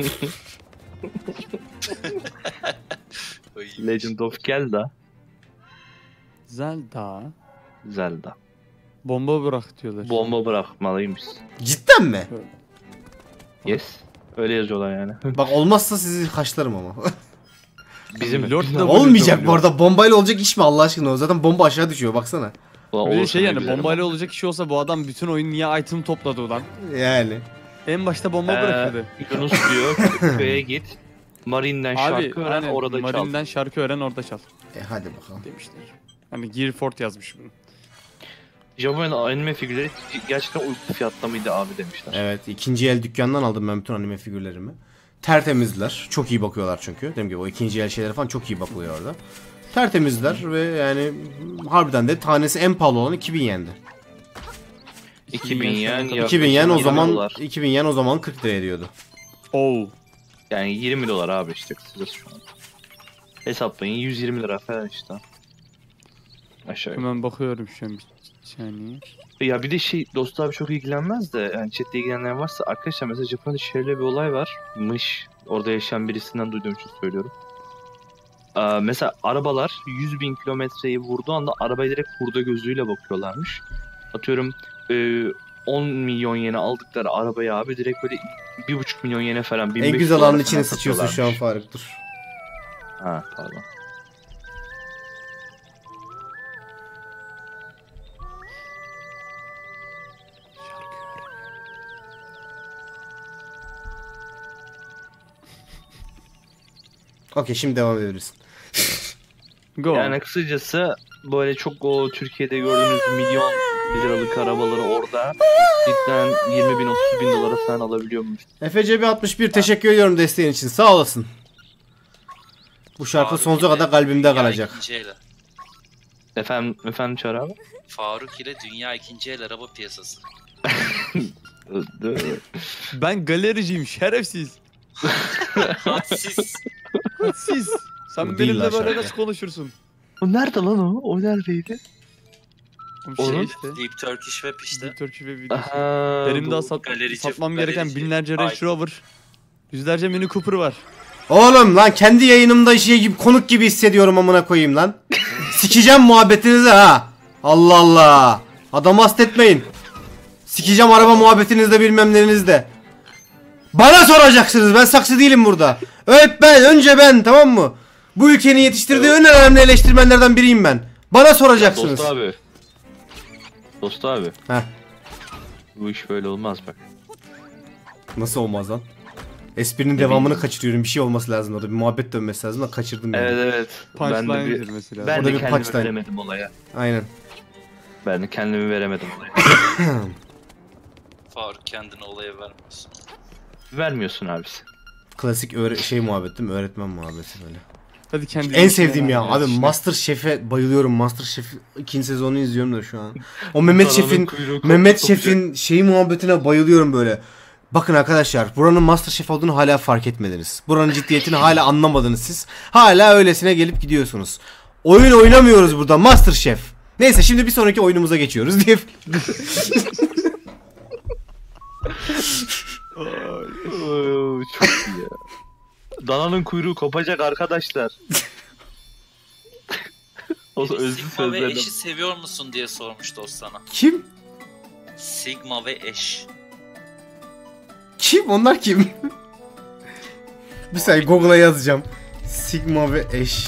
Legend of Zelda. Zelda. Zelda. Bomba bırak diyorlar. Bomba bırakmalıymış. Cidden mi? Yes. Öyle yazıyorlar yani. Bak olmazsa sizi haşlarım ama. Bizim Lord da Olmayacak bu arada. Bombayla olacak iş mi Allah aşkına? O zaten bomba aşağı düşüyor baksana. Bir de şey yani bombayla olacak iş olsa bu adam bütün oyun niye item topladı ulan? Yani. En başta bomba bırakırdı. Yunus diyor köye git. Marine'den Abi şarkı öğren aynen, orada çal. Marine'den şarkı öğren orada çal Hadi bakalım. demişler. Hani Gearfort yazmış bunu. Japonya'da anime figürleri gerçekten uygun fiyatta mıydı abi demişler. Evet, ikinci el dükkandan aldım ben bütün anime figürlerimi. Tertemizler. Çok iyi bakıyorlar çünkü. Dediğim gibi o ikinci el şeylere falan çok iyi bakılıyor orada. Tertemizler ve yani harbiden de tanesi en pahalı olan 2000 yendi. 2000 yen. 2000 yen o 20 zaman dolar. 2000 yen o zaman 40 lira ediyordu. Oo. Yani 20 dolar abi işte kısacası şu an. Hesaplayın 120 lira falan işte. Aşağı yukarı. Hemen bakıyorum şu an bir saniye. Ya bir de şey dostu abi çok ilgilenmez de yani chatte ilgilenenler varsa arkadaşlar mesela Japonya'da şöyle bir olay varmış. Orada yaşayan birisinden duyduğum için söylüyorum. Mesela arabalar 100.000 kilometreyi vurduğu anda arabaya direkt hurda gözüyle bakıyorlarmış. Atıyorum 10 milyon yene aldıkları arabaya abi direkt böyle 1,5 milyon yene falan. En 1500 güzel dolara alanın falan içine sıçıyorsun şu an satıyorlarmış. Faruk, dur. Ha pardon. Okey, şimdi devam edebilirsin. Go. Yani kısacası böyle çok o Türkiye'de gördüğünüz milyon liralık arabaları orada cidden 20 bin 30 bin dolara falan alabiliyormuş. FCB 61 teşekkür ediyorum desteğin için, sağ olasın. Bu şarkı Faruk sonsuza ile kadar kalbimde dünya kalacak. ikinci el. Efendim Çağrı abi? Faruk ile dünya ikinci el araba piyasası. Ben galericiyim şerefsiz. Hadsiz. Siz. Sen Bu değil benimle lan böyle şarkı. nasıl konuşursun? O nerede lan o? O neredeydi? Şey Onun- işte. Deep Turkish Web işte. Bir Turkey ve videosu. Aha, Benim daha galerici- satmam gereken galerici. binlerce Range Aynen. Rover. Yüzlerce Mini Cooper var. Oğlum lan kendi yayınımda şey gibi, konuk gibi hissediyorum amına koyayım lan. Sikeceğim muhabbetinizi ha. Allah Allah. Adamı hastetmeyin. Sikeceğim araba muhabbetinizde bilmem nelerinizde. Bana soracaksınız, ben saksı değilim burada. Önce ben, tamam mı? Bu ülkenin yetiştirdiği en önemli eleştirmenlerden biriyim ben. Bana soracaksınız. Dost abi. Dost abi. Heh. Bu iş böyle olmaz bak. Nasıl olmaz lan? Esprinin devamını kaçırıyorum. Bir şey olması lazım orada. Bir muhabbet dönmesi lazım da kaçırdım yani. Evet evet. Ben de, Punchline'dir mesela. ben O da de bir kendimi punchline. veremedim olaya. Aynen. Ben de kendimi veremedim olaya. Faruk kendini olaya vermiyorsun. Vermiyorsun abisi. Klasik muhabbet değil mi? Öğretmen muhabbeti böyle. Hadi kendi En sevdiğim ya işine abi bak ya. Master Chef'e bayılıyorum. Master Chef 2. sezonunu izliyorum da şu an. O Mehmet Dananın Şef'in kuyruğu Mehmet kopacak. Şef'in şeyi muhabbetine bayılıyorum böyle. Bakın arkadaşlar, buranın Master Chef olduğunu hala fark etmediniz. Buranın ciddiyetini hala anlamadınız siz. Hala öylesine gelip gidiyorsunuz. Oyun oynamıyoruz burada, Master Chef. Neyse, şimdi bir sonraki oyunumuza geçiyoruz diye. Oo, çok iyi ya. Dananın kuyruğu kopacak arkadaşlar. O Biri özlü Sigma ve sözlerden. eşi seviyor musun diye sormuştu o sana. Kim? Sigma ve eş. Kim? Onlar kim? Bir saniye Google'a yazacağım. Sigma ve eş.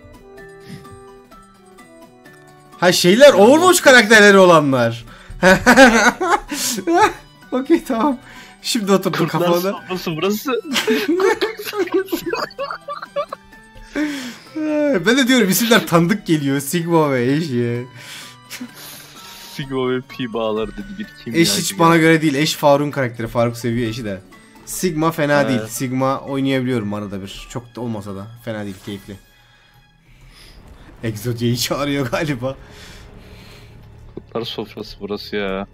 Ha şeyler, Overwatch karakterleri olanlar. Okey, tamam. Şimdi oturdu Kurtlar kafada. sofrası burası. Ben de diyorum, isimler tanıdık geliyor. Sigma ve eş ya. Sigma ve Pi bağları dedi bir kim Eş hiç bana göre değil. Eş Faruk'un karakteri. Faruk seviyor eşi de. Sigma fena Evet. değil. Sigma oynayabiliyorum arada bir. Çok da olmasa da. Fena değil, keyifli. Exodia'yı çağırıyor galiba. Kurtlar sofrası burası ya.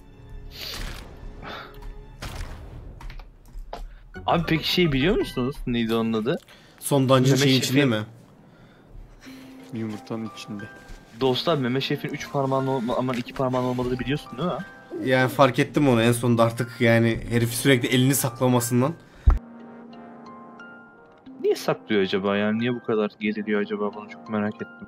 Abi peki şey biliyor musunuz? Neydi onun adı? Son dungeon Mehmet şeyin içinde Şef'in- mi? Yumurtanın içinde. Dostlar Mehmet Şef'in 3 parmağın aman 2 parmağın olmadığını biliyorsun değil mi? Yani fark ettim onu en sonunda artık, yani herif sürekli elini saklamasından. Niye saklıyor acaba yani? Niye bu kadar geriliyor acaba? Bunu çok merak ettim.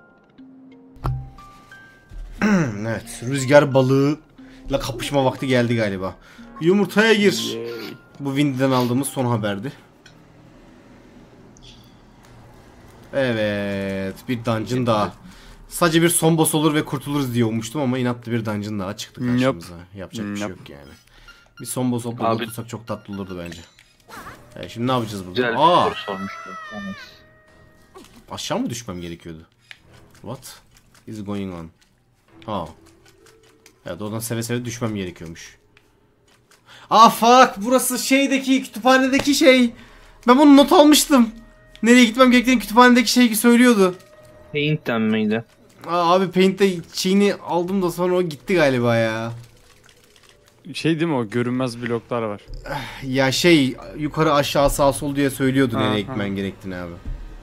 Evet, rüzgar balığıyla kapışma vakti geldi galiba. Yumurtaya gir. Yay. Bu Windy'den aldığımız son haberdi. Evet, bir dungeon daha. Sadece bir son boss olur ve kurtuluruz diye ummuştum ama inatlı bir dungeon daha çıktı karşımıza. Yapacak bir şey Yap. yok yani. Bir son boss olup Abi- kurtulsak çok tatlı olurdu bence. Şimdi ne yapacağız burada? Güzel bir Aa, soru sormuştu. Evet. aşağı mı düşmem gerekiyordu? What is going on? Ha. Evet, oradan seve seve düşmem gerekiyormuş. Aa fuck, burası şeydeki, kütüphanedeki şey. Ben bunu not almıştım. Nereye gitmem gerektiğini kütüphanedeki şey söylüyordu. Paint'ten miydi? Aa, abi Paint'te şeyini aldım da sonra o gitti galiba ya. Şey değil mi o? Görünmez bloklar var. Ya şey, yukarı aşağı sağ sol diye söylüyordu Aha. nereye gitmen gerektiğini abi.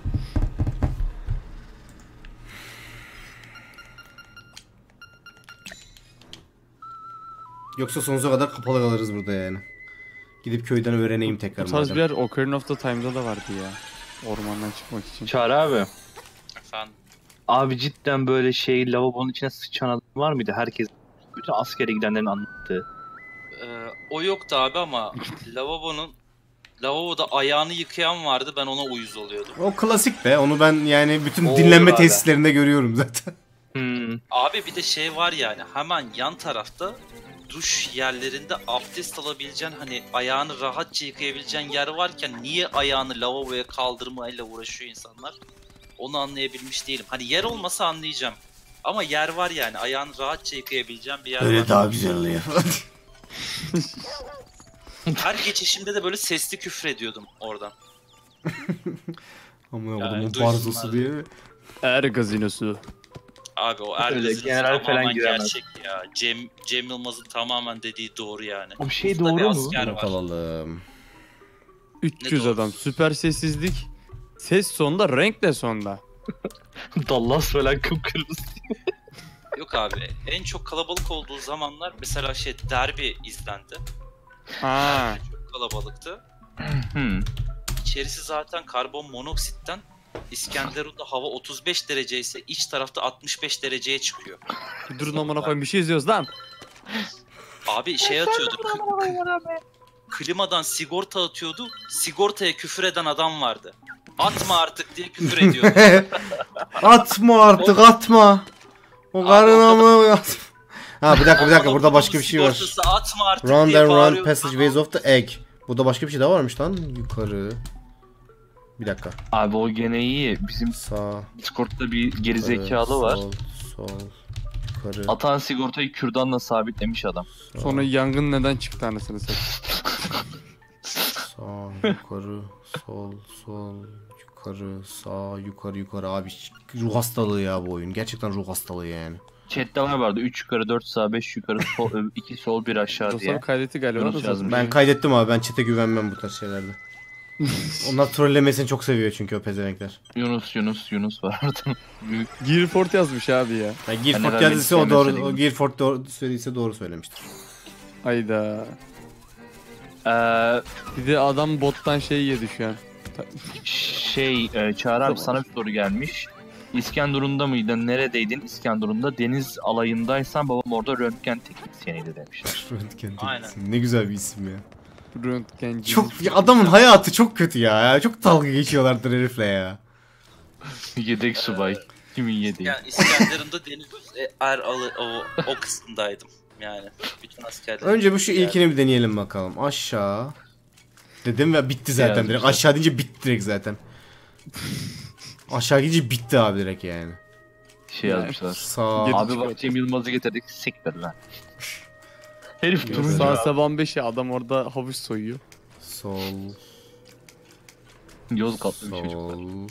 Yoksa sonsuza kadar kapalı kalırız burada yani. Gidip köyden öğreneyim tekrar Bu tarz madem. bir yer Ocarina of the Time'da da vardı ya. Ormandan çıkmak için. Çağrı abi. Efendim. Abi cidden böyle şey lavabonun içine sıçan adam var mıydı? Herkes bütün askere gidenlerin anlattığı. O yoktu abi ama lavaboda ayağını yıkayan vardı, ben ona uyuz oluyordum. O klasik be. Onu ben yani bütün Olur dinlenme abi. tesislerinde görüyorum zaten. Abi bir de şey var yani, hemen yan tarafta duş yerlerinde abdest alabileceğin, hani ayağını rahatça yıkayabileceğin yer varken niye ayağını lavaboya kaldırmayla uğraşıyor insanlar? Onu anlayabilmiş değilim. Hani yer olmasa anlayacağım. Ama yer var yani, ayağını rahatça yıkayabileceğin bir yer Öyle var. daha güzel oluyor. Her geçişimde de böyle sesli küfür ediyordum oradan. Amına Yani kodumun duysunlar. barzosu diye. Er gazinosu. Abi o Öyle Ergaz'ın general falan tamamen giremez. gerçek ya. Cem Yılmaz'ın tamamen dediği doğru yani. O şey Usta doğru bir mu? asker Not var. alalım. 300 Ne adam. doğrusu? Süper sessizlik. Ses sonda, renk de sonda. Dallas falan kıpkırmızı. Yok abi, en çok kalabalık olduğu zamanlar mesela Derby izlendi. Ha. Çok kalabalıktı. Hmm. İçerisi zaten karbon monoksitten, İskenderun'da hava 35 derece ise iç tarafta 65 dereceye çıkıyor. Durun amına koyayım, bir şey izliyoruz lan. Abi şey atıyordu. Klimadan sigorta atıyordu. Sigortaya küfür eden adam vardı. Atma artık diye küfür ediyordu. Atma artık, atma. O karına mı atma. Ha, bir dakika burada başka bir şey var. Sigortası atma artık Run diye and run bağırıyordu. passageways of the egg. Burada başka bir şey daha varmış lan. Yukarı. Bir dakika. Abi o gene iyi. Bizim Sağ. Discord'da bir gerizekalı var. Sol. yukarı, Atan sigortayı kürdanla sabitlemiş adam. Sonra yangın neden çıktı anasını satayım. sağ, yukarı, sol, sol, yukarı, sağ, yukarı, yukarı. Abi ruh hastalığı ya bu oyun. Gerçekten ruh hastalığı yani. Chat'te vardı 3 yukarı 4 sağ 5 yukarı sol 2 sol 1 aşağı Dostlar diye. kaydetti galiba. Yunus Nasıl yazmış. Ben kaydettim abi. Ben chat'e güvenmem bu tarz şeylerde. Onlar trollemesini çok seviyor çünkü o pezevenkler. Yunus var orada. Büyük. Gear Fort yazmış abi ya. Yani Gear Ben Fort neden yazdıysa o beni doğru, sevmezsen o Gear Fort doğru söylediyse doğru söylemiştir. Hayda. Ee, Bir de adam bottan şey yedi şu an. Çağrı abi Tamam. sana bir soru gelmiş. İskenderun'da mıydın? Neredeydin? İskenderun'da deniz alayındaysan babam orada röntgen teknisyeniydi demişler. Röntgen Aynen. teknisyeni. Ne güzel bir isim ya. Röntgenci. Çok ya adamın hayatı çok kötü ya. Çok dalga geçiyorlardır herifle ya. Yedek subay. Kimin yedeği? Yani İskenderun'da deniz o kısımdaydım. Yani bütün askerler. Önce bu şu ilkini bir deneyelim bakalım. Aşağı. Dedim ve bitti zaten Yazmışlar. direkt. Aşağı deyince bitti direkt zaten. Aşağı gidince bitti abi direkt yani. Şey yazmışlar. Sağ. Geri- Abi bak Cem Yılmaz'ı getirdik. Siktir lan. Herif turuncu. Sağ abi. saban 5'e adam orada havuç soyuyor. Sol. Yozgatlı bir çocuk var. Sol.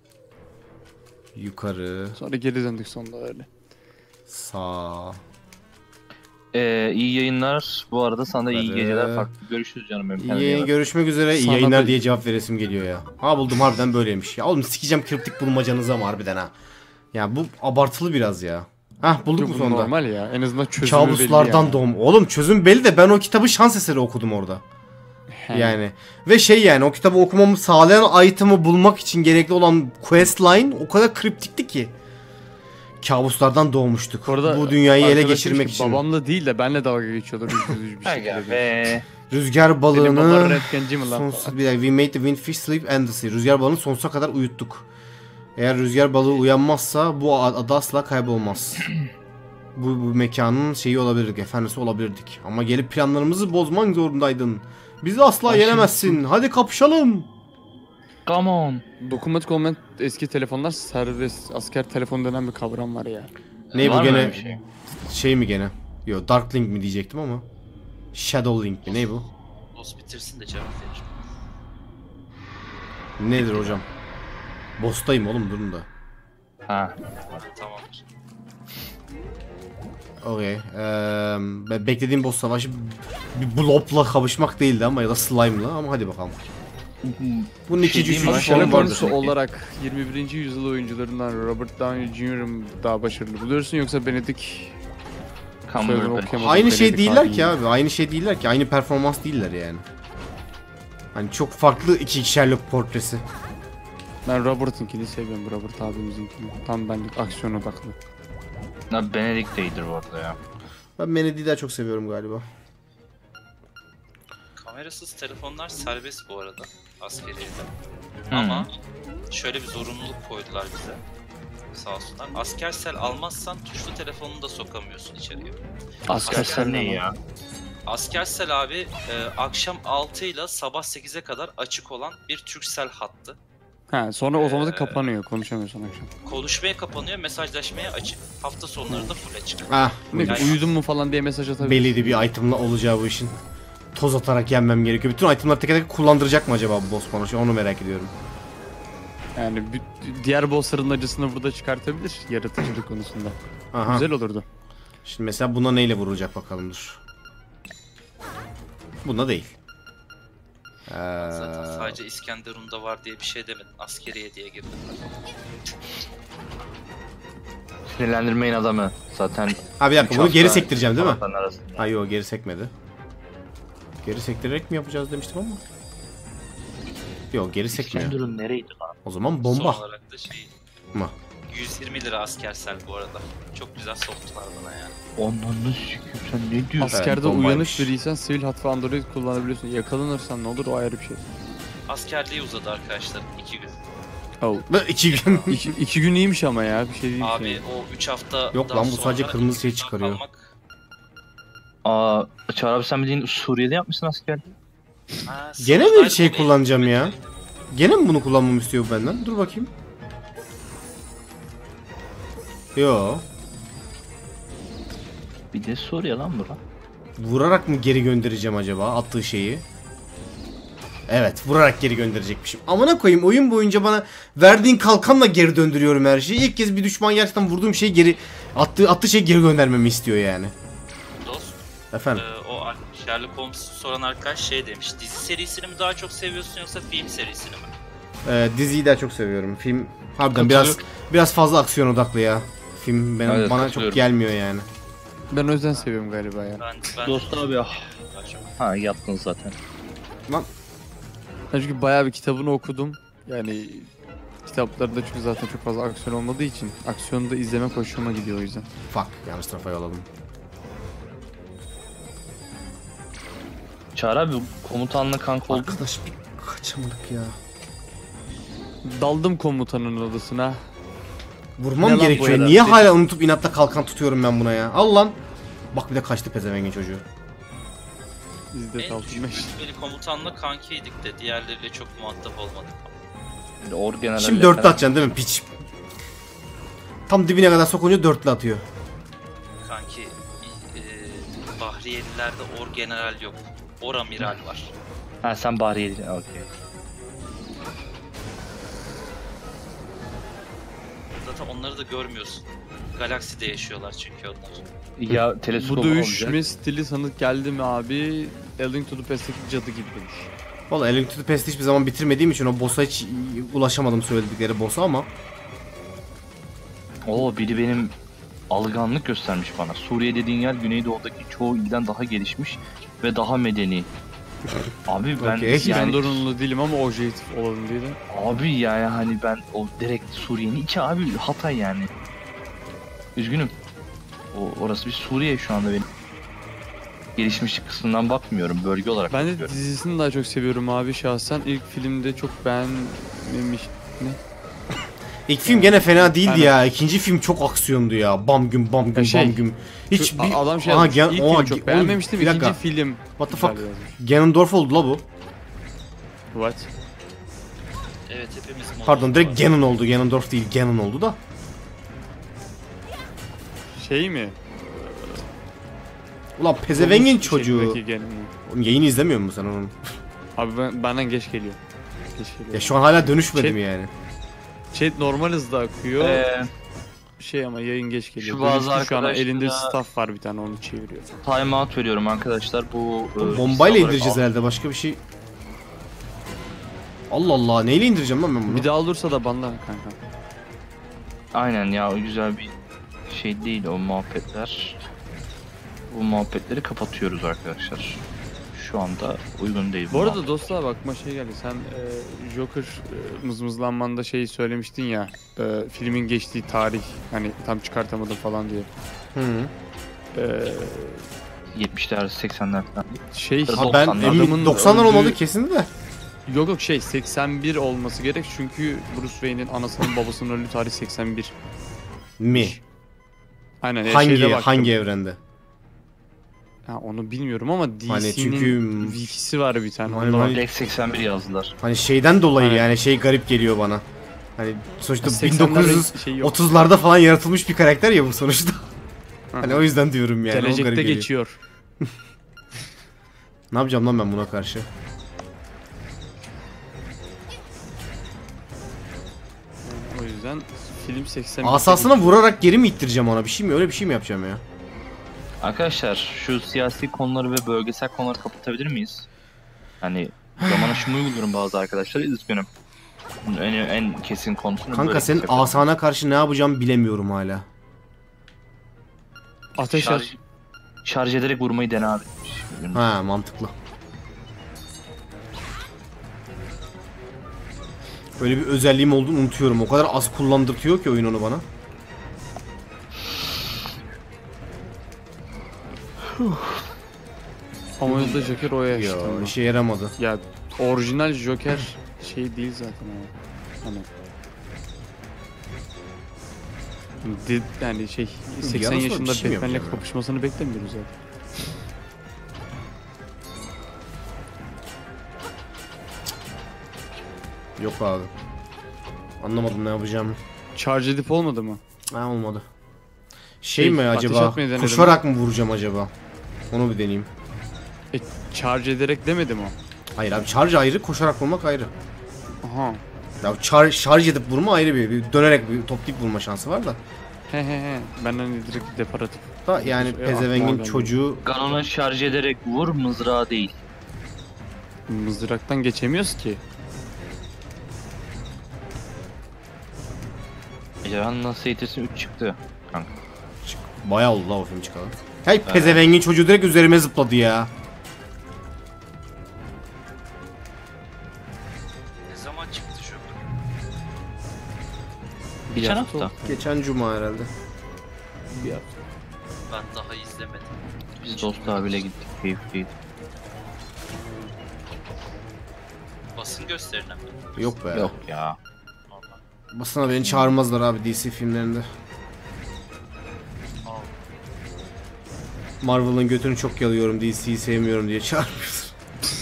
Yukarı. Sonra geri döndük sonunda öyle. Sağ. İyi yayınlar. Bu arada sana da iyi Yukarı. geceler. Farklı görüşürüz canım benim. Kendine iyi İyi bak. görüşmek üzere. İyi Sana yayınlar da- diye cevap veresim geliyor ya. Ha buldum harbiden böyleymiş ya. Oğlum sikeceğim kriptik bulmacanızı ama harbiden ha. Ya bu abartılı biraz ya. Hah bulduk Yok mu bu sonunda? normal ya. En azından çözümü Kabuslardan belli doğum. Oğlum çözüm belli de ben o kitabı şans eseri okudum orada. yani. Yani. Ve şey yani o kitabı okumamı sağlayan item'ı bulmak için gerekli olan questline o kadar kriptikti ki. Kabuslardan doğmuştuk. Orada Bu dünyayı ele arkadaş geçirmek demiş ki, için. Babamla değil de benle dalga geçiyorlar üzücü bir Aga şekilde. be. Rüzgar Benim babam balığını röntgenci mi lan? sonsuz bir dakika. We made the windfish sleep endlessly. Rüzgar balığını sonsuza kadar uyuttuk. Eğer rüzgar balığı uyanmazsa bu ada asla kaybolmaz. bu mekanın şeyi olabilirdik, efendisi olabilirdik. Ama gelip planlarımızı bozmak zorundaydın. Bizi asla Ay, yenemezsin. Hadi kapışalım. Come on. Dokunmatik olmayan eski telefonlar serbest asker telefonu denen bir kavram var ya. Ne bu Var mı gene öyle bir şey? şey mi gene? Yo Dark Link mi diyecektim ama. Shadow Link mi ne bu? Boss bitirsin de cevap verir. Nedir hocam? Boss'tayım oğlum durun da. Ha. Tamamdır. Okey. Ben beklediğim boss savaşı bir blobla kapışmak değildi ama ya da slime'la ama hadi bakalım. Bunun Şey iki diyeyim cücü mi? falan Şöyle vardır. konusu olarak 21. yüzyıl oyuncularından Robert Downey Jr. mı daha başarılı buluyorsun yoksa Benedict soyadını Cumberbatch. okuyamadım. Aynı şey Benedict değiller ki mi? abi. Aynı şey değiller ki. Aynı performans değiller yani. Hani çok farklı iki Sherlock portresi. Ben Robert'ınkini seviyorum, Robert abimizinkini. Tam benlik aksiyon odaklı. Ha, Benedict de iyidir bu arada ya. Ben Benedict'i daha çok seviyorum galiba. Kamerasız telefonlar serbest bu arada askeriyede. Hmm. Ama şöyle bir zorunluluk koydular bize. Sağ olsunlar. Askersel almazsan tuşlu telefonunu da sokamıyorsun içeriye. Askersel ne ya? Askersel abi akşam 6 ile sabah 8'e kadar açık olan bir Turkcell hattı. Ha, sonra otomatik kapanıyor, konuşamıyorsun akşam. Konuşmaya kapanıyor, mesajlaşmaya açık. Hafta sonları da full açık. Ah Ne, Yani- uyudun mu falan diye mesaj atabilirsin. belliydi bir itemla olacağı bu işin. Toz atarak yenmem gerekiyor. Bütün itemları teker teker kullandıracak mı acaba bu boss bana? Şu onu merak ediyorum. Yani diğer bossların acısını burada çıkartabilir yaratıcılık konusunda. Aha. Güzel olurdu. Şimdi mesela buna neyle vurulacak bakalım dur. Buna değil. Zaten sadece İskenderun'da var diye bir şey demedin. Askeriye diye girdin. Sinirlendirmeyin adamı. Zaten Ha bir dakika üç bunu geri hafta sektireceğim değil mi? haftanın arasında. Ha yok geri sekmedi. Geri sektirerek mi yapacağız demiştim ama. Yok geri sekmiyor. İskenderun nereydi lan? O zaman bomba. Son olarak da şey... Mı? 120 lira askersel bu arada. Çok güzel soktular bana yani. Ondan şükür sen ne diyorsun? Askerde bombaymış. uyanık biriysen sivil hat ve android kullanabiliyorsun. Yakalanırsan ne olur o ayrı bir şey. Askerliği uzadı arkadaşlar 2 gün. Oh. 2 gün. iki gün iyiymiş ama ya bir şey değil. Abi o 3 hafta Yok lan, bu sadece kırmızı şey çıkarıyor. Aa, Çağrı abi sen bildiğin Suriye'de yapmışsın askerliği. Gene mi bir şey kullanacağım ya? Gene mi bunu kullanmamı istiyor benden? Dur bakayım. Yo. Bir de Suriye lan bura. Vurarak mı geri göndereceğim acaba attığı şeyi? Evet, vurarak geri gönderecekmişim. Amına koyayım, oyun boyunca bana verdiğin kalkanla geri döndürüyorum her şeyi. İlk kez bir düşman gerçekten vurduğum şeyi geri attığı şeyi geri göndermemi istiyor yani. Dost, Efendim. o Sherlock Holmes'u soran arkadaş şey demiş. Dizi serisini mi daha çok seviyorsun yoksa film serisini mi? Diziyi daha çok seviyorum. Film harbiden biraz fazla aksiyon odaklı ya. Film Evet, bana çok gelmiyor yani. Ben o yüzden seviyorum galiba ya. Ben Dost abi ya. daha çok. Ha yaptın zaten. Lan Ben çünkü bayağı bir kitabını okudum. Yani kitaplarda çünkü zaten çok fazla aksiyon olmadığı için aksiyonu da izlemek hoşuma gidiyor o yüzden. fuck, yanlış tarafa yolladım. Çağrı abi komutanla kanka oldu. Arkadaş bir kaçamadık ya. Daldım komutanın odasına. Vurmam Ne lan bu gerekiyor. herhalde? Niye hala unutup inatla kalkan tutuyorum ben buna ya? Al lan. Bak bir de kaçtı pezevengin çocuğu. İzle En daldım. düşük komutanla kankiydik de diğerleriyle çok muhatap olmadık. Orgeneral. Şimdi dörtlü atacaksın değil mi piç? Tam dibine kadar sokunca dörtlü atıyor. Kanki Bahriyelilerde orgeneral yok. Oramiral var. Ha sen bari yedin. Okey. Zaten onları da görmüyorsun. Galakside yaşıyorlar çünkü onlar. Ya teleskop Bu dövüşme olacak. stili sanık geldi mi abi? A Link to the Past'teki cadı gibi demiş. Valla A Link to the Past'ı hiçbir zaman bitirmediğim için o boss'a hiç ulaşamadım söyledikleri boss'a ama. Oo biri benim algınlık göstermiş bana. Suriye dediğin yer Güneydoğu'daki çoğu ilden daha gelişmiş ve daha medeni. Abi ben Okey. Ben yani zorunlu değilim ama objektif olalım diye de. abi yani hani ben o direkt Suriye'nin içi abi Hatay yani. Üzgünüm. Orası bir Suriye şu anda benim. Gelişmişlik kısmından bakmıyorum. Bölge olarak Ben de bakıyorum. dizisini daha çok seviyorum abi şahsen. İlk filmde çok beğenmemiş. Ne? İlk film gene fena değildi Aynen. ya. İkinci film çok aksiyondu ya. Bam güm bam güm şey, bam güm. Hiç bir... Adam şey Aha, yazmış, ilk filmi oha, çok beğenmemiştim. bir dakika. İkinci film What the güzel fuck? yazmış. Ganondorf oldu la bu. What? Evet hepimiz Pardon direkt Ganon oldu. Ganondorf değil Ganon oldu da. Şey mi? Ulan pezevengin Domuz çocuğu. şeklindeki gelin mi? Oğlum yayını izlemiyor musun sen onun? Abi benden geç geliyor. Geç geliyor. Ya şu an hala dönüşmedim Şey- yani. Chat normal hızda akıyor. Şey ama yayın geç geliyor. Şu bazı Dönüştü şu an arkadaşlara- elinde staff var bir tane onu çeviriyor. Time out veriyorum arkadaşlar. Bu Bombayla liste olarak indireceğiz al- herhalde başka bir şey. Allah Allah neyle indireceğim lan ben bunu? Bir daha olursa da banla kanka. Aynen ya o güzel bir şey değil o muhabbetler. Bu muhabbetleri kapatıyoruz arkadaşlar. Şu anda uygun değil. Bu arada dostlar bakma şey geldi. Sen Joker mızmızlanmanda şeyi söylemiştin ya. Filmin geçtiği tarih hani tam çıkartamadım falan diye. Hı. E, 70'ler 80'ler falan. şey Ha, Ha ben 90'lar. emin Adamın 90'lar olmadı öldüğü- kesin de. Yok şey 81 olması gerek çünkü Bruce Wayne'in anasının babasının ölü tarihi 81. Mi? Aynen şeyde Hangi baktım. hangi evrende? Ha, onu bilmiyorum ama DC'nin Hani çünkü- Wiki'si var bir tane. Hani- Onda hani- var. Direkt 81 yazdılar. Hani şeyden dolayı Aynen. yani şey garip geliyor bana. Hani sonuçta 80'lerde şey yok. 1930'larda falan yaratılmış bir karakter ya bu sonuçta. Hani Aha. o yüzden diyorum yani. o garip Gelecekte geliyor. geçiyor. Ne yapacağım lan ben buna karşı? O yüzden film 81. Asasına vurarak geri mi ittireceğim ona? Bir şey mi? Öyle bir şey mi yapacağım ya? Arkadaşlar şu siyasi konuları ve bölgesel konuları kapatabilir miyiz? Hani zaman aşımı uyguluyorum bazı arkadaşlar. Üzgünüm. Bunun en kesin konusunu Kanka böyle senin yapıyorum. asana karşı ne yapacağımı bilemiyorum hala. Ateş Şarj, şarj ederek vurmayı dene abi. Ha mantıklı. Böyle bir özelliğim olduğunu unutuyorum. O kadar az kullandırtıyor ki oyun onu bana. Ama da Joker o Ya yaşta. işe yaramadı. Ya orijinal Joker şey değil zaten o. Hani yani şey 80 Yarın sonra bir yaşında şey mi Batman'le yapacağım ya? kapışmasını beklemiyoruz zaten. Yok abi. Anlamadım ne yapacağımı. Charge edip olmadı mı? Ha olmadı. Şey mi ateş acaba? atmayı denedim. Koşarak mı vuracağım acaba? Onu bir deneyeyim. Charge ederek demedim o. Hayır abi, charge ayrı, koşarak vurmak ayrı. Aha. Ya charge edip vurma ayrı bir dönerek bir toplayıp vurma şansı var da. He. Benden direkt depar atıp. Da yani aklıma pezevengin geldi. çocuğu Kanona şarj ederek vur, mızrağı değil. Mızraktan geçemiyoruz ki. Ejderhanın Nasiheti'si 3 çıktı. Kanka. bayağı oldu la o film çıkalı. Hey pezevengin çocuğu direkt üzerime zıpladı ya. Ne zaman çıktı şu? Geçen hafta hafta. oldu. Geçen cuma herhalde. Bir hafta. Ben daha izlemedim. Biz Dost abiyle gittik, keyifliydi. Basın gösterine mi? Yok be. Yok ya. Normal. Basına beni çağırmazlar abi DC filmlerinde. Al. Marvel'ın götünü çok yalıyorum, DC'yi sevmiyorum diye çağırmıyorsun.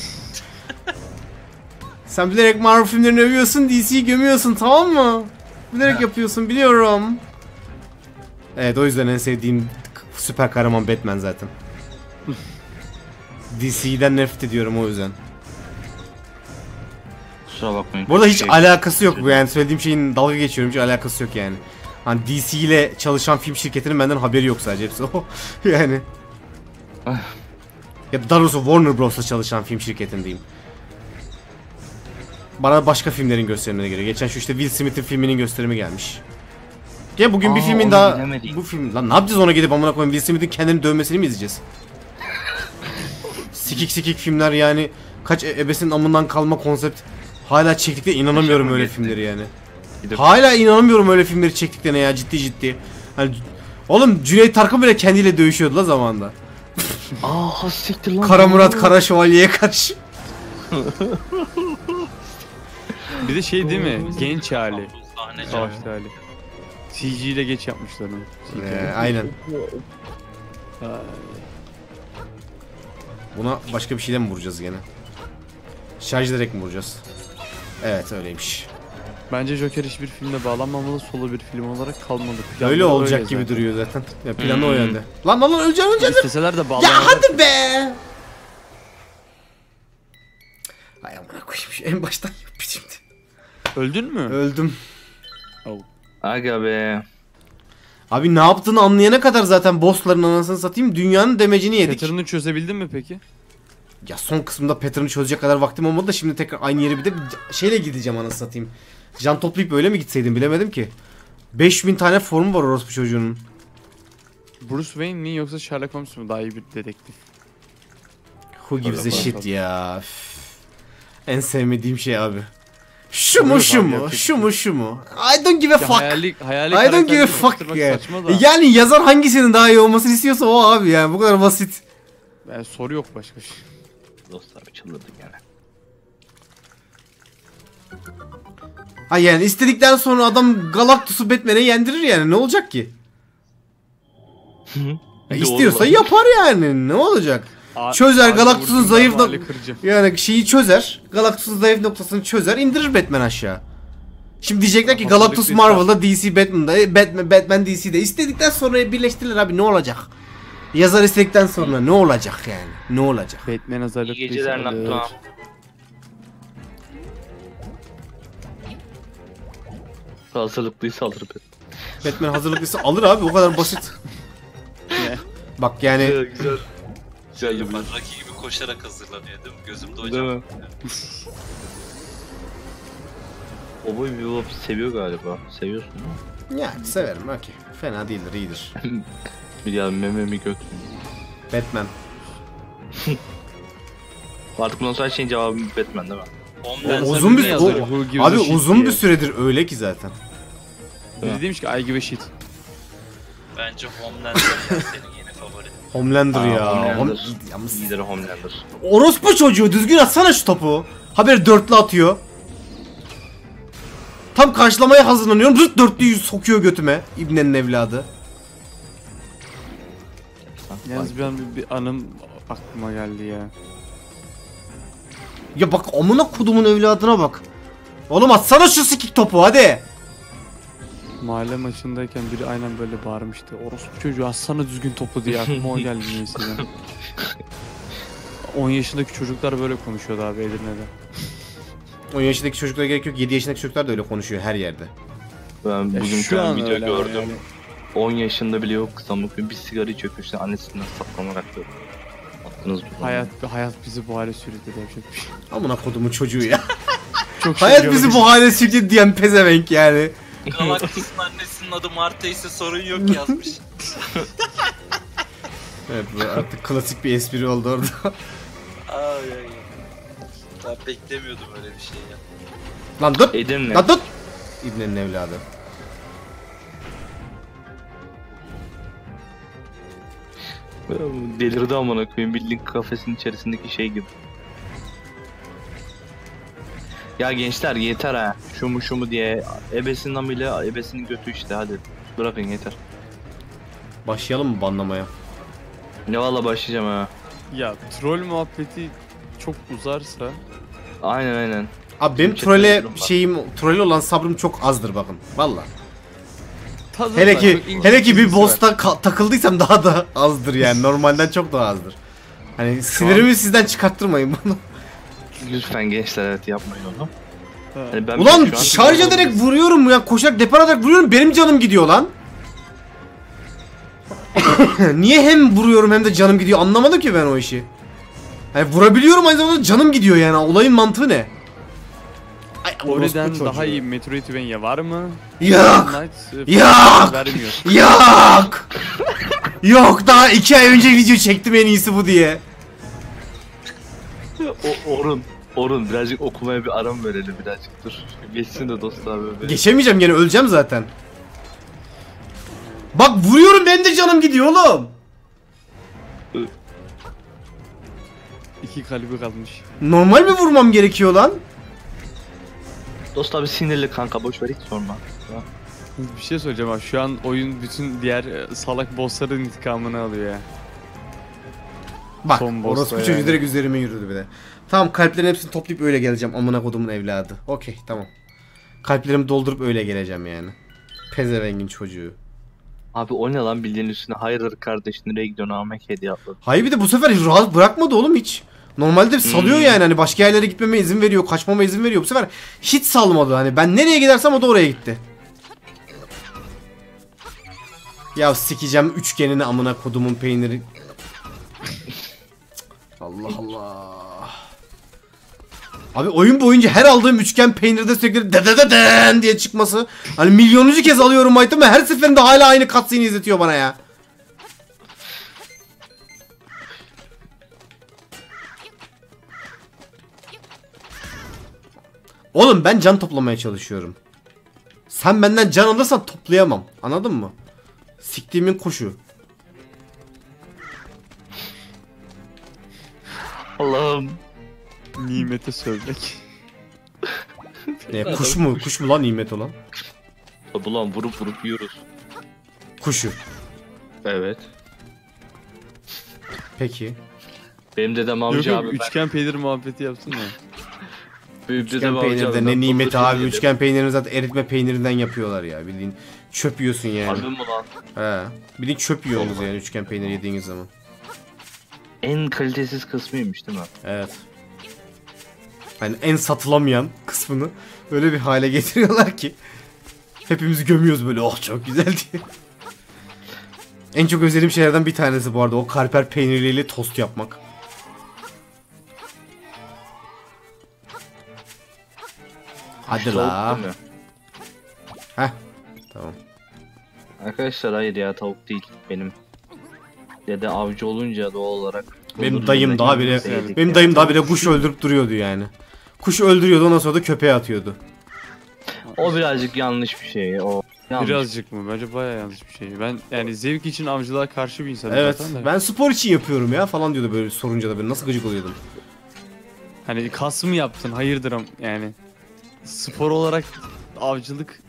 Sen bilerek Marvel filmlerini övüyorsun, DC'yi gömüyorsun, tamam mı? Bilerek yapıyorsun, biliyorum. Evet, o yüzden en sevdiğim süper kahraman Batman zaten. DC'den nefret ediyorum o yüzden. Kusura bakmayın. Bu arada hiç Şey- alakası yok bu, yani söylediğim şeyin dalga geçiyorum, hiç alakası yok yani. Hani DC ile çalışan film şirketinin benden haberi yok, sadece hepsi o. Yani. Ya da daha doğrusu Warner Bros'la çalışan film şirketin diyeyim. Bana başka filmlerin gösterimine geliyor. Geçen şu işte Will Smith'in filminin gösterimi gelmiş. Ya bugün bir filmin onu daha bilemedik. bu film lan ne yapacağız, ona gidip amına koyayım Will Smith'in kendini dövmesini mi izleyeceğiz? Sikik filmler yani, kaç ebesinin amından kalma konsept. Hala çektikte inanamıyorum öyle filmleri yani. Hala inanamıyorum öyle filmleri çektiklerine ya, ciddi. Hani oğlum Cüneyt Arkın bile kendiyle dövüşüyordu la zamanında. Aa siktir lan. Kara Murat Kara Şövalye'ye karşı. Bir de şey değil mi? Genç hali. Sahne Savaşta hali. CG ile geç yapmışlar onu. Aynen. Buna başka bir şeyden mi vuracağız gene? Şarj ederek mi vuracağız? Evet öyleymiş. Bence Joker hiçbir filmle bağlanmamalı, solo bir film olarak kalmalı. Planları Öyle olacak öyle gibi zaten. duruyor zaten. Ya planı o yönde. Lan öleceğim. İsteseler de Ya bağlanmalı. hadi be. Ay amına koyayım, şu en baştan yap şimdi. Öldün mü? Öldüm. Aga be. Abi ne yaptığını anlayana kadar zaten bossların anasını satayım, dünyanın demecini yedik. Pattern'ı çözebildin mi peki? Ya son kısımda pattern'ı çözecek kadar vaktim olmadı da şimdi tekrar aynı yere bir de şeyle gideceğim anasını satayım. Can toplayıp öyle mi gitseydim bilemedim ki. 5000 tane formu var orospu çocuğunun. Bruce Wayne mi yoksa Sherlock Holmes mu daha iyi bir dedektif? Who gives a Öyle shit bakalım. ya. Üf. En sevmediğim şey abi. Şu mu Oluyor şu abi, mu yapacak şu bir mu şu mu. I don't give a Ya fuck. hayali I don't give a karakterleri fuck tutturmak ya. saçma da. Yani yazar hangisinin daha iyi olmasını istiyorsa o abi, yani bu kadar basit. Yani soru yok başka şey. Dost abi çıldırdık yani. Ha yani istedikten sonra adam Galactus'u Batman'e yendirir yani, ne olacak ki? Ya istiyorsa yapar yani, ne olacak? Çözer, Galactus'un zayıf yani şeyi çözer. Galactus'un zayıf noktasını çözer, indirir Batman aşağı. Şimdi diyecekler ki Hazırlık Galactus bir Marvel'da, DC Batman'da, Batman DC'de. İstedikten sonra birleştirirler abi, ne olacak? Yazar istedikten sonra ne olacak yani? Ne olacak? Batman hazırlık İyi geceler Nakto. Hazırlıklıysa alır be. Batman hazırlıklıysa alır abi, o kadar basit. Ne? Bak yani Güzel. Güzel Ben Rocky gibi koşarak hazırlanıyor değil mi? Gözümde Değil hocam. mi? O boy bir seviyor galiba. Seviyorsun değil mi? yani severim, okey. Fena değildir, iyidir. Ya mememi göt. Batman. Artık bundan sonra şeyin cevabı Batman değil mi? Homeland O uzun bir ne o, yazar? Who gives abi a shit uzun diye. bir süredir öyle ki zaten. Biri demiş ki I give a shit. bence Homeland senin yeni favori. Homelander ya. Homelander. Yalnız- İyidir Homelander. Orospu çocuğu, düzgün atsana şu topu. Haber dörtlü atıyor. Tam karşılamaya hazırlanıyorum. Zırt dörtlüyü sokuyor götüme. İbnenin evladı. Yalnız bir an bir anım aklıma geldi ya. Ya bak amına kodumun evladına bak. Oğlum atsana şu sikik topu hadi. Mahalle maçındayken biri aynen böyle bağırmıştı. Orospu çocuğu atsana düzgün topu diye aklıma o geldi neyse. 10 yaşındaki çocuklar böyle konuşuyordu abi Edirne'de. 10 yaşındaki çocuklara gerek yok. 7 yaşındaki çocuklar da öyle konuşuyor her yerde. Ben bugün bir Şu tane an video öyle gördüm. yani. 10 yaşında bile yok kızım. Bir sigara içiyor köşede annesinden saklanarak da. Attınız mı? Hayat bizi bu hale sürükledi yapacak bir şey. Amına kodumun çocuğu ya. Çok Hayat şükür bizi ama bu hale sürükledi diyen pezevenk yani. Galactus'un annesinin adı Marta ise sorun yok yazmış. Evet bu artık klasik bir espri oldu orada. Ay ay. Ben beklemiyordum öyle bir şey ya. Lan dur. Edirne. Lan dur. İbnenin evladı. Delirdi amına koyayım bildiğin kafesin içerisindeki şey gibi. Ya gençler yeter ha. Şu mu diye ebesinin amıyla ebesinin götü işte hadi. Bırakın yeter. Başlayalım mı banlamaya? Ne valla başlayacağım ha. ya troll muhabbeti çok uzarsa Aynen. Abi benim Çok trolle çekiyorum trolle olan sabrım çok azdır bakın. Valla. tadında Hele ki çok ince hele ki bir çizgisi var. boss'ta takıldıysam daha da azdır yani. Normalden çok daha azdır. Hani sinirimi sizden çıkarttırmayın bunu. Lütfen gençler evet yapmayın onu. Ha. Hani ben Ulan şu an- şarj ederek vuruyorum ya, koşarak depar ederek vuruyorum, benim canım gidiyor lan. Niye hem vuruyorum hem de canım gidiyor, anlamadım ki ben o işi. Hani vurabiliyorum aynı zamanda canım gidiyor yani, olayın mantığı ne? Ay, Ori'den orospu daha çocuğu. iyi Metroidvania var mı? Yok. Knights, Yok. vermiyor. Yok. Yok, daha 2 ay önce video çektim en iyisi bu diye. Orun birazcık okumaya bir aram verelim birazcık dur. Geçsin de dost abi. Be. Geçemeyeceğim, gene öleceğim zaten. Bak vuruyorum, benim de canım gidiyor oğlum. 2 kalbi kalmış. Normal mi vurmam gerekiyor lan? Dost abi sinirli kanka boş ver hiç sorma. Ha. Bir şey söyleyeceğim abi, şu an oyun bütün diğer salak bossların intikamını alıyor ya. Bak Son boss'ta orospu yani. çocuğu direkt üzerime yürüdü bir de. Tamam, kalplerin hepsini toplayıp öyle geleceğim, amına kodumun evladı. Okey tamam. Kalplerimi doldurup öyle geleceğim yani. Pezevengin çocuğu. Abi o ne lan bildiğin üstüne hayırdır kardeş nereye gidiyorsun Ahmet hediye atladı. Hayır, bir de bu sefer rahat bırakmadı oğlum hiç. Normalde salıyor yani, hani başka yerlere gitmeme izin veriyor, kaçmama izin veriyor. Bu sefer hiç salmadı, hani ben nereye gidersem o da oraya gitti. Ya sikeceğim üçgenini, amına kodumun peyniri. Allah Allah. Abi oyun boyunca her aldığım üçgen peynirde sürekli dedededen diye çıkması. Hani milyonuncu kez alıyorum item ve her seferinde hala aynı cutscene izletiyor bana ya. Oğlum ben can toplamaya çalışıyorum. Sen benden can alırsan toplayamam. Anladın mı? Siktiğimin kuşu. Allah'ım. Nimete sövmek. Kuş mu? Kuş mu lan nimet olan? Tabi lan vurup yiyoruz. Kuşu. Evet. Peki. Benim dedem Yok amca yok, abi. üçgen peynir muhabbeti yapsın ya. Benim Üçgen dedem amca peynirde abi, ne ben nimeti balık abi. yedim. Üçgen peynirini zaten eritme peynirinden yapıyorlar ya. Bildiğin çöp yiyorsun yani. Harbi mi lan? He. Bildiğin çöp yiyorsunuz yani üçgen peynir yediğiniz zaman. En kalitesiz kısmıymış değil mi? Evet. Hani en satılamayan kısmını öyle bir hale getiriyorlar ki hepimizi gömüyoruz böyle, oh çok güzel diye. En çok özlediğim şeylerden bir tanesi bu arada o karper peynirliyle tost yapmak. Hadi la. Tavuk değil mi? Heh. Tamam. Arkadaşlar hayır ya tavuk değil benim. Dede avcı olunca doğal olarak. Benim dayım daha bile Sevdik benim ya. dayım daha bile kuş öldürüp duruyordu yani. Kuşu öldürüyordu, ondan sonra da köpeğe atıyordu. O birazcık yanlış bir şey o. Yanlış. Birazcık mı? Bence bayağı yanlış bir şey. Ben yani zevk için avcılığa karşı bir insanım Evet. zaten de. Ben spor için yapıyorum ya falan diyordu böyle sorunca da, böyle nasıl gıcık oluyordum. Hani kas mı yaptın? Hayırdır yani. Spor olarak avcılık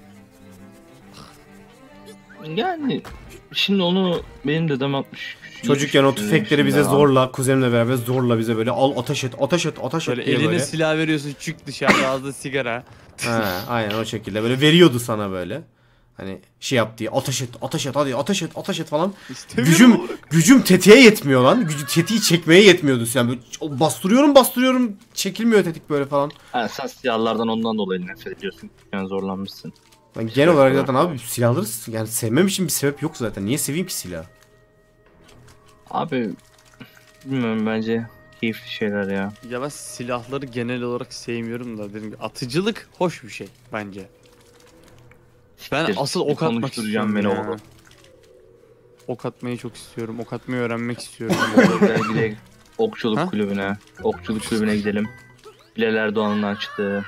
Yani şimdi onu benim dedem atmış. Çocukken o Yetmiş tüfekleri yaşında bize abi. zorla, kuzenimle beraber zorla bize böyle al ateş et, ateş et, ateş böyle et diye eline böyle. silah veriyorsun, çık dışarıda ağzında sigara. Ha, aynen o şekilde böyle veriyordu sana böyle. Hani şey yap diye ateş et, ateş et, hadi ateş et, ateş et falan. İstemiyorum. Gücüm tetiğe yetmiyor lan. Tetiği çekmeye yetmiyordu. Yani böyle bastırıyorum çekilmiyor tetik böyle falan. Ha, sen silahlardan ondan dolayı nefret ediyorsun. Yani zorlanmışsın. Ben genel olarak zaten abi silahları yani sevmem için bir sebep yok zaten. Niye seveyim ki silah? Abi bilmiyorum, bence keyifli şeyler ya. Ya ben silahları genel olarak sevmiyorum da dediğim gibi atıcılık hoş bir şey bence. Ben Siktir, asıl ok atmak konuşturacağım istiyorum beni ya. oğlum. Ok atmayı çok istiyorum. Ok atmayı öğrenmek istiyorum. Gidelim okçuluk Ha? kulübüne. Okçuluk kulübüne gidelim. Bilal Erdoğan'ın açtığı.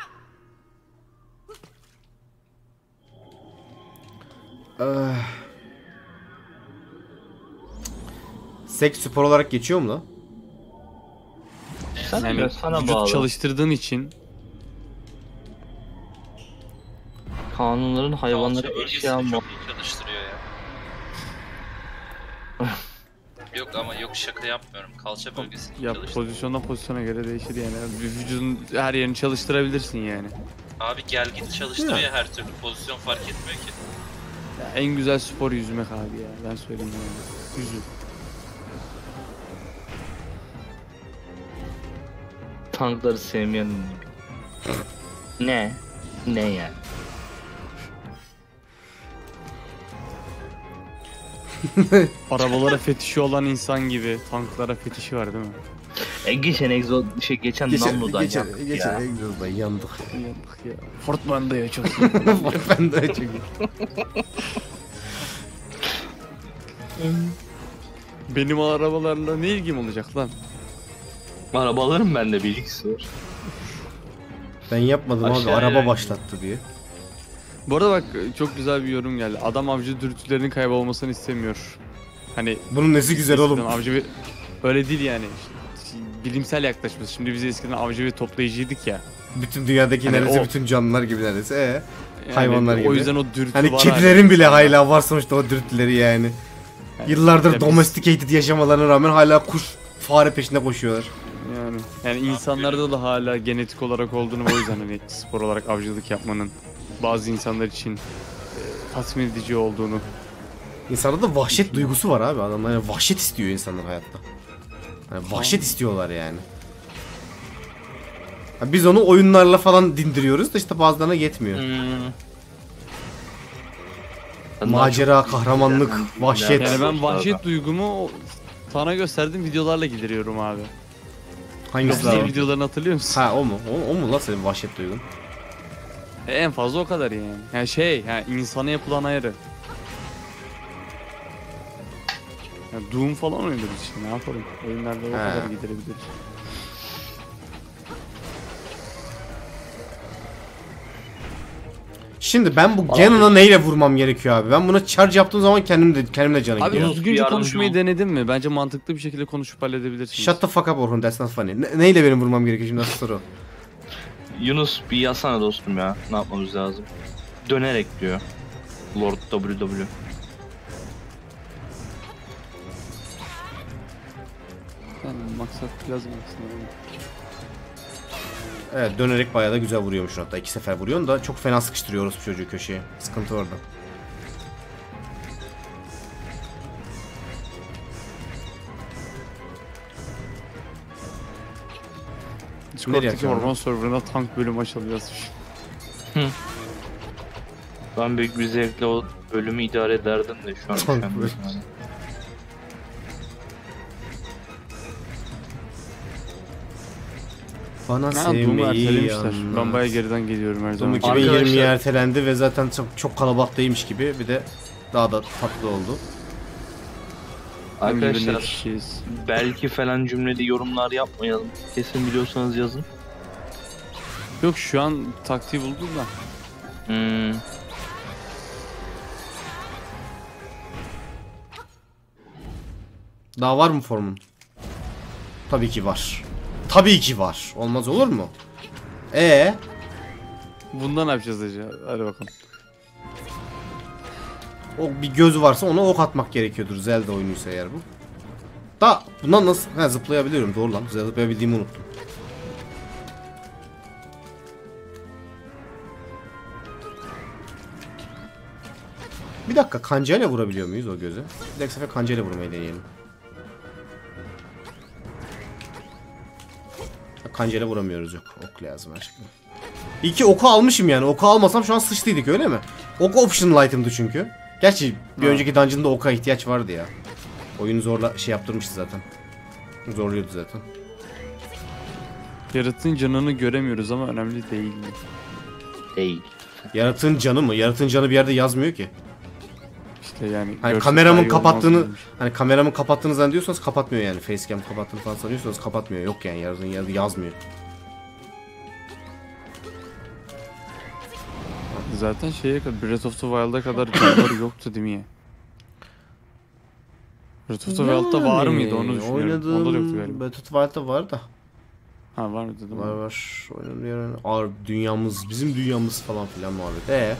Seks spor olarak geçiyor mu lan? Sen Yani biraz sana vücut bağlı. çalıştırdığın için Kanunların hayvanları Kalça eşya bölgesini mı? çok iyi çalıştırıyor ya. Yok ama yok, şaka yapmıyorum. Kalça bölgesini ya çalıştırıyor. pozisyondan pozisyona göre değişir yani. Vücudun her yerini çalıştırabilirsin yani. Abi gel git çalıştırıyor her türlü. Pozisyon fark etmiyor ki. Ya en güzel spor yüzmek abi ya. Ben söyleyeyim yani. Yüzüm. Tankları sevmeyen ne? Ne yani? Arabalara fetişi olan insan gibi tanklara fetişi var değil mi? Geçen geçen Namlu'dan yaptık ya. egzozda yandık. Yandık ya. Fortman'da ya çok Ben de çok iyi. Benim arabalarla ne ilgim olacak lan? Arabaların bende bilgisi var. Ben yapmadım abi, Aşağıya araba in. başlattı diye. Bu arada bak çok güzel bir yorum geldi. Adam avcı dürtülerinin kaybolmasını istemiyor. Hani Bunun nesi güzel oğlum. eskiden avcı bir... Öyle değil yani. Bilimsel yaklaşması. Şimdi biz eskiden avcı ve toplayıcıydık ya. Bütün dünyadaki Hani neredeyse o- bütün canlılar gibi neredeyse. Yani Hayvanlar gibi. O yüzden o dürtü Hani var. kedilerin bile hala. hala var sonuçta o dürtüleri yani. Yani Yıllardır ya biz- domesticated yaşamalarına rağmen hala kuş, fare peşinde koşuyorlar. Yani insanlarda da hala genetik olarak olduğunu, o yüzden hani spor olarak avcılık yapmanın bazı insanlar için tatmin edici olduğunu. İnsanlarda da vahşet duygusu var abi. Adamlar yani vahşet istiyor insanlar hayatta. Hani vahşet istiyorlar yani. Ha, biz onu oyunlarla falan dindiriyoruz da işte bazılarına yetmiyor. Macera, kahramanlık, vahşet. Yani ben vahşet duygumu sana gösterdiğim videolarla gideriyorum abi. Hangisi Yoksa abi? videolarını hatırlıyor musun? Ha o mu? O mu lan senin vahşet duygun? En fazla o kadar yani. Yani yani insana yapılan ayrı. Ya Doom falan oynuyoruz işte, ne yapalım? Oyunlarda o kadar giderebiliriz. Şimdi ben bu Ganon'a neyle vurmam gerekiyor abi? Ben buna charge yaptığım zaman kendimle canı Abi gidiyor. düzgünce Yardımcı konuşmayı ol. denedin mi? Bence mantıklı bir şekilde konuşup halledebilirsiniz. Shut the fuck up Orhun, that's not funny. Neyle benim vurmam gerekiyor şimdi, nasıl soru? Yunus bir yazsana dostum ya. Ne yapmamız lazım? Dönerek diyor. Lord WW. Yani maksat plazma aslında. Evet, dönerek bayağı da güzel vuruyormuş, hatta 2 sefer vuruyorsun da çok fena sıkıştırıyoruz bu çocuğu köşeye. Sıkıntı orada. Discord'daki yapacağım orman serverına tank bölümü açılacağız. Ben büyük bir zevkle o bölümü idare ederdim de şu an Tank üşendim bölümü. yani. Bana Ha, Doom'u sevmeyi ertelemişler. Ben anlat. bayağı geriden geliyorum her Doom zaman. 2020'ye Arkadaşlar- ertelendi ve zaten çok kalabalık değilmiş gibi, bir de daha da tatlı oldu. Arkadaşlar belki falan cümleli yorumlar yapmayalım. Kesin biliyorsanız yazın. Yok şu an taktiği buldum da. Daha var mı formun? Tabii ki var. Tabii ki var. Olmaz olur mu? Bundan ne yapacağız acaba? Hadi bakalım. O bir göz varsa ona ok atmak gerekiyordur, Zelda oyunuysa eğer bu. Da bundan nasıl? Ha, zıplayabiliyorum, doğru lan. Zıplayabildiğimi unuttum. Bir dakika, kancayla vurabiliyor muyuz o göze? Bir dakika sefer kancayla vurmayı deneyelim. Kancayla vuramıyoruz, yok. Ok lazım aşkım. İyi ki oku almışım yani. Oku almasam şu an sıçtıydık, öyle mi? Ok optional item'dı çünkü. Gerçi bir önceki dungeon'da oka ihtiyaç vardı ya. Oyunu zorla şey yaptırmıştı zaten. Zorluyordu zaten. Yaratığın canını göremiyoruz ama önemli değil mi? Değil. Yaratığın canı mı? Yaratığın canı bir yerde yazmıyor ki. İşte yani Hani görsek kameramın daha iyi olmaz kapattığını, demiş. hani kameramın kapattığını zannediyorsanız kapatmıyor yani. Facecam kapattığını falan sanıyorsanız kapatmıyor. Yok yani, yaratığın yazı yazmıyor. Zaten şeye kadar Breath of the Wild'a kadar canavar yoktu değil mi ya? Breath of the Wild'da var mıydı onu düşünüyorum. Onda da yoktu galiba. Breath of the Wild'da var da. Ha var mıydı değil mi? Var. Oynanıyor. Ağır dünyamız, bizim dünyamız falan filan muhabbet.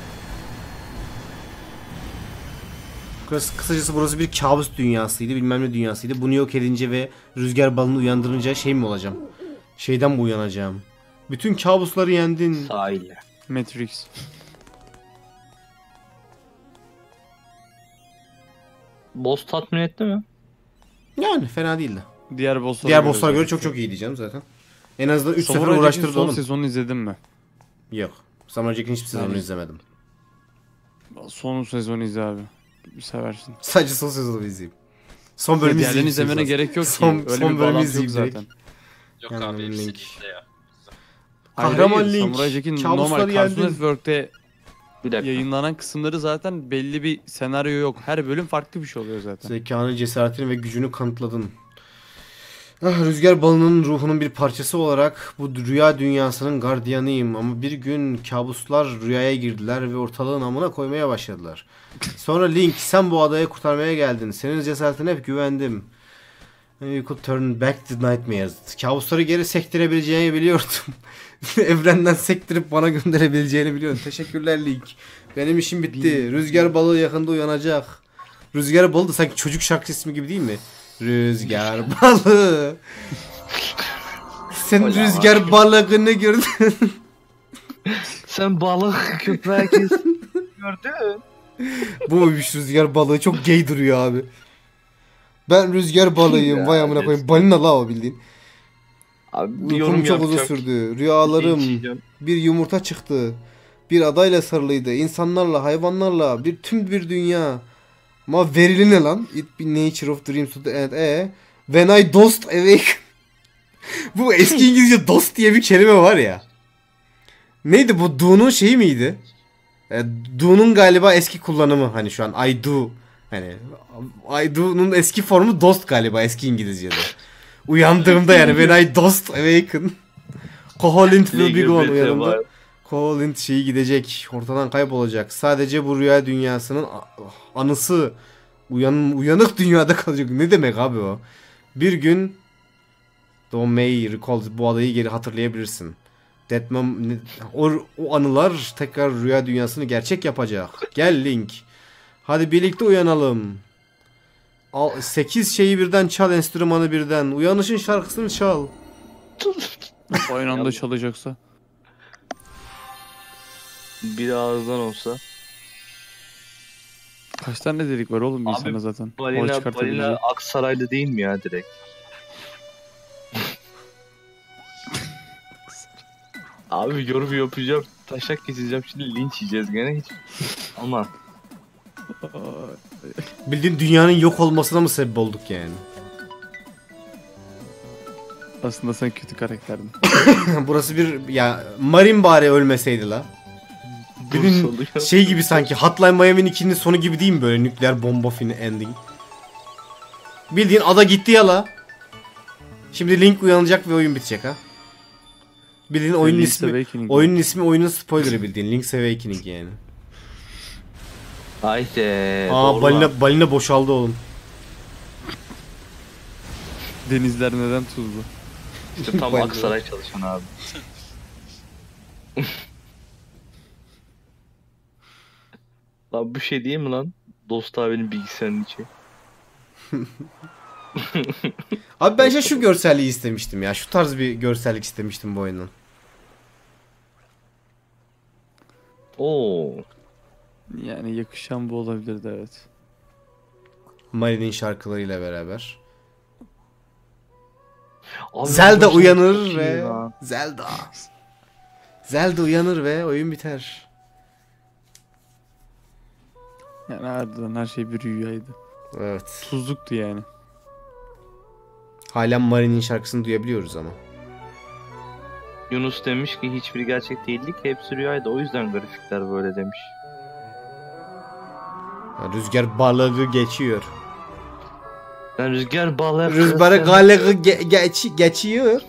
Kısacası burası bir kabus dünyasıydı, bilmem ne dünyasıydı. Bunu yok edince ve rüzgar balını uyandırınca şey mi olacağım? Şeyden mi uyanacağım? Bütün kabusları yendin. Sahille. Matrix. Boss tatmin etti mi? Yani fena değildi. Diğer bosslara Diğer bosslara göre zaten. çok iyi diyeceğim zaten. En azından 3 sefer Samurai Jack'in uğraştırdı son oğlum. sezonunu izledin mi? Yok. Samurai Jack'in hiçbir sezonunu Yani- izlemedim. Son sezonu izle abi. Bir seversin. Sadece son sezonu izleyeyim. Son bölümü Diğerlerini izleyeyim. izlemene gerek yok ki. Son- Öyle son bir bölümü bağlantı yok izleyeyim direkt. zaten. Yok Yani abi hepsini Link. izle ya. Hayır, Kahraman hayır, Link, Samurai Jack'in kabusları normal Cartoon yendin. Network'te Bir dakika. yayınlanan kısımları zaten belli bir senaryo yok. Her bölüm farklı bir şey oluyor zaten. Zekanı, cesaretini ve gücünü kanıtladın. Rüzgar balının ruhunun bir parçası olarak bu rüya dünyasının gardiyanıyım ama bir gün kabuslar rüyaya girdiler ve ortalığın amına koymaya başladılar. Sonra Link, sen bu adayı kurtarmaya geldin. Senin cesaretine hep güvendim. You could turn back the nightmares. Kabusları geri sektirebileceğini biliyordum. Evrenden sektirip bana gönderebileceğini biliyordum. Teşekkürler Link. Benim işim bitti. Rüzgar balığı yakında uyanacak. Rüzgar balığı da sanki çocuk şarkı ismi gibi değil mi? Rüzgar balığı. Sen rüzgar balığını gördün. Sen balık köpeği kesin gördün. Bu muymuş rüzgar balığı? Çok gay duruyor abi. Ben rüzgar balığıyım. Vay amına koyayım. Balina la o bildiğin. Abi bir Uykum yorum çok uzun yapacağım. sürdü. Rüyalarım Linç bir yumurta çıktı. Bir adayla sarılıydı. İnsanlarla, hayvanlarla, bir dünya. Ama verili ne lan? It be nature of dreams to the end. When I dozed awake. Bu eski İngilizce dost diye bir kelime var ya. Neydi bu? Do'nun şeyi miydi? Do'nun galiba eski kullanımı. Hani şu an I do. Hani I do'nun eski formu dost galiba eski İngilizce'de. Uyandığımda yani when I dozed awaken. Koholint will be gone uyanımda. Koholint şeyi gidecek. Ortadan kaybolacak. Sadece bu rüya dünyasının anısı uyanık dünyada kalacak. Ne demek abi o? Bir gün Thou may recall, bu adayı geri hatırlayabilirsin. O anılar tekrar rüya dünyasını gerçek yapacak. Gel Link. Hadi birlikte uyanalım. 8 şeyi birden çal, enstrümanı birden. Uyanışın şarkısını çal. Aynı anda çalacaksa. Bir ağızdan olsa. Kaç tane delik var oğlum Abi, insana zaten. O Balina çıkartabilecek. Aksaraylı değil mi ya direkt? Abi yorum yapacağım. Taşak geçeceğim. Şimdi linç yiyeceğiz gene hiç. Ama Bildiğin dünyanın yok olmasına mı sebep olduk yani? Aslında sen kötü karakterdin. Burası bir ya Marin bari ölmeseydi la. Bildiğin şey gibi sanki Hotline Miami'nin 2'nin sonu gibi değil mi böyle nükleer bomba filmi ending? Bildiğin ada gitti ya la. Şimdi Link uyanacak ve oyun bitecek ha. Bildiğin oyunun Link's ismi Awakening. oyunun ismi oyunun spoilerı bildiğin Link's Awakening yani. haydi. Aa balina boşaldı oğlum. Denizler neden tuzlu? İşte tam Balina. Aksaray çalışan abi. Lan bu şey değil mi lan? Dost abinin bilgisayarının içi. Abi ben işte şu görselliği istemiştim ya. Şu tarz bir görsellik istemiştim bu oyunun. Oo. Yani yakışan bu olabilirdi, evet. Mari'nin şarkılarıyla beraber. Abi Zelda bu çok uyanır iyi ve lan. Zelda uyanır ve oyun biter. Yani harbiden her şey bir rüyaydı. Evet. Tuzluktu yani. Halen Mari'nin şarkısını duyabiliyoruz ama. Yunus demiş ki hiçbiri gerçek değildi ki hepsi rüyaydı. O yüzden grafikler böyle demiş. Rüzgar balığı geçiyor. Sen rüzgar balığı... Rüzgar balığı geçiyor.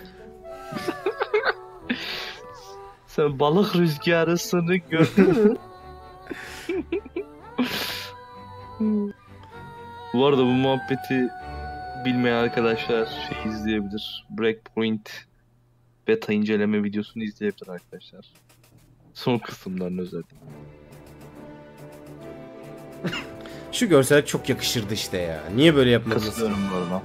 Sen balık rüzgarısını gördün mü? Bu arada bu muhabbeti bilmeyen arkadaşlar şey izleyebilir. Breakpoint beta inceleme videosunu izleyebilir arkadaşlar. Son kısımlarını özellikle. Şu görsel çok yakışırdı işte ya. Niye böyle yapmadınız? Katılıyorum bu arada.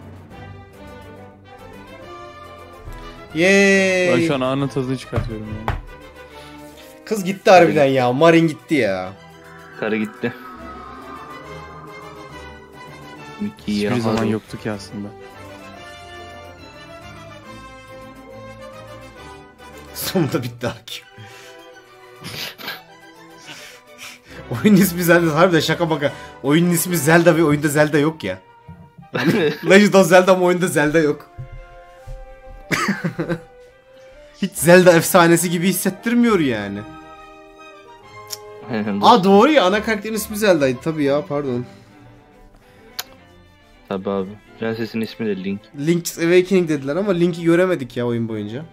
Ben Yeee. şu an anın tadını çıkartıyorum yani. Kız gitti harbiden ya. Marin gitti ya. Karı gitti. Mickey Hiçbir zaman Haru. yoktu ki aslında. Sonunda bitti hakim. Oyunun ismi Zelda. Harbiden şaka baka. Oyunun ismi Zelda ve oyunda Zelda yok ya. Legend of Zelda ama oyunda Zelda yok. Hiç Zelda efsanesi gibi hissettirmiyor yani. Aa doğru ya, ana karakterin ismi Zelda'ydı tabii ya, pardon. Tabii abi. Prensesin ismi de Link. Link's Awakening dediler ama Link'i göremedik ya oyun boyunca.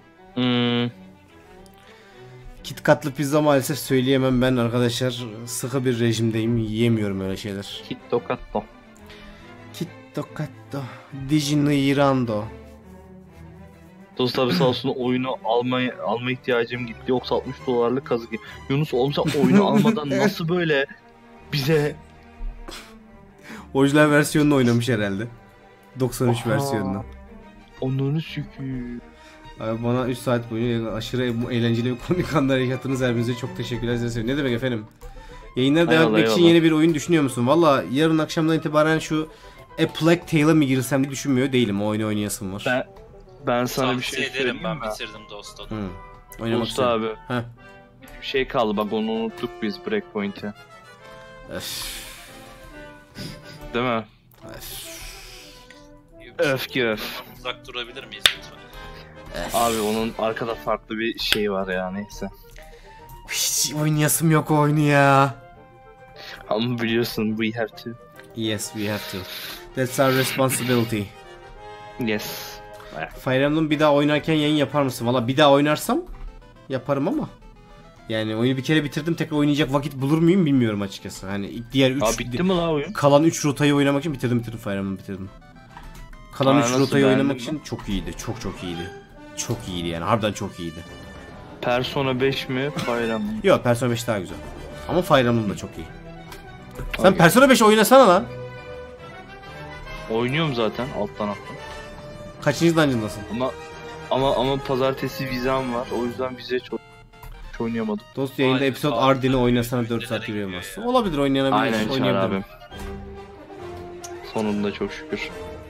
Kit Katlı pizza maalesef söyleyemem ben arkadaşlar. Sıkı bir rejimdeyim. Yiyemiyorum öyle şeyler. Kitto Katto. Kitto Katto. Dijinirando. Dost abi sağ olsun oyunu alma ihtiyacım gitti. Yoksa $60'lık kazık. Yunus oğlum sen oyunu almadan nasıl böyle bize... Orijinal versiyonunu oynamış herhalde. 93 Aha. versiyonunu. Onunu süküyor. Abi bana 3 saat boyunca aşırı eğlenceli ve komik anlar yaşattığınız her birinize çok teşekkürler. Size seviyorum. Ne demek efendim? Yayınlara devam Eyvallah, etmek için eyvallah. yeni bir oyun düşünüyor musun? Valla yarın akşamdan itibaren şu A Plague Tale'a mı girsem diye düşünmüyor değilim. O oyunu oynayasım var. Ben sana bir Tavsiye şey ederim, söyleyeyim ben mi? bitirdim dostum. Hı. Oynamak Dost istiyorum. abi. Heh. Bir şey kaldı bak onu unuttuk biz Breakpoint'e. Öf. Değil mi? Öf. Öfke öf. Uzak durabilir miyiz lütfen? Abi onun arkada farklı bir şey var ya neyse. Hiç oynayasım yok o oyunu ya. Ama biliyorsun we have to. Yes, we have to. That's our responsibility. Yes. Fire Emblem bir daha oynarken yayın yapar mısın? Valla bir daha oynarsam yaparım ama. Yani oyunu bir kere bitirdim, tekrar oynayacak vakit bulur muyum bilmiyorum açıkçası. Hani diğer 3 Aa bitti mi la oyun? kalan 3 rotayı oynamak için bitirdim Fire Emblem'ı bitirdim. Kalan Aa, 3 nasıl, rotayı oynamak beğendin için çok iyiydi. Çok iyiydi. Çok iyiydi yani, harbiden çok iyiydi. Persona 5 mi? Fire Emblem. Yok, Persona 5 daha güzel. Ama Fire Emblem da çok iyi. Sen Abi. Persona 5 oynasana lan. Oynuyorum zaten alttan. Kaçıncı dungeon'dasın? Ama pazartesi vizem var. O yüzden vize çok oynayamadım. Dost yayında Aynen, episode abi, Ardin'i oynasana 4 oyunlara saat gidiyor yürüyemezsin. ya. Olabilir, Aynen oynayabilir. Çağrı Oynayabilirim. abi. Sonunda çok şükür.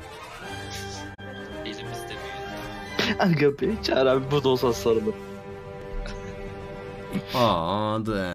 Elimizde büyüdü. Aga be Çağrı abi bu da olsa sarılır. Aa,